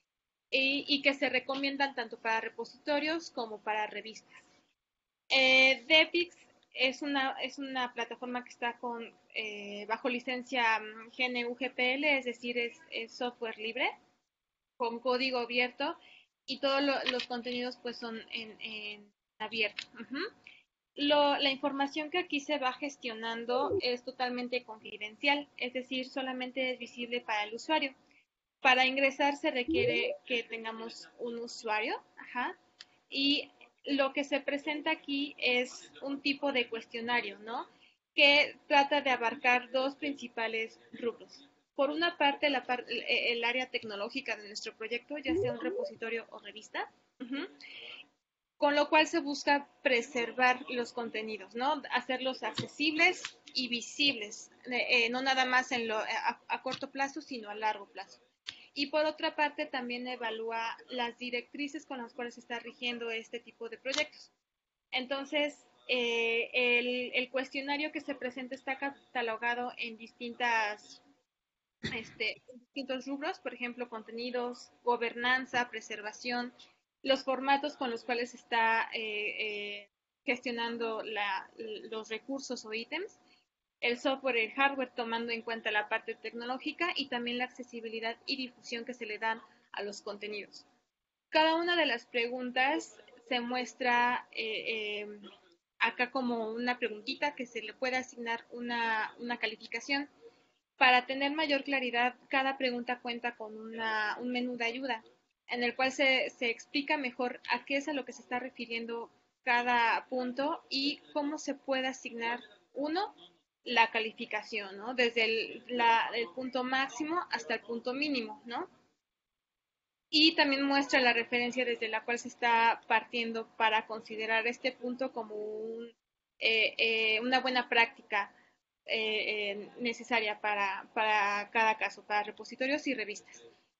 y, y que se recomiendan tanto para repositorios como para revistas. Eh, Depix es una, es una plataforma que está con, eh, bajo licencia G N U G P L, es decir, es, es software libre, con código abierto, y todos lo, los contenidos pues son en, en abierto. Uh-huh. Lo, la información que aquí se va gestionando es totalmente confidencial, es decir, solamente es visible para el usuario. Para ingresar se requiere que tengamos un usuario, ajá, y lo que se presenta aquí es un tipo de cuestionario, ¿no? Que trata de abarcar dos principales rubros. Por una parte, la par el área tecnológica de nuestro proyecto, ya sea un repositorio o revista, uh-huh, con lo cual se busca preservar los contenidos, ¿no? Hacerlos accesibles y visibles, eh, no nada más en lo, a, a corto plazo, sino a largo plazo. Y por otra parte, también evalúa las directrices con las cuales se está rigiendo este tipo de proyectos. Entonces, eh, el, el cuestionario que se presenta está catalogado en distintas, este, en distintos rubros, por ejemplo, contenidos, gobernanza, preservación, los formatos con los cuales se está eh, eh, gestionando la, los recursos o ítems, el software y el hardware, tomando en cuenta la parte tecnológica y también la accesibilidad y difusión que se le dan a los contenidos. Cada una de las preguntas se muestra eh, eh, acá como una preguntita que se le puede asignar una, una calificación. Para tener mayor claridad, cada pregunta cuenta con una, un menú de ayuda en el cual se, se explica mejor a qué es a lo que se está refiriendo cada punto y cómo se puede asignar uno la calificación, ¿no? Desde el, la, el punto máximo hasta el punto mínimo, ¿no? Y también muestra la referencia desde la cual se está partiendo para considerar este punto como un, eh, eh, una buena práctica eh, eh, necesaria para, para cada caso, para repositorios y revistas.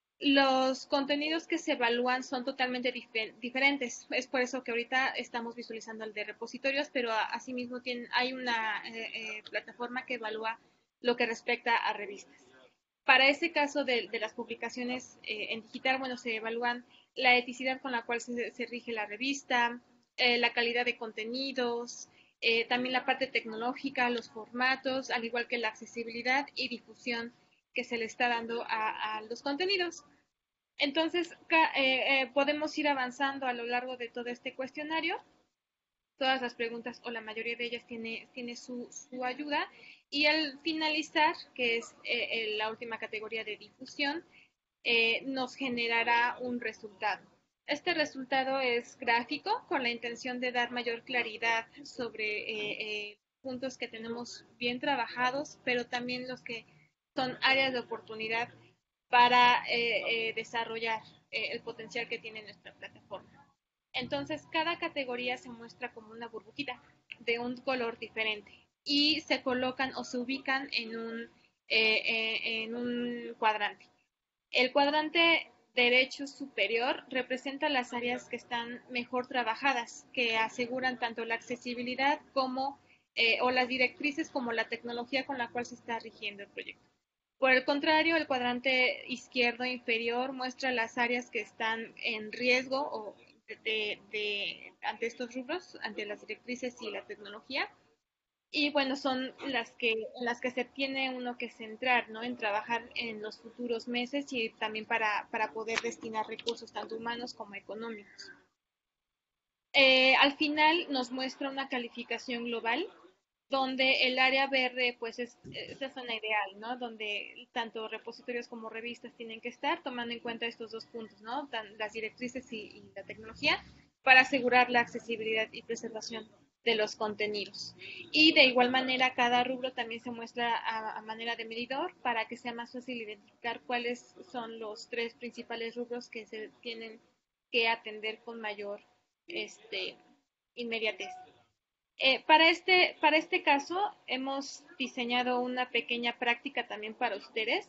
Los contenidos que se evalúan son totalmente difer diferentes. Es por eso que ahorita estamos visualizando el de repositorios, pero asimismo tiene, hay una eh, eh, plataforma que evalúa lo que respecta a revistas. Para ese caso de, de las publicaciones eh, en digital, bueno, se evalúan la eticidad con la cual se, se rige la revista, eh, la calidad de contenidos, eh, también la parte tecnológica, los formatos, al igual que la accesibilidad y difusión que se le está dando a, a los contenidos. Entonces, eh, eh, podemos ir avanzando a lo largo de todo este cuestionario. Todas las preguntas o la mayoría de ellas tiene, tiene su, su ayuda. Y al finalizar, que es eh, la última categoría de difusión, eh, nos generará un resultado. Este resultado es gráfico con la intención de dar mayor claridad sobre eh, eh, puntos que tenemos bien trabajados, pero también los que son áreas de oportunidad para eh, eh, desarrollar eh, el potencial que tiene nuestra plataforma. Entonces, cada categoría se muestra como una burbujita de un color diferente y se colocan o se ubican en un, eh, eh, en un cuadrante. El cuadrante derecho superior representa las áreas que están mejor trabajadas, que aseguran tanto la accesibilidad como eh, o las directrices como la tecnología con la cual se está rigiendo el proyecto. Por el contrario, el cuadrante izquierdo inferior muestra las áreas que están en riesgo o de, de, de, ante estos rubros, ante las directrices y la tecnología. Y bueno, son las que, en las que se tiene uno que centrar, ¿no? En trabajar en los futuros meses y también para, para poder destinar recursos tanto humanos como económicos. Eh, al final nos muestra una calificación global donde el área verde pues es, es la zona ideal, ¿no? Donde tanto repositorios como revistas tienen que estar tomando en cuenta estos dos puntos, ¿no? Tan, las directrices y, y la tecnología para asegurar la accesibilidad y preservación de los contenidos. Y de igual manera cada rubro también se muestra a, a manera de medidor para que sea más fácil identificar cuáles son los tres principales rubros que se tienen que atender con mayor este, inmediatez. Eh, para, este, para este caso hemos diseñado una pequeña práctica también para ustedes.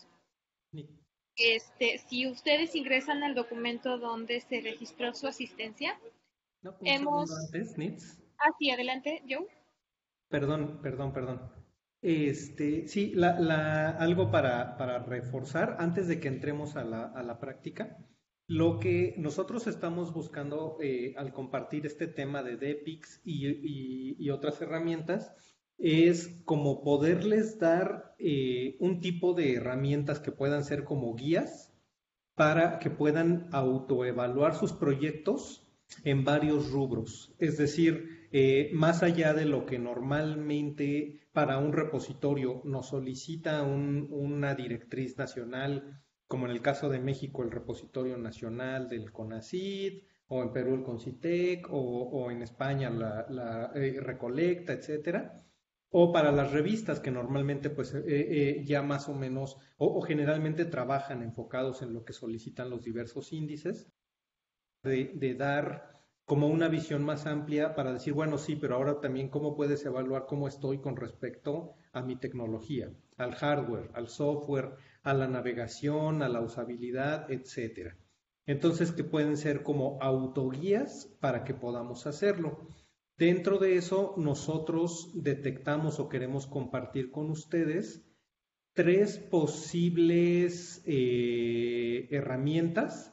Este, si ustedes ingresan al documento donde se registró su asistencia, no, un hemos... segundo antes, Nitz. Ah, sí, adelante, Joe. Perdón, perdón, perdón. Este, sí, la, la, algo para, para reforzar antes de que entremos a la, a la práctica. Lo que nosotros estamos buscando eh, al compartir este tema de DEPIX y, y, y otras herramientas es como poderles dar eh, un tipo de herramientas que puedan ser como guías para que puedan autoevaluar sus proyectos en varios rubros. Es decir, eh, más allá de lo que normalmente para un repositorio nos solicita un, una directriz nacional, como en el caso de México, el repositorio nacional del CONACYT, o en Perú el CONCITEC, o, o en España la, la eh, Recolecta, etcétera. O para las revistas que normalmente pues eh, eh, ya más o menos o, o generalmente trabajan enfocados en lo que solicitan los diversos índices, de, de dar como una visión más amplia para decir, bueno, sí, pero ahora también cómo puedes evaluar cómo estoy con respecto a mi tecnología, al hardware, al software, a la navegación, a la usabilidad, etcétera. Entonces, que pueden ser como autoguías para que podamos hacerlo. Dentro de eso, nosotros detectamos o queremos compartir con ustedes tres posibles eh, herramientas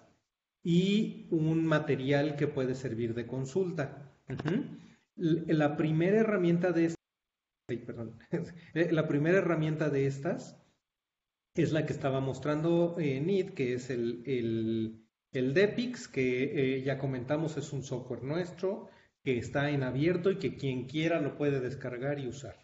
y un material que puede servir de consulta. Uh-huh. La primera herramienta de estas, ay, perdón, la primera herramienta de estas es la que estaba mostrando eh, Nid, que es el, el, el DEPIX, que eh, ya comentamos es un software nuestro, que está en abierto y que quien quiera lo puede descargar y usar.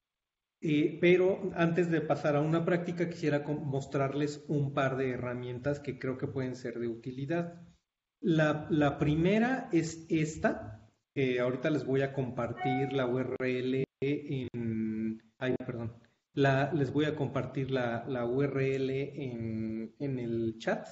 Eh, pero antes de pasar a una práctica quisiera mostrarles un par de herramientas que creo que pueden ser de utilidad. La, la primera es esta. Eh, ahorita les voy a compartir la U R L en... Ay, perdón. La, les voy a compartir la, la U R L en, en el chat,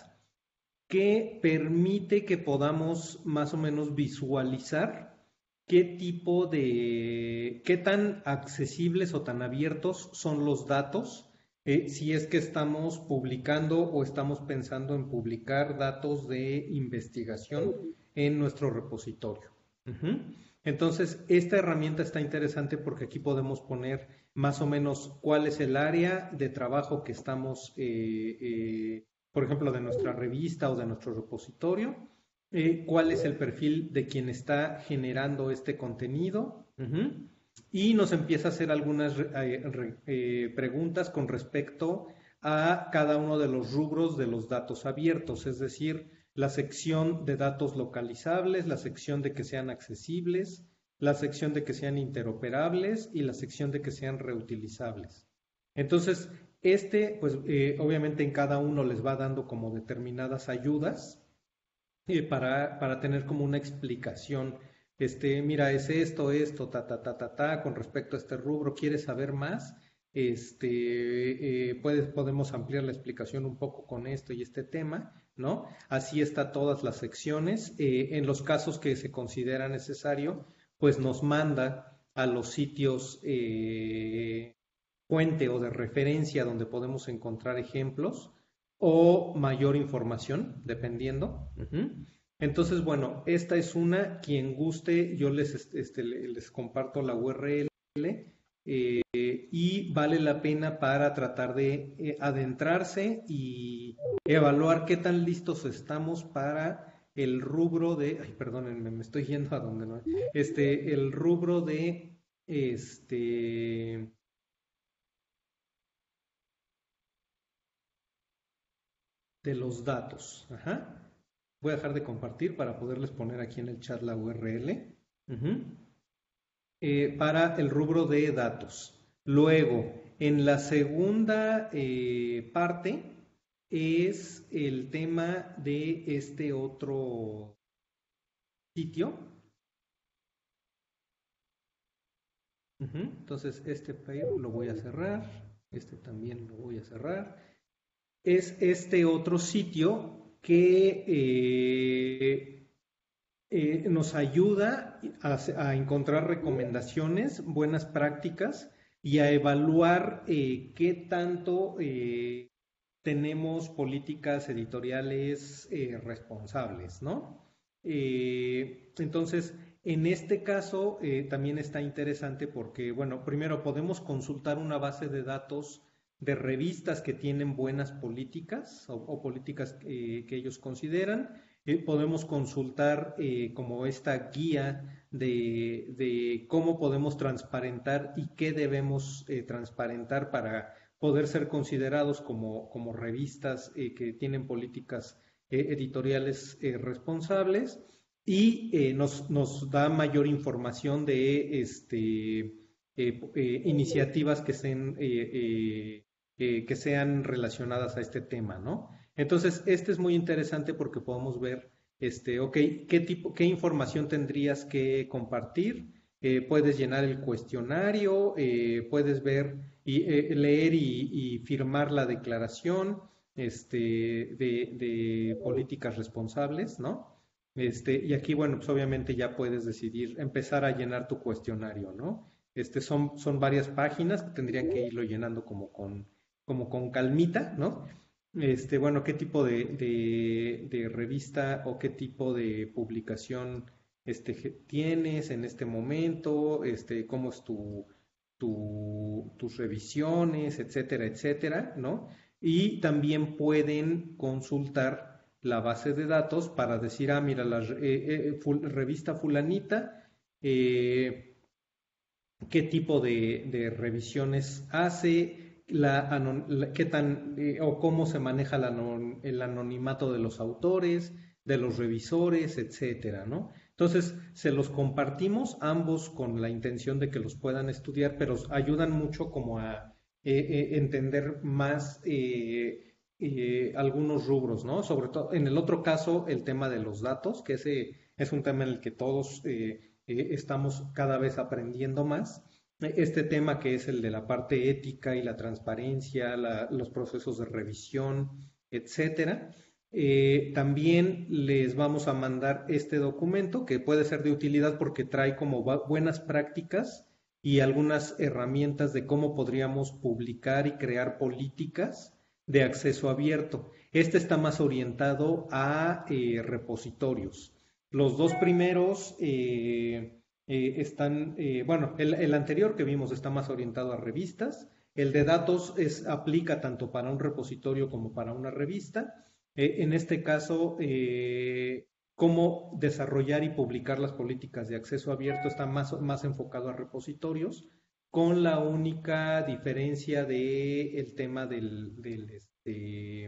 que permite que podamos más o menos visualizar qué tipo de, qué tan accesibles o tan abiertos son los datos, eh, si es que estamos publicando o estamos pensando en publicar datos de investigación en nuestro repositorio. Uh-huh. Entonces, esta herramienta está interesante porque aquí podemos poner más o menos cuál es el área de trabajo que estamos, eh, eh, por ejemplo, de nuestra revista o de nuestro repositorio. Eh, cuál es el perfil de quien está generando este contenido, uh-huh, y nos empieza a hacer algunas eh, eh, preguntas con respecto a cada uno de los rubros de los datos abiertos, es decir, la sección de datos localizables, la sección de que sean accesibles, la sección de que sean interoperables y la sección de que sean reutilizables. Entonces, este, pues eh, obviamente en cada uno les va dando como determinadas ayudas Eh, para, para tener como una explicación, este, mira, es esto, esto, ta, ta, ta, ta, ta, con respecto a este rubro, ¿quieres saber más? Este, eh, puedes, podemos ampliar la explicación un poco con esto y este tema, ¿no? Así está todas las secciones. Eh, en los casos que se considera necesario, pues nos manda a los sitios eh, fuente o de referencia donde podemos encontrar ejemplos o mayor información, dependiendo. Uh-huh. Entonces, bueno, esta es una, quien guste, yo les, este, les comparto la U R L eh, y vale la pena para tratar de eh, adentrarse y evaluar qué tan listos estamos para el rubro de, ay, perdónenme, me estoy yendo a donde no, este, el rubro de, este... de los datos. Ajá. Voy a dejar de compartir para poderles poner aquí en el chat la U R L. Uh-huh. Eh, para el rubro de datos. Luego, en la segunda eh, parte es el tema de este otro sitio. Uh-huh. Entonces, este lo voy a cerrar. Este también lo voy a cerrar. Es este otro sitio que eh, eh, nos ayuda a, a encontrar recomendaciones, buenas prácticas y a evaluar eh, qué tanto eh, tenemos políticas editoriales eh, responsables, ¿no? Eh, entonces, en este caso eh, también está interesante porque, bueno, primero podemos consultar una base de datos de revistas que tienen buenas políticas o, o políticas eh, que ellos consideran. Eh, podemos consultar eh, como esta guía de, de cómo podemos transparentar y qué debemos eh, transparentar para poder ser considerados como, como revistas eh, que tienen políticas eh, editoriales eh, responsables, y eh, nos, nos da mayor información de este, eh, eh, iniciativas que sean, eh, eh, eh, que sean relacionadas a este tema, ¿no? Entonces, este es muy interesante porque podemos ver, este, ok, qué tipo, qué información tendrías que compartir. Eh, puedes llenar el cuestionario, eh, puedes ver y eh, leer y, y, firmar la declaración este, de, de políticas responsables, ¿no? Este, y aquí, bueno, pues obviamente ya puedes decidir empezar a llenar tu cuestionario, ¿no? Este, son, son varias páginas que tendrían que irlo llenando como con, como con calmita, ¿no? Este, bueno, qué tipo de, de, de revista o qué tipo de publicación este, tienes en este momento, este, cómo es tu, tu, tus revisiones, etcétera, etcétera, ¿no? Y también pueden consultar la base de datos para decir, ah, mira, la eh, eh, ful, revista fulanita, eh, qué tipo de, de revisiones hace, la, la, qué tan eh, o cómo se maneja la, el anonimato de los autores, de los revisores, etcétera, ¿no? Entonces, se los compartimos ambos con la intención de que los puedan estudiar, pero ayudan mucho como a eh, eh, entender más eh, eh, algunos rubros, ¿no? Sobre todo, en el otro caso, el tema de los datos, que ese es un tema en el que todos eh, eh, estamos cada vez aprendiendo más. Este tema que es el de la parte ética y la transparencia, la, los procesos de revisión, etcétera. Eh, también les vamos a mandar este documento que puede ser de utilidad porque trae como buenas prácticas y algunas herramientas de cómo podríamos publicar y crear políticas de acceso abierto. Este está más orientado a eh, repositorios. Los dos primeros eh, eh, están, eh, bueno, el, el anterior que vimos está más orientado a revistas. El de datos es, aplica tanto para un repositorio como para una revista. Eh, en este caso, eh, cómo desarrollar y publicar las políticas de acceso abierto está más, más enfocado a repositorios, con la única diferencia del de tema del, del este,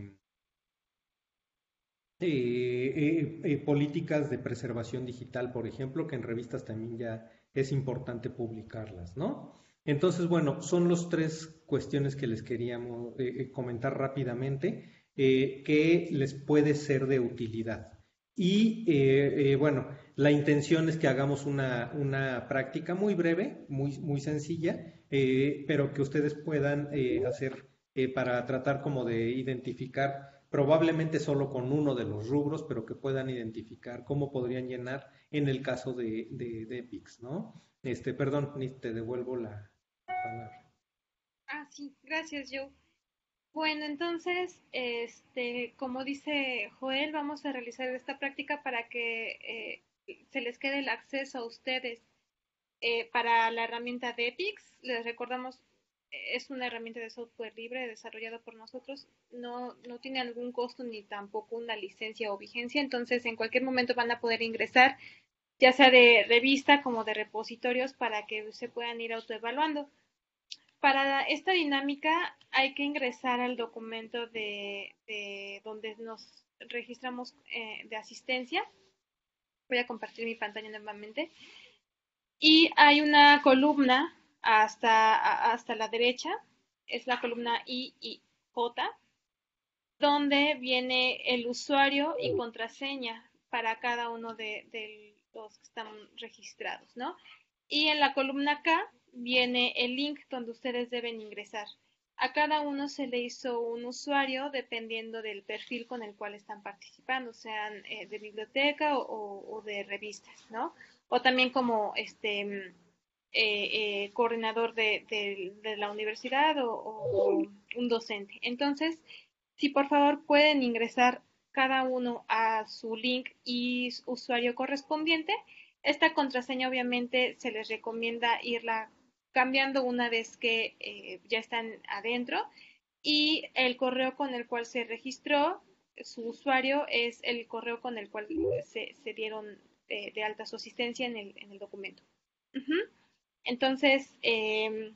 eh, eh, eh, políticas de preservación digital, por ejemplo, que en revistas también ya es importante publicarlas, ¿no? Entonces, bueno, son las tres cuestiones que les queríamos eh, comentar rápidamente. Eh, que les puede ser de utilidad. Y eh, eh, bueno, la intención es que hagamos una, una práctica muy breve, muy, muy sencilla, eh, pero que ustedes puedan eh, hacer eh, para tratar como de identificar, probablemente solo con uno de los rubros, pero que puedan identificar cómo podrían llenar en el caso de, de, de EPICS, ¿no? Este, perdón, te devuelvo la palabra. Ah, sí, gracias, Joe. Bueno, entonces, este, como dice Joel, vamos a realizar esta práctica para que eh, se les quede el acceso a ustedes eh, para la herramienta de EPICS. Les recordamos, es una herramienta de software libre desarrollada por nosotros. No, no tiene algún costo ni tampoco una licencia o vigencia. Entonces, en cualquier momento van a poder ingresar, ya sea de revista como de repositorios, para que se puedan ir autoevaluando. Para esta dinámica hay que ingresar al documento de, de donde nos registramos eh, de asistencia. Voy a compartir mi pantalla nuevamente. Y hay una columna hasta, hasta la derecha, es la columna I y J, donde viene el usuario y contraseña para cada uno de, de los que están registrados, ¿no? Y en la columna K viene el link donde ustedes deben ingresar. A cada uno se le hizo un usuario dependiendo del perfil con el cual están participando, sean eh, de biblioteca o, o de revistas, ¿no? O también como este eh, eh, coordinador de, de, de, la universidad o, o un docente. Entonces, si por favor pueden ingresar cada uno a su link y usuario correspondiente. Esta contraseña obviamente se les recomienda irla cambiando una vez que eh, ya están adentro y el correo con el cual se registró su usuario es el correo con el cual se, se dieron de, de alta su asistencia en el, en el documento. Uh-huh. Entonces, eh,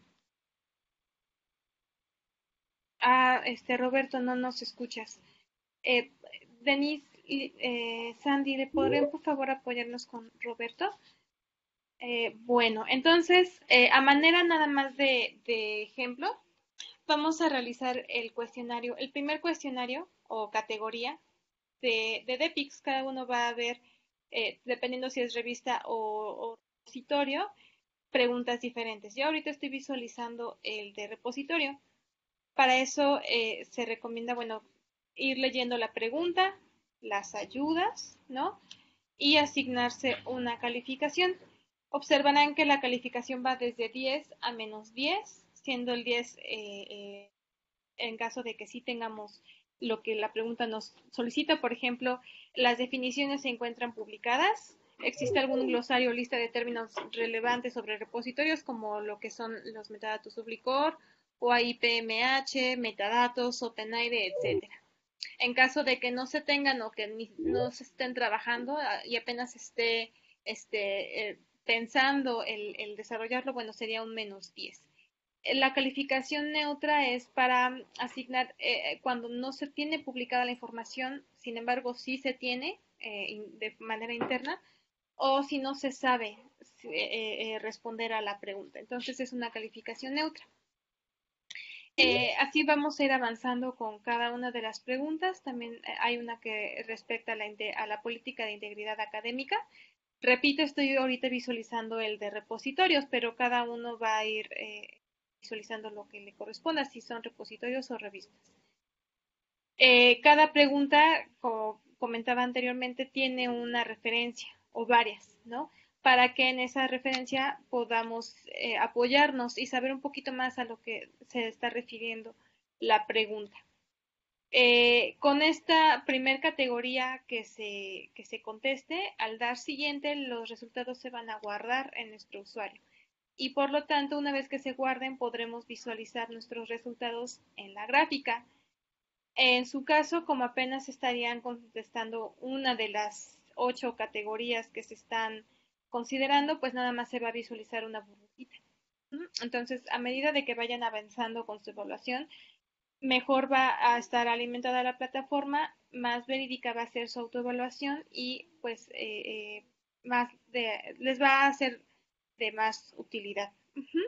ah, este Roberto, no nos escuchas. Eh, Denise, eh, Sandy, ¿le podrían por favor apoyarnos con Roberto? Eh, bueno, entonces, eh, a manera nada más de, de ejemplo, vamos a realizar el cuestionario, el primer cuestionario o categoría de, de DEPIX. Cada uno va a ver, eh, dependiendo si es revista o, o repositorio, preguntas diferentes. Yo ahorita estoy visualizando el de repositorio. Para eso eh, se recomienda, bueno, ir leyendo la pregunta, las ayudas, ¿no? Y asignarse una calificación. Observarán que la calificación va desde diez a menos diez, siendo el diez eh, eh, en caso de que sí tengamos lo que la pregunta nos solicita. Por ejemplo, las definiciones se encuentran publicadas. Existe algún glosario o lista de términos relevantes sobre repositorios, como lo que son los metadatos Ublicor, o I P M H, metadatos, OpenAIRE, etcétera. En caso de que no se tengan o que ni, no se estén trabajando y apenas esté este, eh, pensando el, el desarrollarlo, bueno, sería un menos diez. La calificación neutra es para asignar eh, cuando no se tiene publicada la información, sin embargo sí se tiene eh, de manera interna, o si no se sabe eh, eh, responder a la pregunta. Entonces es una calificación neutra. Eh, así vamos a ir avanzando con cada una de las preguntas. También hay una que respecta a la, a la política de integridad académica. Repito, estoy ahorita visualizando el de repositorios, pero cada uno va a ir eh, visualizando lo que le corresponda, si son repositorios o revistas. Eh, cada pregunta, como comentaba anteriormente, tiene una referencia o varias, ¿no? Para que en esa referencia podamos eh, apoyarnos y saber un poquito más a lo que se está refiriendo la pregunta. Eh, con esta primer categoría que se, que se conteste, al dar siguiente, los resultados se van a guardar en nuestro usuario. Y por lo tanto, una vez que se guarden, podremos visualizar nuestros resultados en la gráfica. En su caso, como apenas estarían contestando una de las ocho categorías que se están considerando, pues nada más se va a visualizar una burbujita. Entonces, a medida de que vayan avanzando con su evaluación, mejor va a estar alimentada la plataforma, más verídica va a ser su autoevaluación y pues eh, eh, más de, les va a ser de más utilidad. Uh-huh.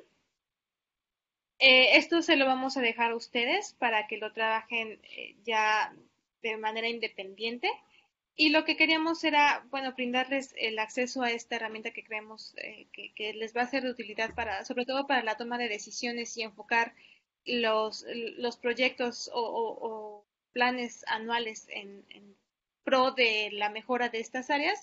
Eh, esto se lo vamos a dejar a ustedes para que lo trabajen eh, ya de manera independiente. Y lo que queríamos era, bueno, brindarles el acceso a esta herramienta que creemos eh, que, que les va a ser de utilidad para, sobre todo para la toma de decisiones y enfocar los, los proyectos o, o, o planes anuales en, en pro de la mejora de estas áreas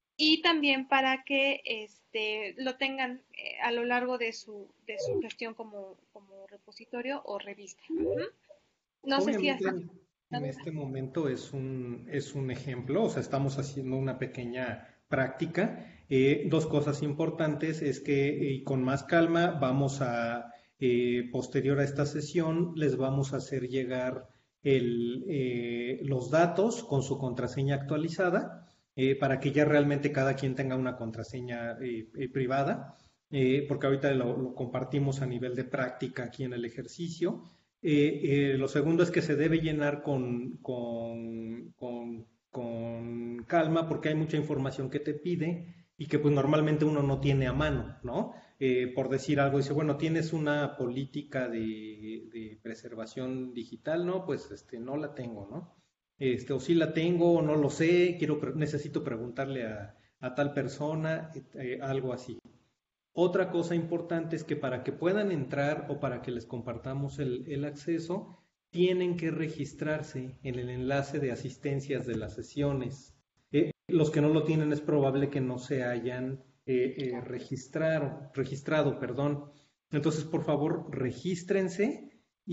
y también para que este, lo tengan eh, a lo largo de su, de su gestión como, como repositorio o revista. Uh-huh. No Obviamente, sé si así. En este momento es un, es un ejemplo, o sea, estamos haciendo una pequeña práctica. Eh, dos cosas importantes es que eh, con más calma vamos a, eh, posterior a esta sesión, les vamos a hacer llegar el, eh, los datos con su contraseña actualizada eh, para que ya realmente cada quien tenga una contraseña eh, eh, privada, eh, porque ahorita lo, lo compartimos a nivel de práctica aquí en el ejercicio. Eh, eh, lo segundo es que se debe llenar con, con, con, con calma porque hay mucha información que te pide y que pues normalmente uno no tiene a mano, ¿no? Eh, por decir algo, dice, bueno, ¿tienes una política de, de preservación digital? No, pues este, no la tengo, ¿no? Este, o sí la tengo, o no lo sé, quiero, necesito preguntarle a, a tal persona, eh, algo así. Otra cosa importante es que para que puedan entrar o para que les compartamos el, el acceso, tienen que registrarse en el enlace de asistencias de las sesiones. Eh, los que no lo tienen es probable que no se hayan eh, eh, registrado, registrado, perdón. Entonces, por favor, regístrense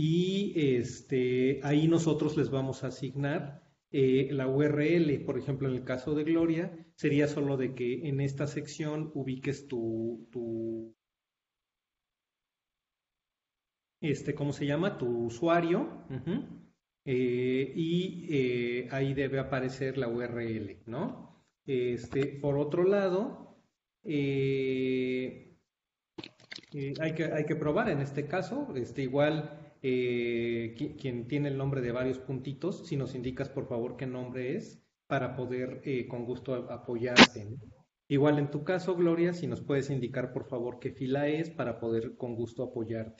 y este, ahí nosotros les vamos a asignar Eh, la U R L, por ejemplo, en el caso de Gloria, sería solo de que en esta sección ubiques tu, tu este, ¿cómo se llama? Tu usuario, uh-huh, eh, y eh, ahí debe aparecer la U R L, ¿no? Este, por otro lado, eh, eh, hay que, hay que probar en este caso, este, igual eh, qui- quien tiene el nombre de varios puntitos, si nos indicas por favor qué nombre es, para poder eh, con gusto a- apoyarte, ¿no? Igual en tu caso, Gloria, si nos puedes indicar por favor qué fila es para poder con gusto apoyarte.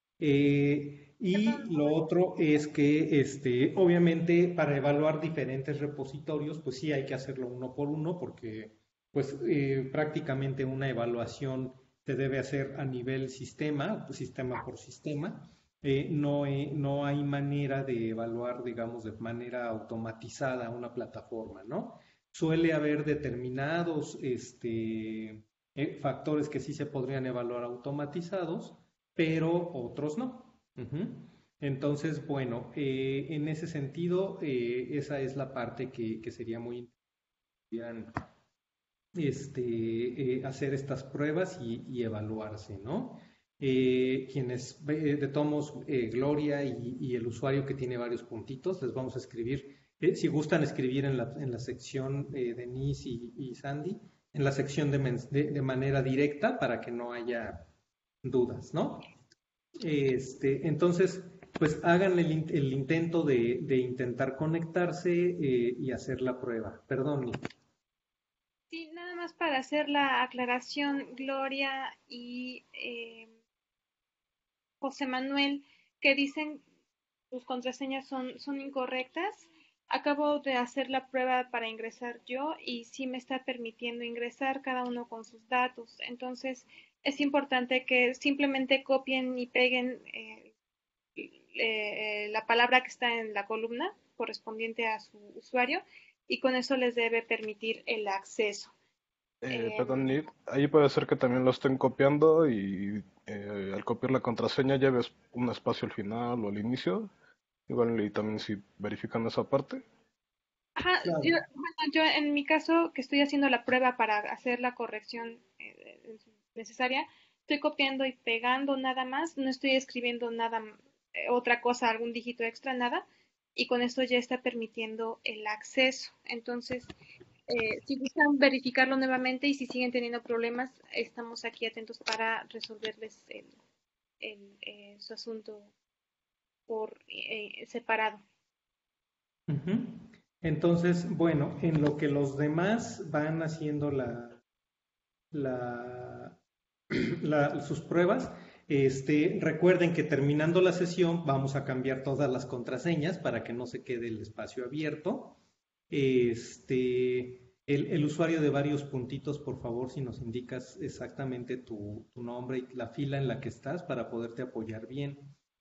Eh, Perdón, y lo otro es que, este, obviamente, para evaluar diferentes repositorios, pues sí hay que hacerlo uno por uno, porque, pues, eh, prácticamente una evaluación se debe hacer a nivel sistema, sistema por sistema. Eh, no, eh, no hay manera de evaluar, digamos, de manera automatizada una plataforma, ¿no? Suele haber determinados, este, eh, factores que sí se podrían evaluar automatizados, pero otros no. Ujú. Entonces, bueno, eh, en ese sentido, eh, esa es la parte que, que sería muy interesante, este, eh, hacer estas pruebas y, y evaluarse, ¿no? Eh, quienes, eh, de tomos, eh, Gloria y, y el usuario que tiene varios puntitos, les vamos a escribir, eh, si gustan escribir en la, en la sección eh, Denise y, y Sandy, en la sección de, de, de manera directa para que no haya dudas, ¿no? Este, entonces, pues hagan el, in- el intento de, de intentar conectarse eh, y hacer la prueba. Perdón, Nick. sí, nada más para hacer la aclaración, Gloria y eh, José Manuel, que dicen sus contraseñas son, son incorrectas. Acabo de hacer la prueba para ingresar yo y sí me está permitiendo ingresar cada uno con sus datos. Entonces, es importante que simplemente copien y peguen eh, eh, la palabra que está en la columna correspondiente a su usuario y con eso les debe permitir el acceso. Eh, Eh, perdón, Nid, ahí puede ser que también lo estén copiando y eh, al copiar la contraseña lleves un espacio al final o al inicio. Igual y también si verifican esa parte. Ajá, yo, Claro. bueno, yo en mi caso que estoy haciendo la prueba para hacer la corrección eh, necesaria, estoy copiando y pegando nada más, no estoy escribiendo nada, eh, otra cosa, algún dígito extra, nada, y con esto ya está permitiendo el acceso. Entonces, eh, si gustan verificarlo nuevamente y si siguen teniendo problemas, estamos aquí atentos para resolverles el, el, eh, su asunto por eh, separado. Ujú. Entonces, bueno, en lo que los demás van haciendo la, la, la- sus pruebas, este, recuerden que terminando la sesión vamos a cambiar todas las contraseñas para que no se quede el espacio abierto. Este, el, el usuario de varios puntitos, por favor, si nos indicas exactamente tu, tu nombre y la fila en la que estás para poderte apoyar bien.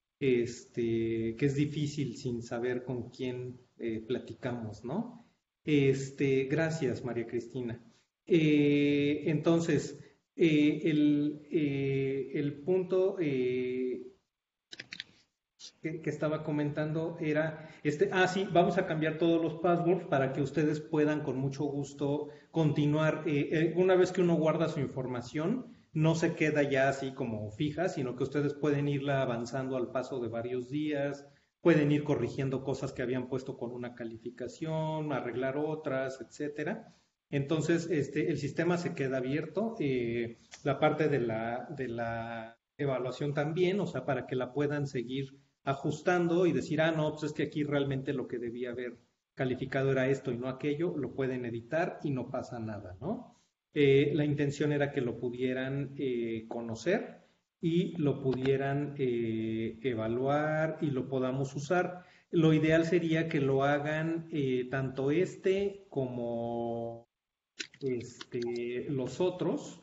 Este, que es difícil sin saber con quién eh, platicamos, ¿no? Este, gracias, María Cristina. Eh, entonces, eh, el, eh, el punto eh, que, que estaba comentando era, este, ah, sí, vamos a cambiar todos los passwords para que ustedes puedan con mucho gusto continuar. Eh, eh, una vez que uno guarda su información, no se queda ya así como fija, sino que ustedes pueden irla avanzando al paso de varios días, pueden ir corrigiendo cosas que habían puesto con una calificación, arreglar otras, etcétera. Entonces, este, el sistema se queda abierto, eh, la parte de la, de la evaluación también, o sea, para que la puedan seguir ajustando y decir, ah, no, pues es que aquí realmente lo que debía haber calificado era esto y no aquello, lo pueden editar y no pasa nada, ¿no? Eh, la intención era que lo pudieran eh, conocer y lo pudieran eh, evaluar y lo podamos usar. Lo ideal sería que lo hagan eh, tanto este como este, los otros,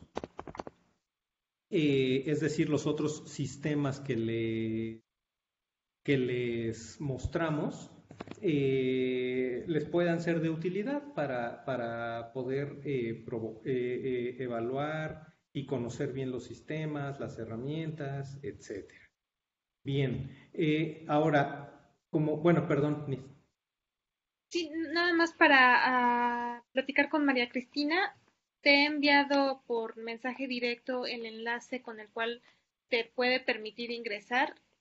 eh, es decir, los otros sistemas que le que les mostramos eh, les puedan ser de utilidad para, para poder eh, provo- eh, eh, evaluar y conocer bien los sistemas, las herramientas, etcétera. Bien, eh, ahora, como, bueno, perdón, Nis. Sí, nada más para ah, platicar con María Cristina. Te he enviado por mensaje directo el enlace con el cual te puede permitir ingresar.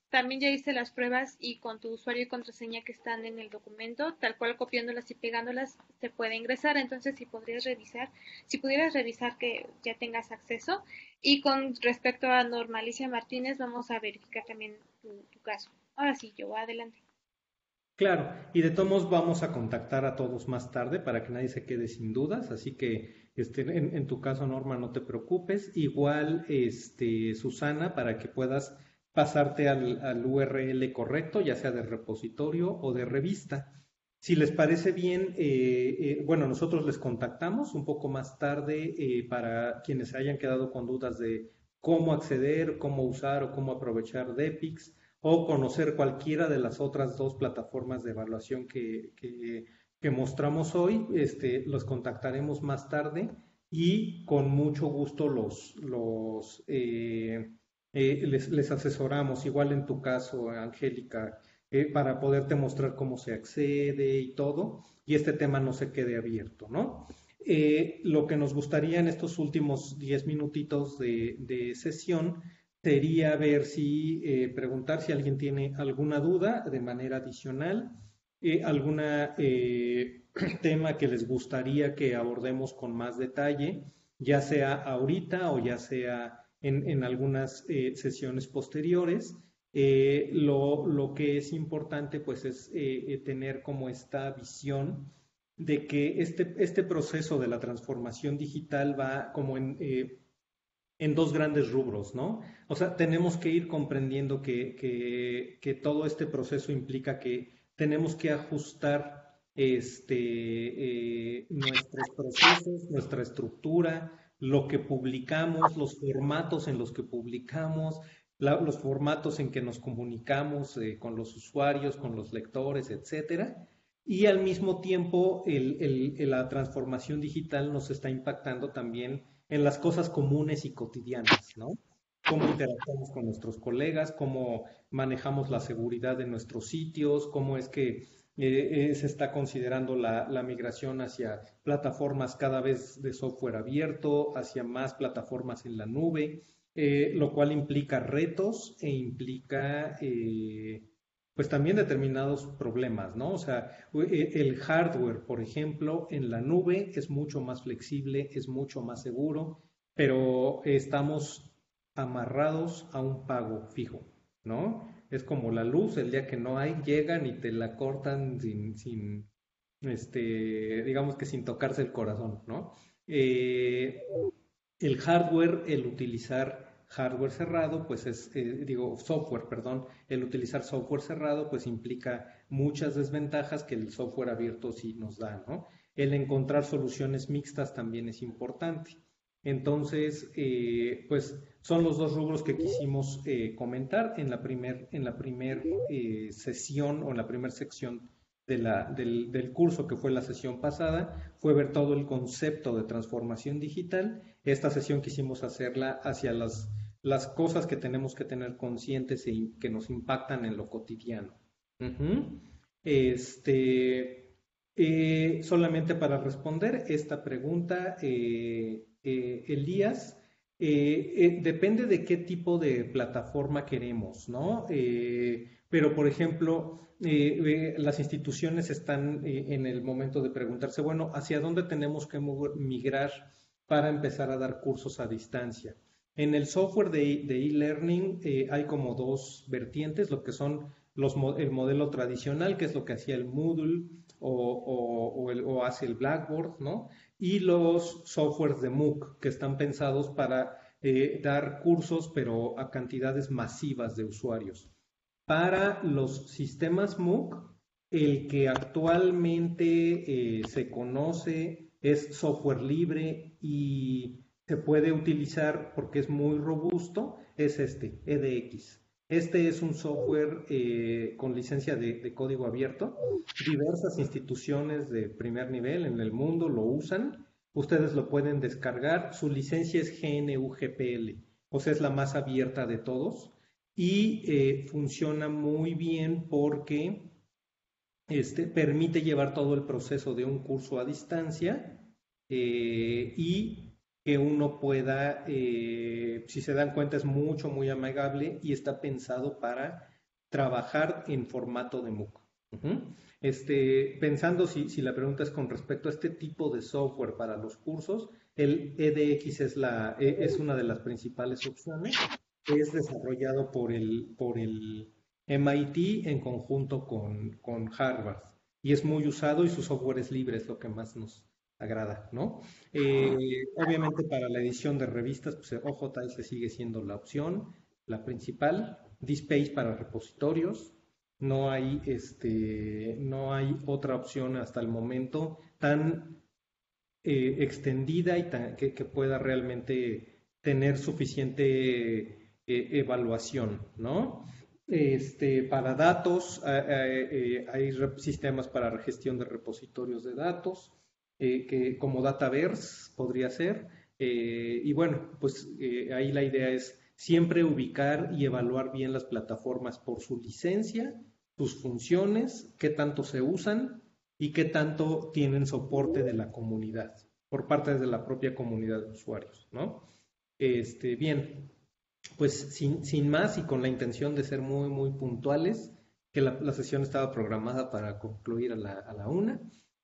también ya hice las pruebas y con tu usuario y contraseña que están en el documento, tal cual copiándolas y pegándolas, se puede ingresar. Entonces, si podrías revisar, si pudieras revisar que ya tengas acceso. Y con respecto a Normalicia Martínez, vamos a verificar también tu, tu caso. Ahora sí, yo, adelante. Claro, y de todos modos vamos a contactar a todos más tarde para que nadie se quede sin dudas, así que este, en, en tu caso, Norma, no te preocupes. Igual, este, Susana, para que puedas pasarte al, al U R L correcto, ya sea de repositorio o de revista. Si les parece bien, eh, eh, bueno, nosotros les contactamos un poco más tarde eh, para quienes hayan quedado con dudas de cómo acceder, cómo usar o cómo aprovechar Depix o conocer cualquiera de las otras dos plataformas de evaluación que, que, que mostramos hoy. Este, los contactaremos más tarde y con mucho gusto los, los eh, eh, les, les asesoramos. Igual en tu caso, Angélica, eh, para poderte mostrar cómo se accede y todo, y este tema no se quede abierto, ¿no? Eh, lo que nos gustaría en estos últimos diez minutitos de, de sesión sería ver si, eh, preguntar si alguien tiene alguna duda de manera adicional, eh, alguna eh, tema que les gustaría que abordemos con más detalle, ya sea ahorita o ya sea en, en algunas eh, sesiones posteriores. Eh, lo, lo que es importante pues es eh, tener como esta visión de que este, este proceso de la transformación digital va como en... Eh, en dos grandes rubros, ¿no? O sea, tenemos que ir comprendiendo que, que, que todo este proceso implica que tenemos que ajustar este, eh, nuestros procesos, nuestra estructura, lo que publicamos, los formatos en los que publicamos, la, los formatos en que nos comunicamos eh, con los usuarios, con los lectores, etcétera. Y al mismo tiempo, el, el, la transformación digital nos está impactando también en las cosas comunes y cotidianas, ¿no? Cómo interactuamos con nuestros colegas, cómo manejamos la seguridad de nuestros sitios, cómo es que eh, se está considerando la, la migración hacia plataformas cada vez de software abierto, hacia más plataformas en la nube, eh, lo cual implica retos e implica... Eh, pues también determinados problemas, ¿no? O sea, el hardware, por ejemplo, en la nube es mucho más flexible, es mucho más seguro, pero estamos amarrados a un pago fijo, ¿no? Es como la luz, el día que no hay, llegan y te la cortan sin, sin este, digamos que sin tocarse el corazón, ¿no? Eh, el hardware, el utilizar hardware cerrado, pues es, eh, digo, software, perdón, el utilizar software cerrado, pues implica muchas desventajas que el software abierto sí nos da, ¿no? El encontrar soluciones mixtas también es importante. Entonces, eh, pues son los dos rubros que quisimos eh, comentar en la primer, en la primer eh, sesión o en la primera sección de la, del, del curso que fue la sesión pasada, fue ver todo el concepto de transformación digital. Esta sesión quisimos hacerla hacia las, las cosas que tenemos que tener conscientes y que nos impactan en lo cotidiano. Uh-huh. Este, eh, solamente para responder esta pregunta, eh, eh, Elías, eh, eh, depende de qué tipo de plataforma queremos, ¿no? Eh, pero, por ejemplo, eh, eh, las instituciones están eh, en el momento de preguntarse, bueno, ¿hacia dónde tenemos que migrar para empezar a dar cursos a distancia? En el software de e-learning eh, hay como dos vertientes, lo que son los, el modelo tradicional, que es lo que hacía el Moodle o, o, o, el, o hace el Blackboard, ¿no? Y los softwares de MOOC, que están pensados para eh, dar cursos, pero a cantidades masivas de usuarios. Para los sistemas MOOC, el que actualmente eh, se conoce es software libre y se puede utilizar porque es muy robusto, es este, E D X. Este es un software eh, con licencia de, de código abierto. Diversas instituciones de primer nivel en el mundo lo usan. Ustedes lo pueden descargar. Su licencia es G N U G P L, o sea, es la más abierta de todos. Y eh, funciona muy bien porque este, permite llevar todo el proceso de un curso a distancia eh, y que uno pueda, eh, si se dan cuenta, es mucho, muy amigable y está pensado para trabajar en formato de MOOC. Uh-huh. Este, pensando si, si la pregunta es con respecto a este tipo de software para los cursos, el E D X es, la, es una de las principales opciones. Es desarrollado por el, por el M I T en conjunto con, con Harvard y es muy usado y su software es libre, es lo que más nos agrada, ¿no? Eh, obviamente para la edición de revistas, pues O J S sigue siendo la opción, la principal. DSpace para repositorios. No hay, este, no hay otra opción hasta el momento tan eh, extendida y tan, que, que pueda realmente tener suficiente eh, evaluación, ¿no? Este, para datos, eh, eh, hay sistemas para gestión de repositorios de datos, eh, que, como Dataverse podría ser. Eh, y bueno, pues eh, ahí la idea es siempre ubicar y evaluar bien las plataformas por su licencia, sus funciones, qué tanto se usan y qué tanto tienen soporte de la comunidad, por parte de la propia comunidad de usuarios, ¿no? Este, bien, pues sin, sin más y con la intención de ser muy, muy puntuales, que la, la sesión estaba programada para concluir a la, a la una,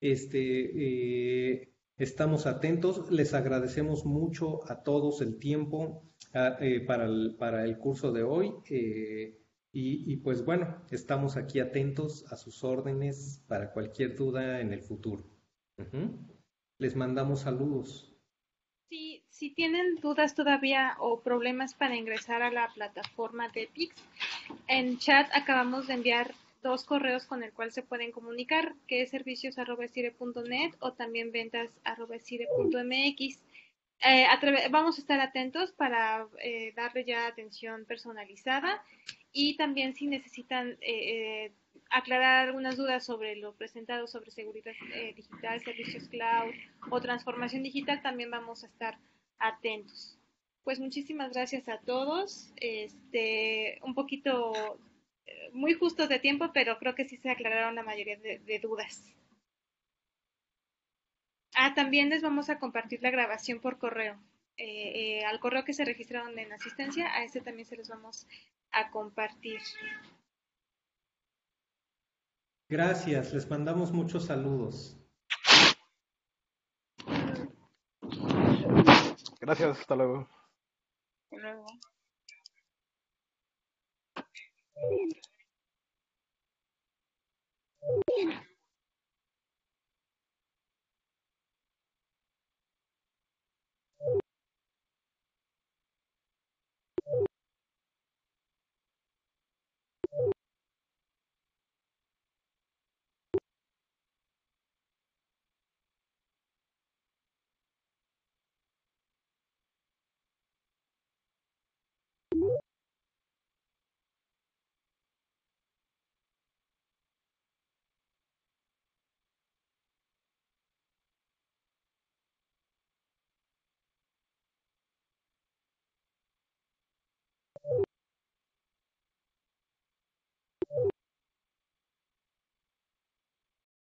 este, eh, estamos atentos, les agradecemos mucho a todos el tiempo a, eh, para, el, para el curso de hoy. Eh, y, y pues bueno, estamos aquí atentos a sus órdenes para cualquier duda en el futuro. Uh-huh. Les mandamos saludos. Sí, si tienen dudas todavía o problemas para ingresar a la plataforma de Pix, en chat acabamos de enviar dos correos con el cual se pueden comunicar, que es servicios arroba esire punto net o también ventas arroba esire punto mx. Eh, vamos a estar atentos para eh, darle ya atención personalizada y también si necesitan eh, eh, aclarar algunas dudas sobre lo presentado sobre seguridad eh, digital, servicios cloud o transformación digital, también vamos a estar atentos. Pues muchísimas gracias a todos. Este, un poquito eh, muy justos de tiempo, pero creo que sí se aclararon la mayoría de, de dudas. Ah, también les vamos a compartir la grabación por correo. Eh, eh, al correo que se registraron en asistencia, a ese también se los vamos a compartir. Gracias, les mandamos muchos saludos. Gracias, hasta luego. Hasta luego.